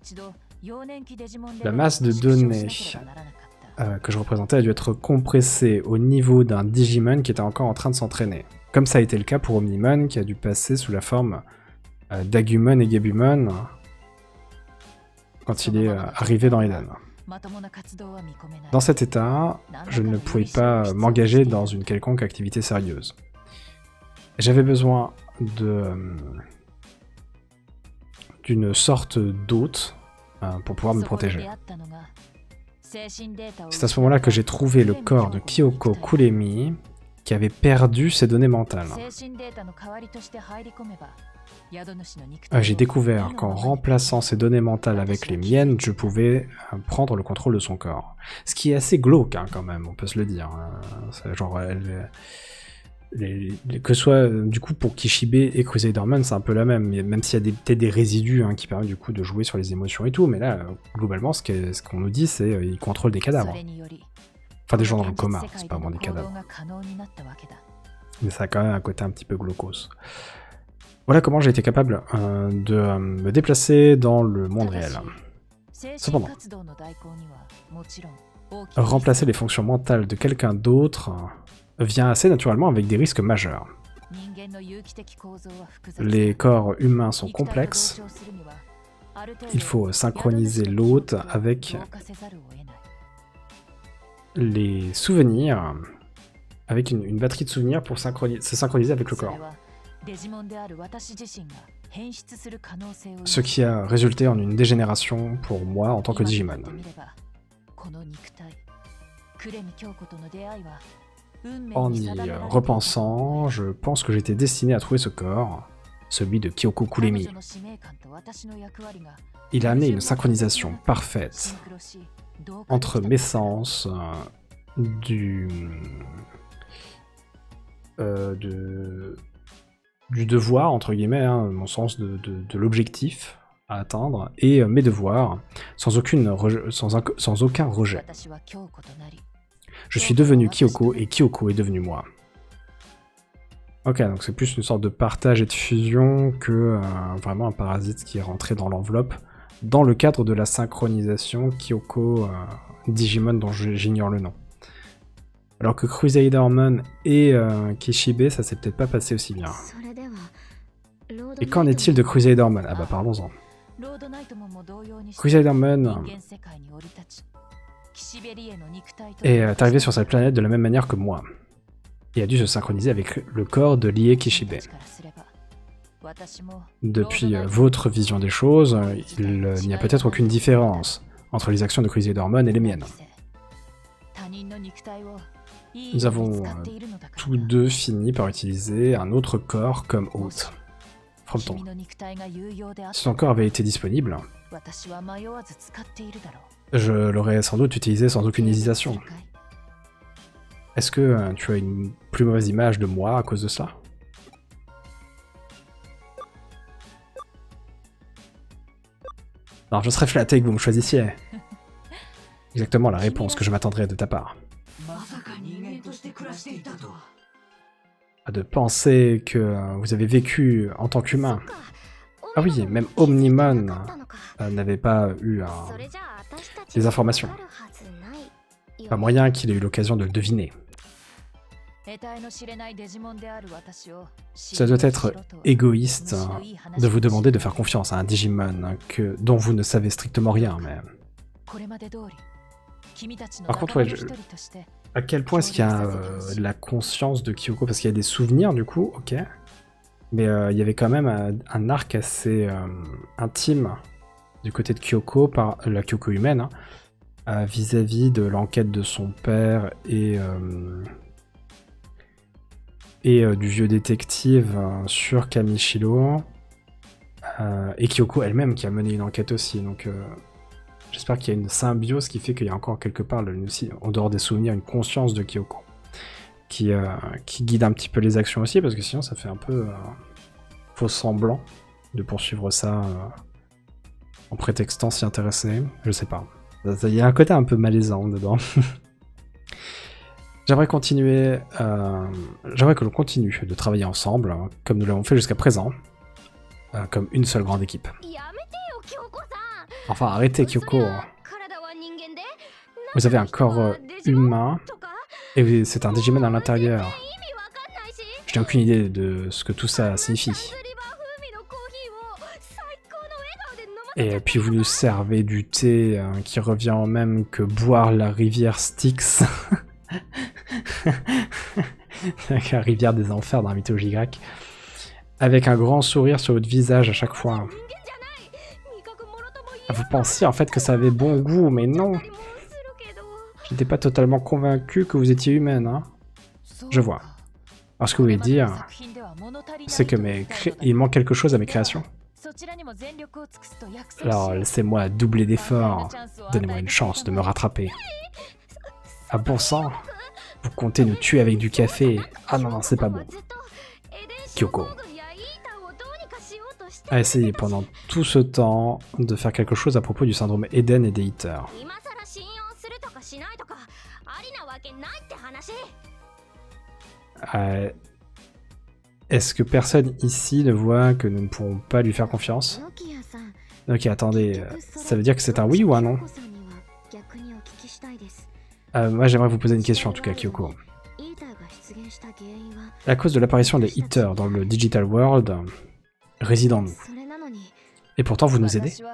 La masse de données euh, que je représentais a dû être compressée au niveau d'un Digimon qui était encore en train de s'entraîner. Comme ça a été le cas pour Omnimon qui a dû passer sous la forme euh, d'Agumon et Gabumon quand il est euh, arrivé dans Eden. Dans cet état, je ne pouvais pas m'engager dans une quelconque activité sérieuse. J'avais besoin de d'une sorte d'hôte euh, pour pouvoir me protéger. C'est à ce moment-là que j'ai trouvé le corps de Kyoko Kuremi qui avait perdu ses données mentales. Euh, j'ai découvert qu'en remplaçant ces données mentales avec les miennes, je pouvais euh, prendre le contrôle de son corps. Ce qui est assez glauque hein, quand même, on peut se le dire. Hein. Genre, elle, les, les, que ce soit euh, du coup pour Kishibe et Crusaderman, c'est un peu la même, mais même s'il y a peut-être des résidus hein, qui permettent du coup de jouer sur les émotions et tout, mais là, euh, globalement, ce qu'on ce qu'on nous dit, c'est qu'il contrôle des cadavres. Enfin, des gens dans le coma, c'est pas vraiment des cadavres. Mais ça a quand même un côté un petit peu glaucose. Voilà comment j'ai été capable euh, de euh, me déplacer dans le monde réel. Cependant, remplacer les fonctions mentales de quelqu'un d'autre vient assez naturellement avec des risques majeurs. Les corps humains sont complexes. Il faut synchroniser l'hôte avec les souvenirs, avec une, une batterie de souvenirs pour synchroniser, se synchroniser avec le corps. Ce qui a résulté en une dégénération pour moi en tant que Digimon. En y repensant, je pense que j'étais destiné à trouver ce corps, celui de Kyoko Kuremi. Il a amené une synchronisation parfaite entre mes sens euh, du, euh, de, du devoir, entre guillemets, hein, mon sens de, de, de l'objectif à atteindre, et euh, mes devoirs, sans, aucune sans, un, sans aucun rejet. Je suis devenu Kyoko et Kyoko est devenu moi. Ok, donc c'est plus une sorte de partage et de fusion que euh, vraiment un parasite qui est rentré dans l'enveloppe dans le cadre de la synchronisation Kyoko euh, Digimon dont j'ignore le nom. Alors que Crusadermon et euh, Kishibe, ça s'est peut-être pas passé aussi bien. Et qu'en est-il de Crusadermon? Ah bah parlons-en. Crusadermon est arrivé sur cette planète de la même manière que moi, et a dû se synchroniser avec le corps de Lie Kishibe. Depuis euh, votre vision des choses, il euh, n'y a peut-être aucune différence entre les actions de Crusadermon et les miennes. Nous avons euh, tous deux fini par utiliser un autre corps comme hôte. Frompton. Si ton corps avait été disponible, je l'aurais sans doute utilisé sans aucune hésitation. Est-ce que euh, tu as une plus mauvaise image de moi à cause de cela? Non, je serais flatté que vous me choisissiez. Exactement la réponse que je m'attendrais de ta part. De penser que euh, vous avez vécu en tant qu'humain. Ah oui, même Omnimon euh, n'avait pas eu euh, des informations. Pas moyen qu'il ait eu l'occasion de le deviner. Ça doit être égoïste de vous demander de faire confiance à un Digimon que, dont vous ne savez strictement rien, mais... Par contre, ouais, je... à quel point est-ce qu'il y a euh, la conscience de Kyoko? Parce qu'il y a des souvenirs, du coup, ok. Mais euh, il y avait quand même un, un arc assez euh, intime du côté de Kyoko, par la Kyoko humaine, vis-à-vis hein, -vis de l'enquête de son père et... Euh, et euh, du vieux détective euh, sur Kamishiro, euh, et Kyoko elle-même qui a mené une enquête aussi, donc euh, j'espère qu'il y a une symbiose qui fait qu'il y a encore quelque part, aussi, en dehors des souvenirs, une conscience de Kyoko, qui, euh, qui guide un petit peu les actions aussi, parce que sinon ça fait un peu euh, faux semblant de poursuivre ça euh, en prétextant s'y intéresser, je sais pas. Il y a un côté un peu malaisant dedans. J'aimerais continuer, euh, j'aimerais que l'on continue de travailler ensemble, hein, comme nous l'avons fait jusqu'à présent, euh, comme une seule grande équipe. Enfin, arrêtez Kyoko. Vous avez un corps euh, humain, et c'est un Digimon à l'intérieur. Je n'ai aucune idée de ce que tout ça signifie. Et puis vous nous servez du thé hein, qui revient en même que boire la rivière Styx. La rivière des enfers dans la mythologie grecque, avec un grand sourire sur votre visage à chaque fois. Vous pensiez en fait que ça avait bon goût, mais non. Je n'étais pas totalement convaincu que vous étiez humaine, hein. Je vois. Alors ce que vous voulez dire, c'est que mes cré... il manque quelque chose à mes créations. Alors laissez-moi doubler d'efforts. Donnez-moi une chance de me rattraper. Ah bon sang, vous comptez nous tuer avec du café. Ah non, non, c'est pas bon. Kyoko a essayé pendant tout ce temps de faire quelque chose à propos du syndrome Eden et des Hitters. Euh, Est-ce que personne ici ne voit que nous ne pourrons pas lui faire confiance? Ok, attendez, ça veut dire que c'est un oui ou un non? euh, Moi j'aimerais vous poser une question en tout cas, Kyoko. La cause de l'apparition des Eaters dans le Digital World réside en nous. Et pourtant vous nous aidez?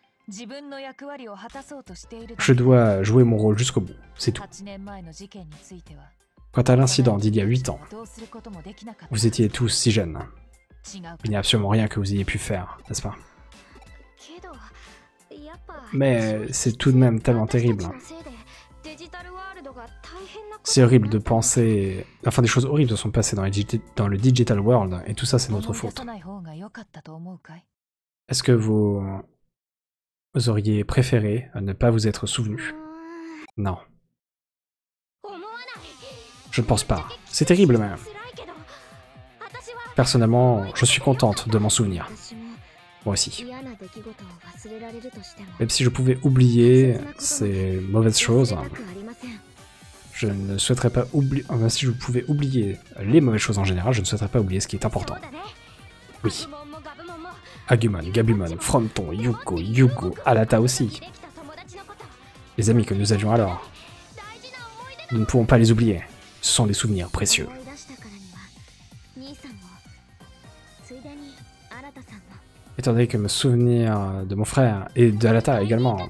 Je dois jouer mon rôle jusqu'au bout, c'est tout. Quant à l'incident d'il y a huit ans, vous étiez tous si jeunes. Il n'y a absolument rien que vous ayez pu faire, n'est-ce pas? Mais c'est tout de même tellement terrible. C'est horrible de penser... Enfin, des choses horribles se sont passées dans, les dans le Digital World, et tout ça, c'est notre faute. Est-ce que vous... vous auriez préféré ne pas vous être souvenu? Non. Je ne pense pas. C'est terrible, même. Personnellement, je suis contente de m'en souvenir. Moi aussi. Même si je pouvais oublier ces mauvaises choses, je ne souhaiterais pas oublier... Enfin, si je pouvais oublier les mauvaises choses en général, je ne souhaiterais pas oublier ce qui est important. Oui. Agumon, Gabumon, Fronton, Yuko, Yugo, Alata aussi. Les amis que nous avions alors. Nous ne pouvons pas les oublier. Ce sont des souvenirs précieux. Étant donné que me souvenir de mon frère et d'Alata également.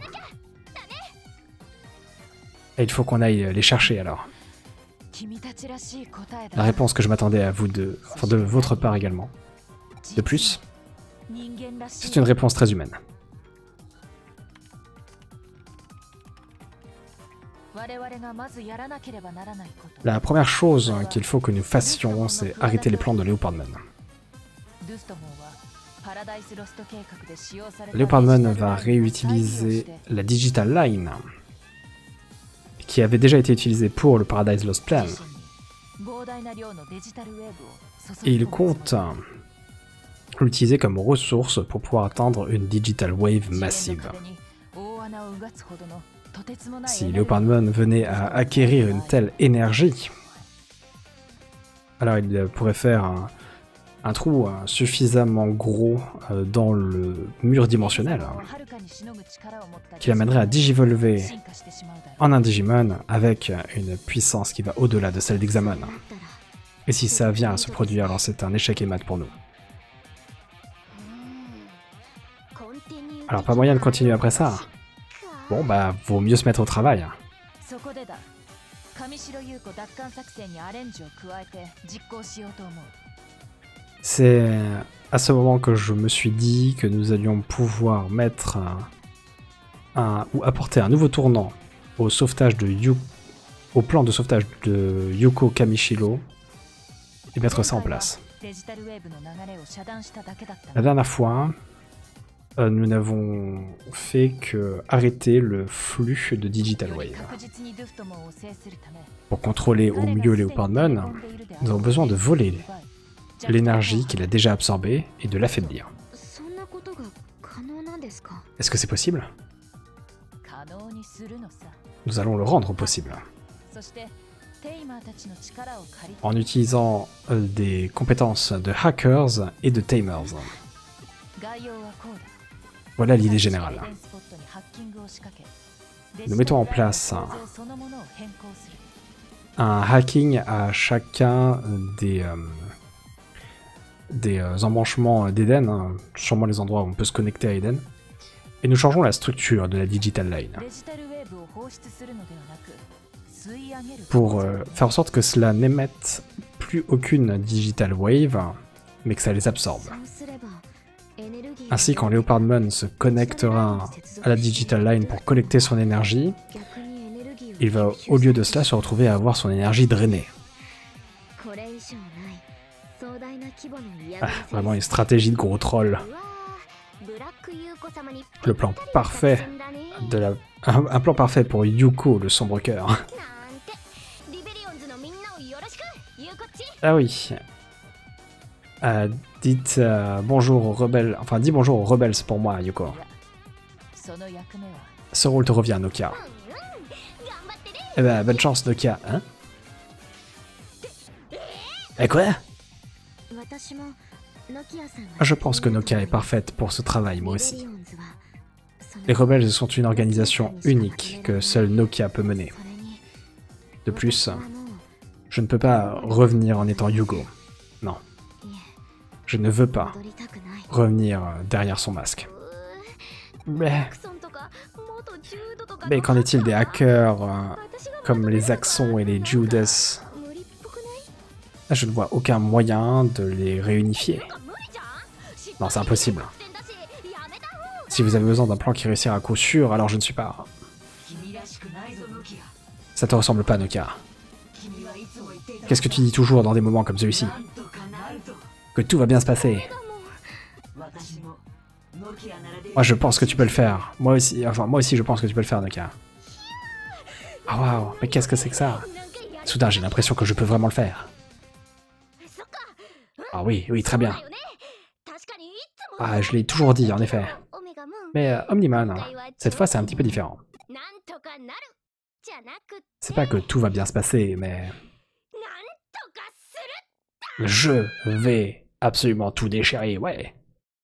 Et il faut qu'on aille les chercher alors. La réponse que je m'attendais à vous deux, enfin de votre part également. De plus, c'est une réponse très humaine. La première chose qu'il faut que nous fassions, c'est arrêter les plans de Leopardman. Leopardman va réutiliser la Digital Line, qui avait déjà été utilisée pour le Paradise Lost Plan. Et il compte l'utiliser comme ressource pour pouvoir atteindre une Digital Wave massive. Si Leopardman venait à acquérir une telle énergie, alors il pourrait faire un, un trou euh, suffisamment gros euh, dans le mur dimensionnel qui l'amènerait à digivolver en un Digimon avec une puissance qui va au-delà de celle d'Hexamon. Et si ça vient à se produire, alors c'est un échec et mat pour nous. Alors pas moyen de continuer après ça. Bon bah, vaut mieux se mettre au travail. C'est à ce moment que je me suis dit que nous allions pouvoir mettre un, un ou apporter un nouveau tournant au sauvetage de Yu, au plan de sauvetage de Yuko Kamishiro et mettre ça en place. La dernière fois, euh, nous n'avons fait que arrêter le flux de Digital Wave. Pour contrôler au mieux Leopardman, nous avons besoin de voler l'énergie qu'il a déjà absorbée et de l'affaiblir. Est-ce que c'est possible? Nous allons le rendre possible. En utilisant euh, des compétences de hackers et de tamers. Voilà l'idée générale. Nous mettons en place un, un hacking à chacun des, euh, des euh, embranchements d'Eden, hein, sûrement les endroits où on peut se connecter à Eden, et nous changeons la structure de la Digital Line. Pour euh, faire en sorte que cela n'émette plus aucune Digital Wave, mais que ça les absorbe. Ainsi, quand Leopardman se connectera à la Digital Line pour collecter son énergie, il va au lieu de cela se retrouver à avoir son énergie drainée. Ah, vraiment une stratégie de gros troll. Le plan parfait de la... un, un plan parfait pour Yuko, le sombre cœur. Ah oui. Euh, dites euh, bonjour aux rebelles, enfin dis bonjour aux rebelles pour moi, Yuko. Ce rôle te revient, Nokia. Eh ben, bonne chance, Nokia, hein? Eh quoi? Je pense que Nokia est parfaite pour ce travail, moi aussi. Les rebelles sont une organisation unique que seule Nokia peut mener. De plus, je ne peux pas revenir en étant Yugo. Non. Je ne veux pas revenir derrière son masque. Mais, Mais qu'en est-il des hackers euh, comme les Axons et les Judas? Je ne vois aucun moyen de les réunifier. Non, c'est impossible. Si vous avez besoin d'un plan qui réussira à coup sûr, alors je ne suis pas... Ça te ressemble pas, Nokia. Qu'est-ce que tu dis toujours dans des moments comme celui-ci? Que tout va bien se passer. Moi, je pense que tu peux le faire. Moi aussi, enfin, moi aussi, je pense que tu peux le faire, Nokia. Ah oh, waouh, mais qu'est-ce que c'est que ça? Soudain, j'ai l'impression que je peux vraiment le faire. Ah oui, oui, très bien. Ah, je l'ai toujours dit, en effet. Mais euh, Omnimon, cette fois, c'est un petit peu différent. C'est pas que tout va bien se passer, mais... Je vais absolument tout déchirer, ouais.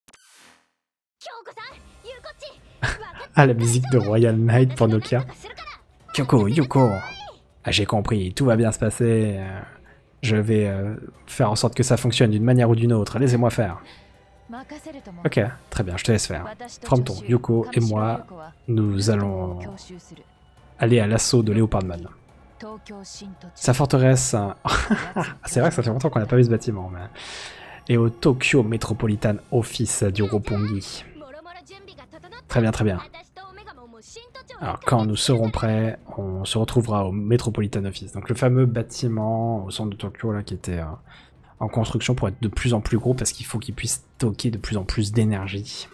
Ah, la musique de Royal Knight pour Nokia. Kyoko, Yuko. Ah, j'ai compris, tout va bien se passer. Je vais euh, faire en sorte que ça fonctionne d'une manière ou d'une autre. Laissez-moi faire. Ok, très bien, je te laisse faire. Frompton, Yuko et moi, nous allons aller à l'assaut de Leopardman. Sa forteresse... C'est vrai que ça fait longtemps qu'on n'a pas vu ce bâtiment. Mais... Et au Tokyo Metropolitan Office du Roppongi. Très bien, très bien. Alors, quand nous serons prêts, on se retrouvera au Metropolitan Office. Donc le fameux bâtiment au centre de Tokyo là, qui était euh, en construction pour être de plus en plus gros parce qu'il faut qu'il puisse stocker de plus en plus d'énergie.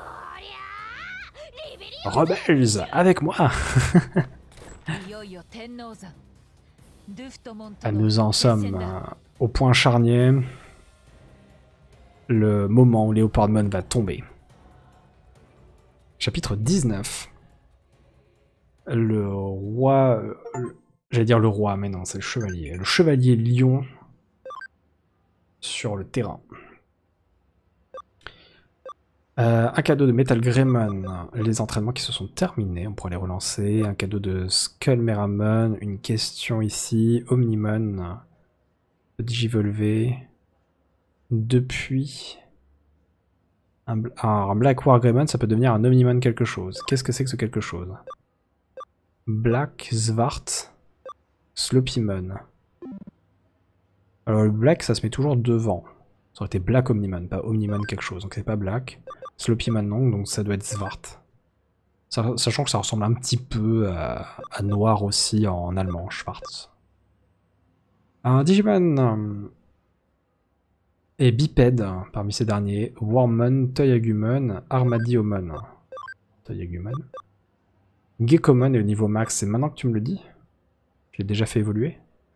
Rebels, avec moi. Nous en sommes euh, au point charnier. Le moment où Leopardman va tomber. Chapitre dix-neuf. Le roi... J'allais dire le roi, mais non, c'est le chevalier. Le chevalier lion sur le terrain. Euh, un cadeau de Metal Greymon. Les entraînements qui se sont terminés, on pourrait les relancer. Un cadeau de Skull Meramon. Une question ici. Omnimon. Digivolvé. Depuis... Un, un Black War Greymon, ça peut devenir un Omnimon quelque chose. Qu'est-ce que c'est que ce quelque chose? Black, Zwart, Sloppymon. Alors le Black, ça se met toujours devant. Ça aurait été Black Omnimon, pas Omnimon quelque chose. Donc c'est pas Black. Sloppymon non, donc ça doit être Zwart. Sachant que ça ressemble un petit peu à, à Noir aussi en allemand, Schwarz. Un Digimon est bipède parmi ces derniers. Wormmon, Toyagumon, Armadillomon. Toyagumon. Geckomon est au niveau max, c'est maintenant que tu me le dis? Je l'ai déjà fait évoluer.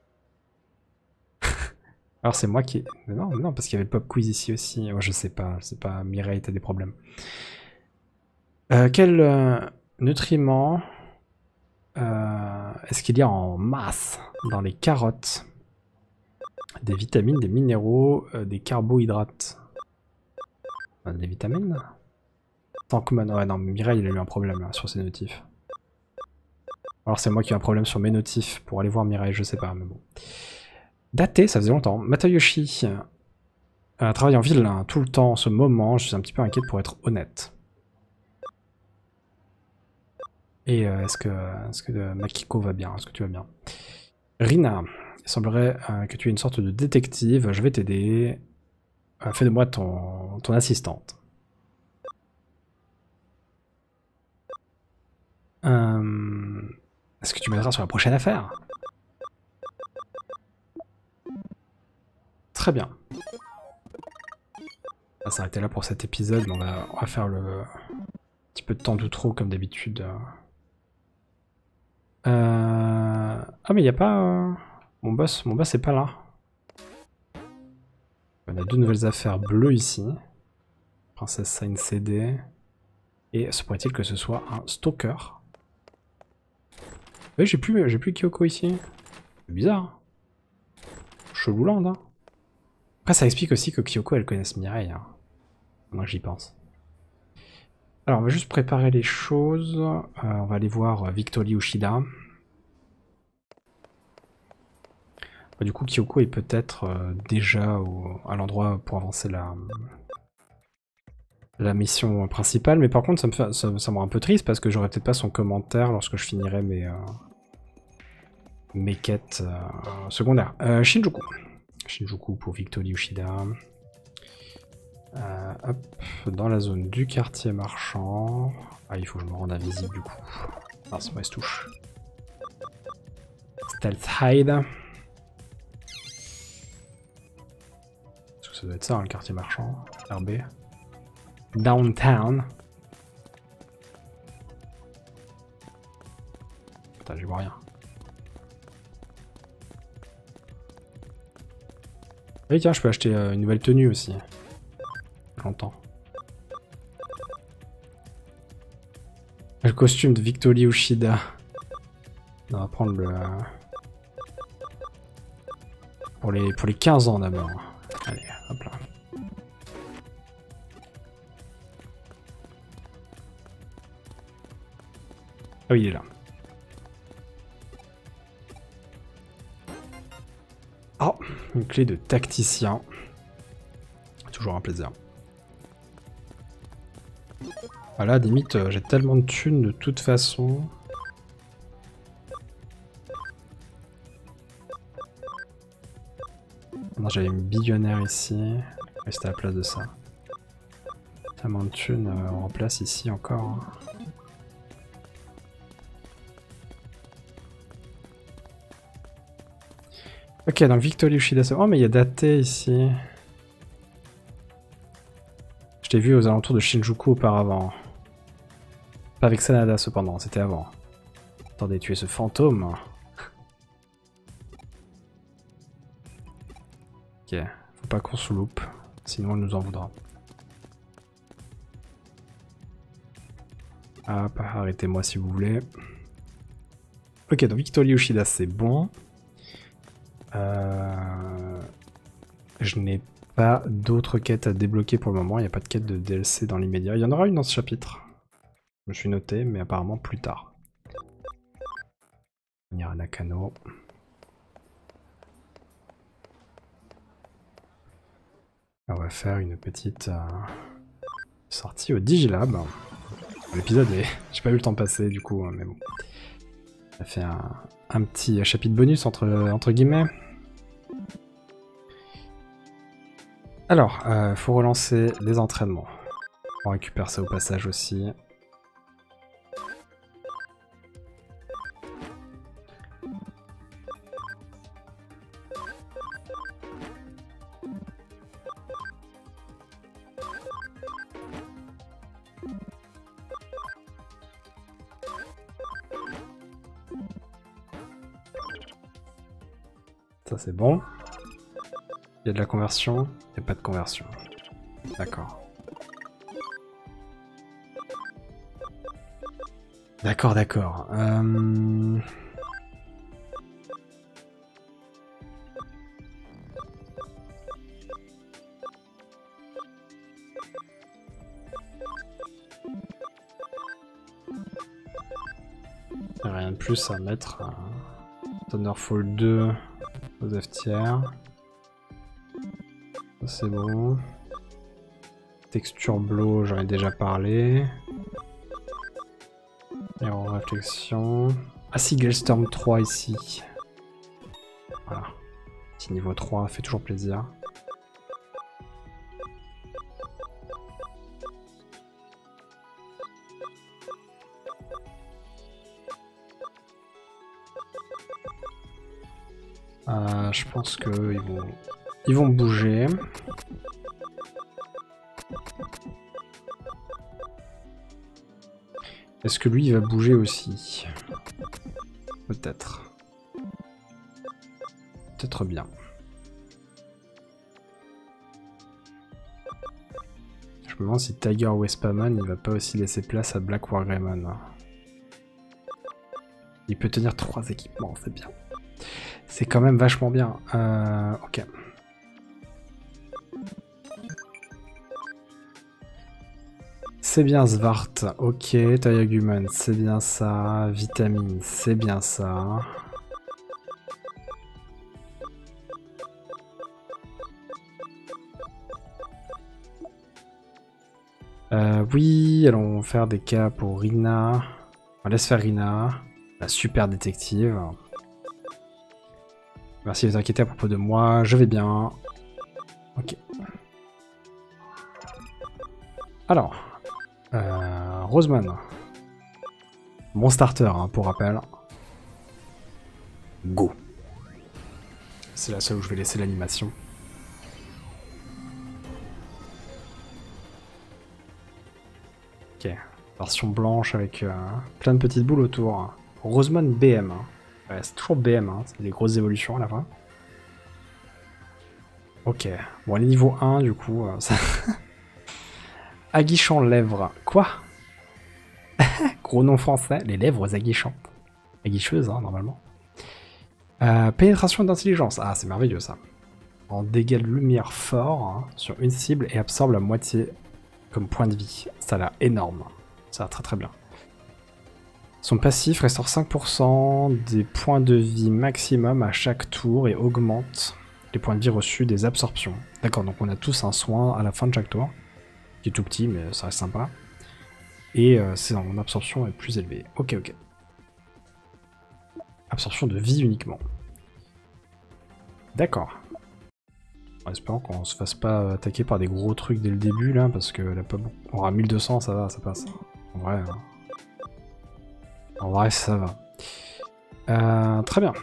Alors c'est moi qui... Mais non, non, parce qu'il y avait le pop quiz ici aussi. Oh, je sais pas, je sais pas, Mireille, t'as des problèmes. Euh, quel euh, nutriment euh, est-ce qu'il y a en masse dans les carottes? Des vitamines, des minéraux, euh, des carbohydrates. Euh, des vitamines? Tankmon, ouais non, Mireille il a eu un problème là, sur ses notifs. Alors c'est moi qui ai un problème sur mes notifs pour aller voir Mireille, je sais pas, mais bon. Daté, ça faisait longtemps. Matayoshi euh, travaille en ville hein, tout le temps en ce moment, je suis un petit peu inquiète pour être honnête. Et euh, est-ce que, est-ce que euh, Makiko va bien? Est-ce que tu vas bien? Rina, il semblerait euh, que tu es une sorte de détective, je vais t'aider. Euh, fais de moi ton, ton assistante. Euh... Est-ce que tu m'aideras sur la prochaine affaire? Très bien. On va s'arrêter là pour cet épisode, mais on va, on va faire le petit peu de temps d'outro comme d'habitude. Euh... Ah mais il n'y a pas... Euh... Mon boss, mon boss est pas là. On a deux nouvelles affaires bleues ici. Princesse Sign C D. Et se pourrait-il que ce soit un stalker? Oui, j'ai plus, j'ai plus Kyoko ici. C'est bizarre. Chelouland, hein. Après, ça explique aussi que Kyoko, elle connaisse Mireille. Hein. Moi, j'y pense. Alors, on va juste préparer les choses. Euh, on va aller voir Victory Ushida. Bah, du coup, Kyoko est peut-être euh, déjà au, à l'endroit pour avancer la, la mission principale. Mais par contre, ça me, fait, ça, ça me rend un peu triste parce que j'aurai peut-être pas son commentaire lorsque je finirai mes, euh, mes quêtes euh, secondaires. Euh, Shinjuku. Shinjuku pour Victory Ushida. Euh, hop, dans la zone du quartier marchand. Ah, il faut que je me rende invisible du coup. Ah, c'est mauvaise touche. Stealth Hide. Est-ce que ça doit être ça, hein, le quartier marchand? R B. Downtown. Putain, j'y vois rien. Oui, tiens, je peux acheter euh, une nouvelle tenue aussi. Longtemps. Le costume de Victory Ushida. On va prendre le... Pour les, pour les quinze ans d'abord. Allez, hop là. Ah oui, il est là. Oh, une clé de tacticien. Toujours un plaisir. Voilà, limite, euh, j'ai tellement de thunes de toute façon. Non, j'avais une billionnaire ici. Rester à la place de ça. Tellement de thunes, euh, on remplace ici encore. Ok, donc Victory Ushida. Oh, mais il y a Date ici. Je t'ai vu aux alentours de Shinjuku auparavant. Pas avec Sanada cependant, c'était avant. Attendez, tu es ce fantôme. Ok, faut pas qu'on se loupe, sinon elle nous en voudra. Hop, arrêtez-moi si vous voulez. Ok, donc Victory Ushida c'est bon. Euh... Je n'ai pas d'autres quêtes à débloquer pour le moment, il n'y a pas de quête de D L C dans l'immédiat. Il y en aura une dans ce chapitre. Je me suis noté, mais apparemment plus tard. Venir à Nakano. On va faire une petite euh, sortie au Digilab. L'épisode est... J'ai pas eu le temps de passer du coup, mais bon. Ça fait un, un petit chapitre bonus entre, entre guillemets. Alors, il euh, faut relancer les entraînements. On récupère ça au passage aussi. Ça c'est bon. Il y a de la conversion, il n'y a pas de conversion. D'accord. D'accord, d'accord. Euh... Rien de plus à mettre. Euh... Thunderfall deux aux F tiers. C'est bon. Texture blow, j'en ai déjà parlé. Et en réflexion. Ah si, Gelstorm trois ici. Voilà. Petit niveau trois, fait toujours plaisir. Euh, je pense que ils vont, ils vont bouger. Est-ce que lui il va bouger aussi? Peut-être. Peut-être bien. Je me demande si Tiger Wespaman il va pas aussi laisser place à Black Wargreymon. Il peut tenir trois équipements, c'est bien. C'est quand même vachement bien. Euh, ok. C'est bien Svart, ok, Tayaguman, c'est bien ça, Vitamine, c'est bien ça. Euh, oui, allons faire des cas pour Rina. On laisse faire Rina, la super détective. Merci de vous inquiéter à propos de moi, je vais bien. Ok. Alors, euh, Roseman. Bon starter, hein, pour rappel. Go. C'est la seule où je vais laisser l'animation. Ok. Version blanche avec euh, plein de petites boules autour. Roseman B M. Hein. Ouais, c'est toujours B M, hein. C'est des grosses évolutions à la fin. Ok. Bon, les niveaux un, du coup, euh, ça... Aguichant lèvres. Quoi? Gros nom français. Les lèvres aguichantes. Aguicheuses, hein, normalement. Euh, pénétration d'intelligence. Ah, c'est merveilleux, ça. En dégâts de lumière fort hein, sur une cible et absorbe la moitié comme point de vie. Ça a l'air énorme. Ça a l'air très très bien. Son passif restaure cinq pour cent des points de vie maximum à chaque tour et augmente les points de vie reçus des absorptions. D'accord, donc on a tous un soin à la fin de chaque tour. Qui est tout petit, mais ça reste sympa. Et euh, c'est en absorption est plus élevée. Ok, ok. Absorption de vie uniquement. D'accord. En espérant qu'on se fasse pas attaquer par des gros trucs dès le début, là, parce que là, pas bon. On aura mille deux cents, ça va, ça passe. En vrai, hein. En vrai, ça va. Euh, très bien.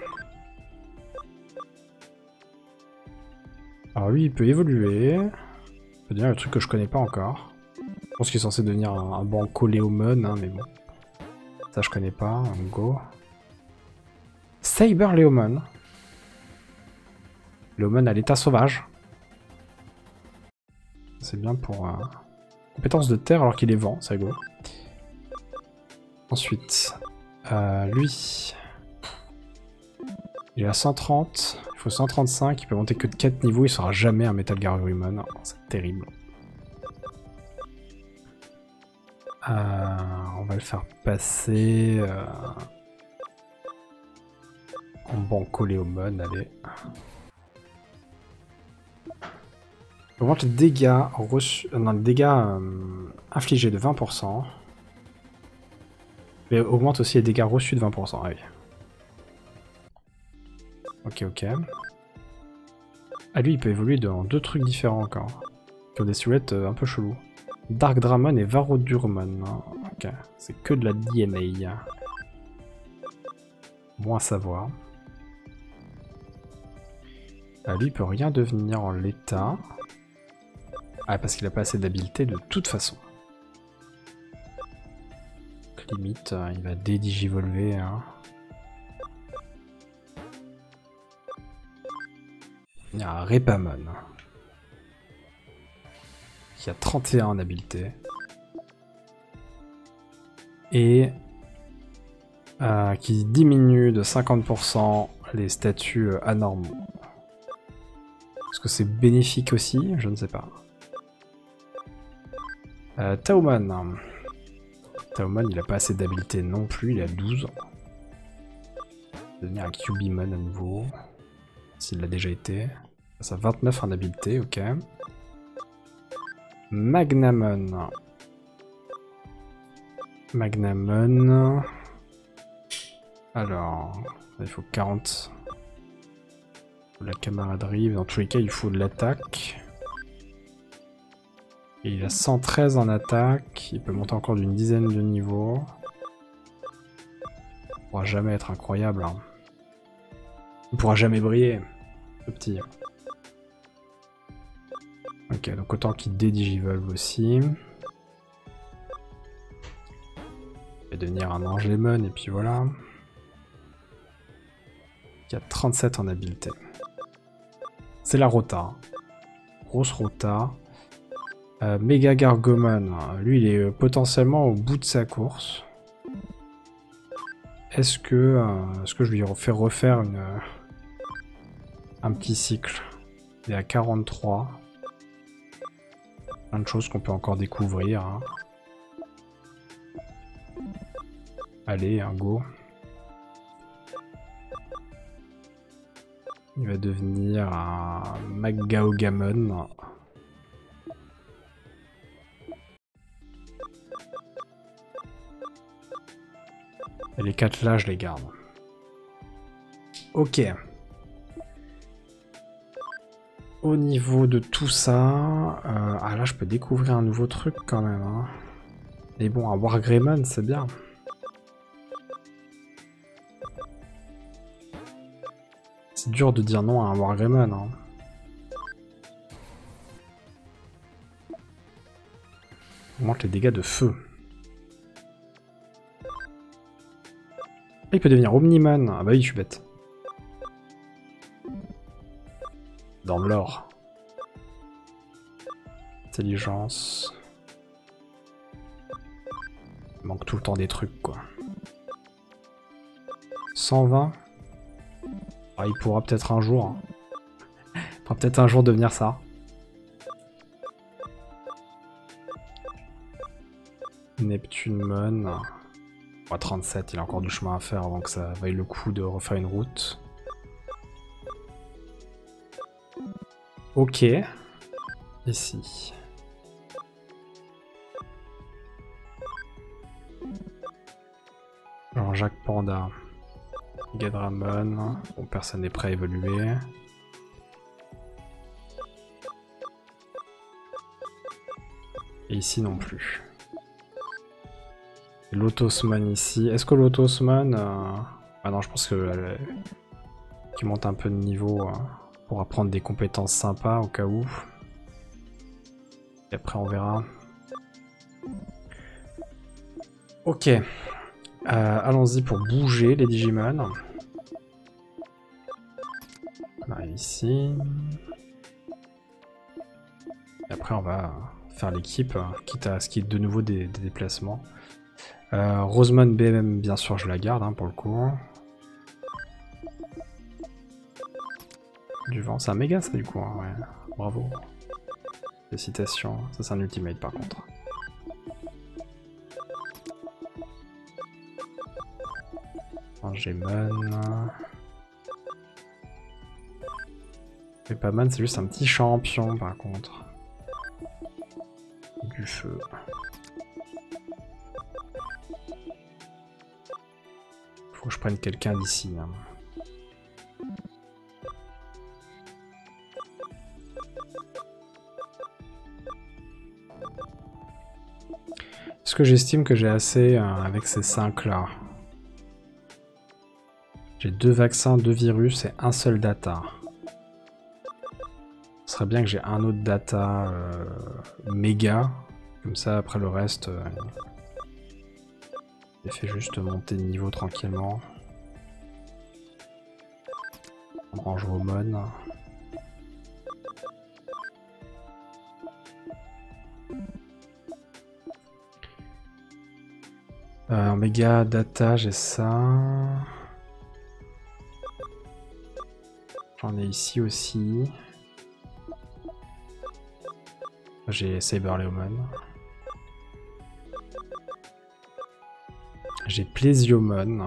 Alors lui, il peut évoluer. Il peut devenir le truc que je connais pas encore. Je pense qu'il est censé devenir un, un banco Léomon, hein, mais bon. Ça, je connais pas. Go. Saber Léomon. Léomon à l'état sauvage. C'est bien pour... Euh... Compétence de terre alors qu'il est vent, c'est rigolo. Ensuite, euh, lui... Il est à cent trente, il faut cent trente-cinq, il peut monter que de quatre niveaux, il sera jamais un Metal Garurumon. C'est terrible. Euh, on va le faire passer euh, en banco Léomon, allez. Augmente les dégâts reçus, non, les dégâts euh, infligés de vingt pour cent. Mais augmente aussi les dégâts reçus de vingt pour cent, ah oui. Ok, ok. Ah lui, il peut évoluer dans deux trucs différents encore. Qui ont des silhouettes euh, un peu cheloues. Dark Dramon et Varodurmon. Ok, c'est que de la D M A. Bon à savoir. Ah, lui, il peut rien devenir en l'état. Ah, parce qu'il a pas assez d'habileté de toute façon. Donc, limite, euh, il va dédigivolver. Hein. Il y a un Repamon. Qui a trente et un en habileté. Et euh, qui diminue de cinquante pour cent les statuts anormaux. Est-ce que c'est bénéfique aussi? Je ne sais pas. Euh, Taomon. Taomon, il a pas assez d'habileté non plus, il a douze. Il va devenir un Cubimon à nouveau. S'il l'a déjà été. Ça a vingt-neuf en habileté, ok. Magnamon. Magnamon. Alors, il faut quarante. La camaraderie, dans tous les cas, il faut de l'attaque. Et il a cent treize en attaque, il peut monter encore d'une dizaine de niveaux. Il pourra jamais être incroyable. Hein. Il pourra jamais briller, ce petit. Ok, donc autant qu'il dédigivolve aussi. Il va devenir un Angemon et puis voilà. Il y a trente-sept en habileté. C'est la Rota. Grosse Rota. Euh, Mega Gargomon, lui il est euh, potentiellement au bout de sa course. Est-ce que, euh, est-ce que je lui fais refaire une, euh, un petit cycle? Il est à quarante-trois. Plein de choses qu'on peut encore découvrir. Hein. Allez, un go. Il va devenir un Magaogamon. Et les quatre là, je les garde. Ok. Au niveau de tout ça... Euh, ah là, je peux découvrir un nouveau truc quand même. Hein. Mais bon, un Wargreymon, c'est bien. C'est dur de dire non à un Wargreymon. Hein. Il manque les dégâts de feu. Ah, il peut devenir Omnimon. Ah bah oui, je suis bête. Dans l'or. Intelligence. Il manque tout le temps des trucs, quoi. cent vingt. Ah, il pourra peut-être un jour. Hein. Il pourra peut-être un jour devenir ça. Neptunemon. Oh, trente-sept, il a encore du chemin à faire avant que ça vaille le coup de refaire une route. Ok. Ici. Jean-Jacques Panda. Gadramon. Bon, personne n'est prêt à évoluer. Et ici non plus. Lotosmon ici. Est-ce que Lotosmon... Euh... Ah non, je pense que... Euh, qui monte un peu de niveau euh, pour apprendre des compétences sympas au cas où. Et après on verra. Ok. Euh, Allons-y pour bouger les Digimon. On arrive ici. Et après on va faire l'équipe, quitte à ce qu'il y ait de nouveau des, des déplacements. Euh, Rosemon B M M, bien sûr, je la garde hein, pour le coup. Du vent, c'est un méga ça du coup, hein, ouais. Bravo. Félicitations, ça c'est un ultimate par contre. Angemon. Pepamon, c'est juste un petit champion par contre. Du feu. Faut que je prenne quelqu'un d'ici. Hein. Est-ce que j'estime que j'ai assez euh, avec ces cinq là? J'ai deux vaccins, deux virus et un seul data. Ce serait bien que j'ai un autre data euh, méga. Comme ça, après le reste, euh, j'ai fait juste monter de niveau tranquillement. Angemon. Euh, méga data, j'ai ça. J'en ai ici aussi. J'ai Saberleomon. J'ai Plesiomon.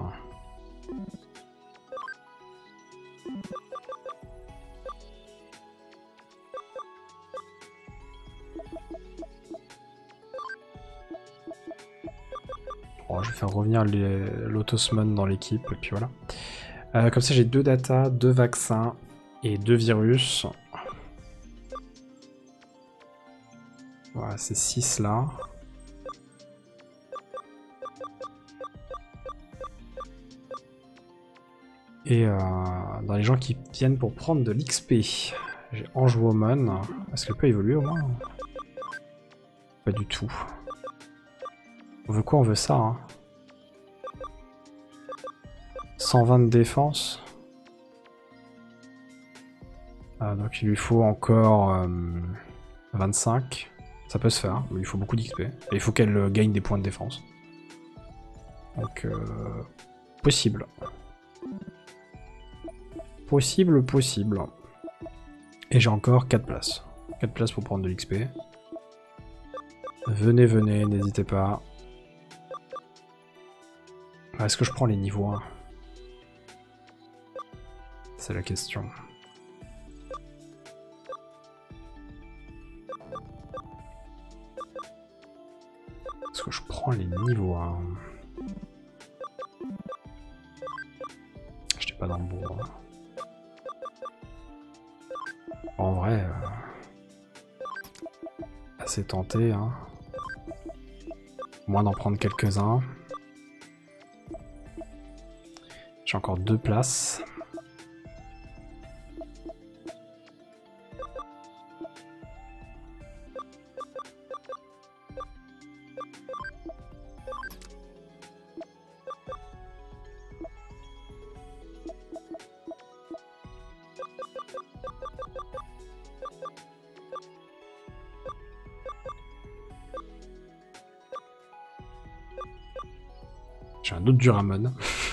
Bon, je vais faire revenir l'Autosmon dans l'équipe et puis voilà. Euh, comme ça j'ai deux data, deux vaccins et deux virus. Voilà, c'est six là. Et euh, dans les gens qui viennent pour prendre de l'X P, j'ai Angemon. Est-ce qu'elle peut évoluer au moins? Pas du tout. On veut quoi? On veut ça. Hein. cent vingt de défense. Ah, donc il lui faut encore euh, vingt-cinq. Ça peut se faire, mais il faut beaucoup d'X P. Et il faut qu'elle euh, gagne des points de défense. Donc, euh, possible. Possible, possible. Et j'ai encore quatre places. quatre places pour prendre de l'X P. Venez, venez, n'hésitez pas. Est-ce que je prends les niveaux un? C'est la question. Est-ce que je prends les niveaux un? J'étais pas dans le bon. Hein. En vrai, euh, assez tenté. Hein. Moins d'en prendre quelques-uns. J'ai encore deux places. J'ai un autre Duramon.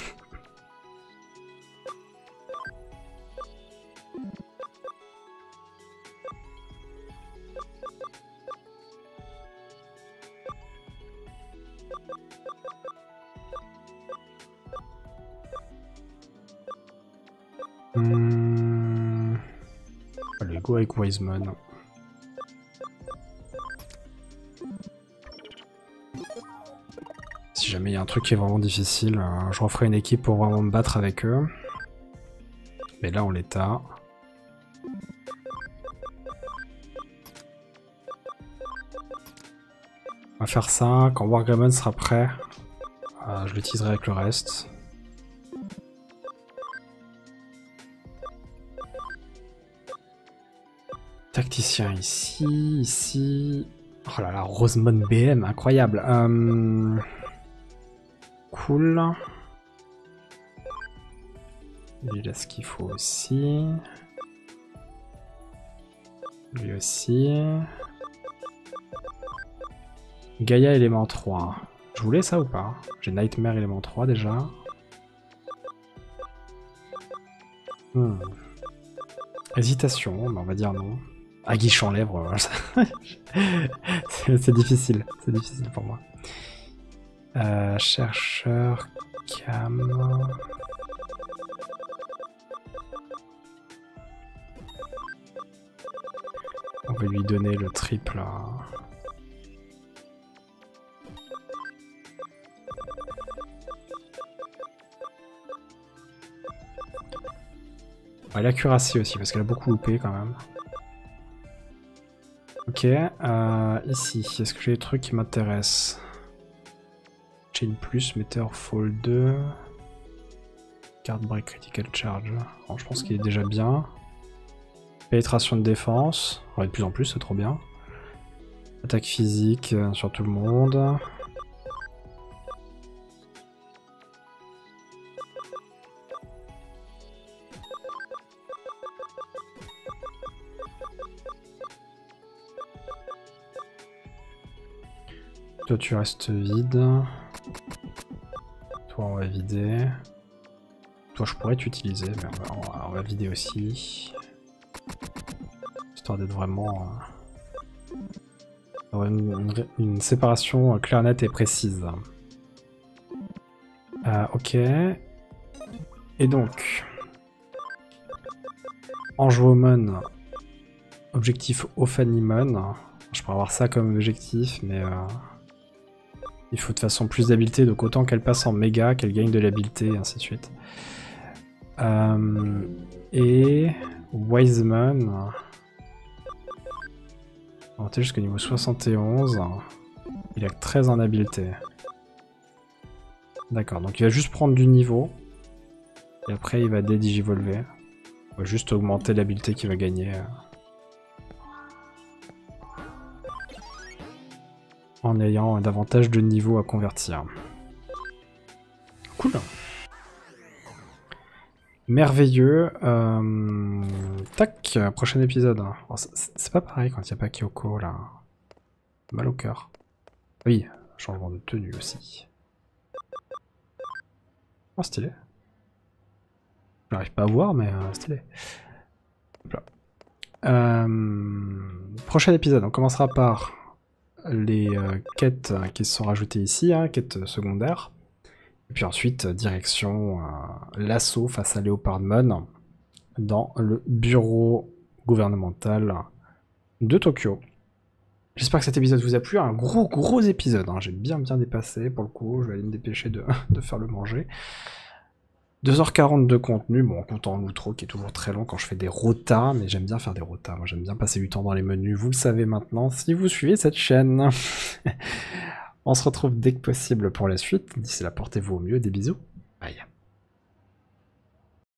Hum... Allez, go avec Wiseman. Si jamais il y a un truc qui est vraiment difficile, euh, je referai une équipe pour vraiment me battre avec eux. Mais là, en l'état... On va faire ça. Quand Wargreymon sera prêt, euh, je l'utiliserai avec le reste. Tacticien ici, ici... Oh là là, Rosemon B M, incroyable. Euh... Cool. Il a ce qu'il faut aussi. Lui aussi. Gaïa élément trois. Je voulais ça ou pas? J'ai Nightmare élément trois déjà. Hmm. Hésitation, mais on va dire non. Aguiche en lèvres, c'est difficile, c'est difficile pour moi. Euh, chercheur, cam... On va lui donner le triple. Ouais, l'accuracy aussi, parce qu'elle a beaucoup loupé quand même. Ok, euh, ici, est-ce que j'ai des trucs qui m'intéressent? Chain plus, Meteor Fall deux. Card Break Critical Charge. Bon, je pense qu'il est déjà bien. Pénétration de défense. Ouais, de plus en plus, c'est trop bien. Attaque physique euh, sur tout le monde. Toi tu restes vide. Toi on va vider. Toi je pourrais t'utiliser, mais on va, on, va, on va vider aussi. Histoire d'être vraiment... Euh, une, une, une séparation claire, nette et précise. Euh, ok. Et donc... Ange-Woman. Objectif Ophanimon. Je pourrais avoir ça comme objectif, mais... Euh... Il faut de toute façon plus d'habileté, donc autant qu'elle passe en méga, qu'elle gagne de l'habileté, et ainsi de suite. Euh, et Wiseman, monter jusqu'au niveau soixante et onze, il a que treize en habileté. D'accord, donc il va juste prendre du niveau, et après il va dédigivolver. Il va juste augmenter l'habileté qu'il va gagner. En ayant davantage de niveaux à convertir. Cool. Merveilleux. Euh... Tac, prochain épisode. Oh, c'est pas pareil quand il n'y a pas Kyoko là. Mal au cœur. Oui, changement de tenue aussi. Oh, stylé. J'arrive pas à voir, mais euh, stylé. Hop là. Euh... Prochain épisode, on commencera par les euh, quêtes euh, qui se sont rajoutées ici, hein, quêtes secondaires. Et puis ensuite, direction euh, l'assaut face à Leopardmon dans le bureau gouvernemental de Tokyo. J'espère que cet épisode vous a plu, un gros gros épisode, hein. J'ai bien bien dépassé pour le coup, je vais aller me dépêcher de, de faire le manger. deux heures quarante de contenu, bon en comptant l'outro qui est toujours très long quand je fais des rotas, mais j'aime bien faire des rotas, moi j'aime bien passer du temps dans les menus, vous le savez maintenant si vous suivez cette chaîne. On se retrouve dès que possible pour la suite, d'ici là portez-vous au mieux, des bisous.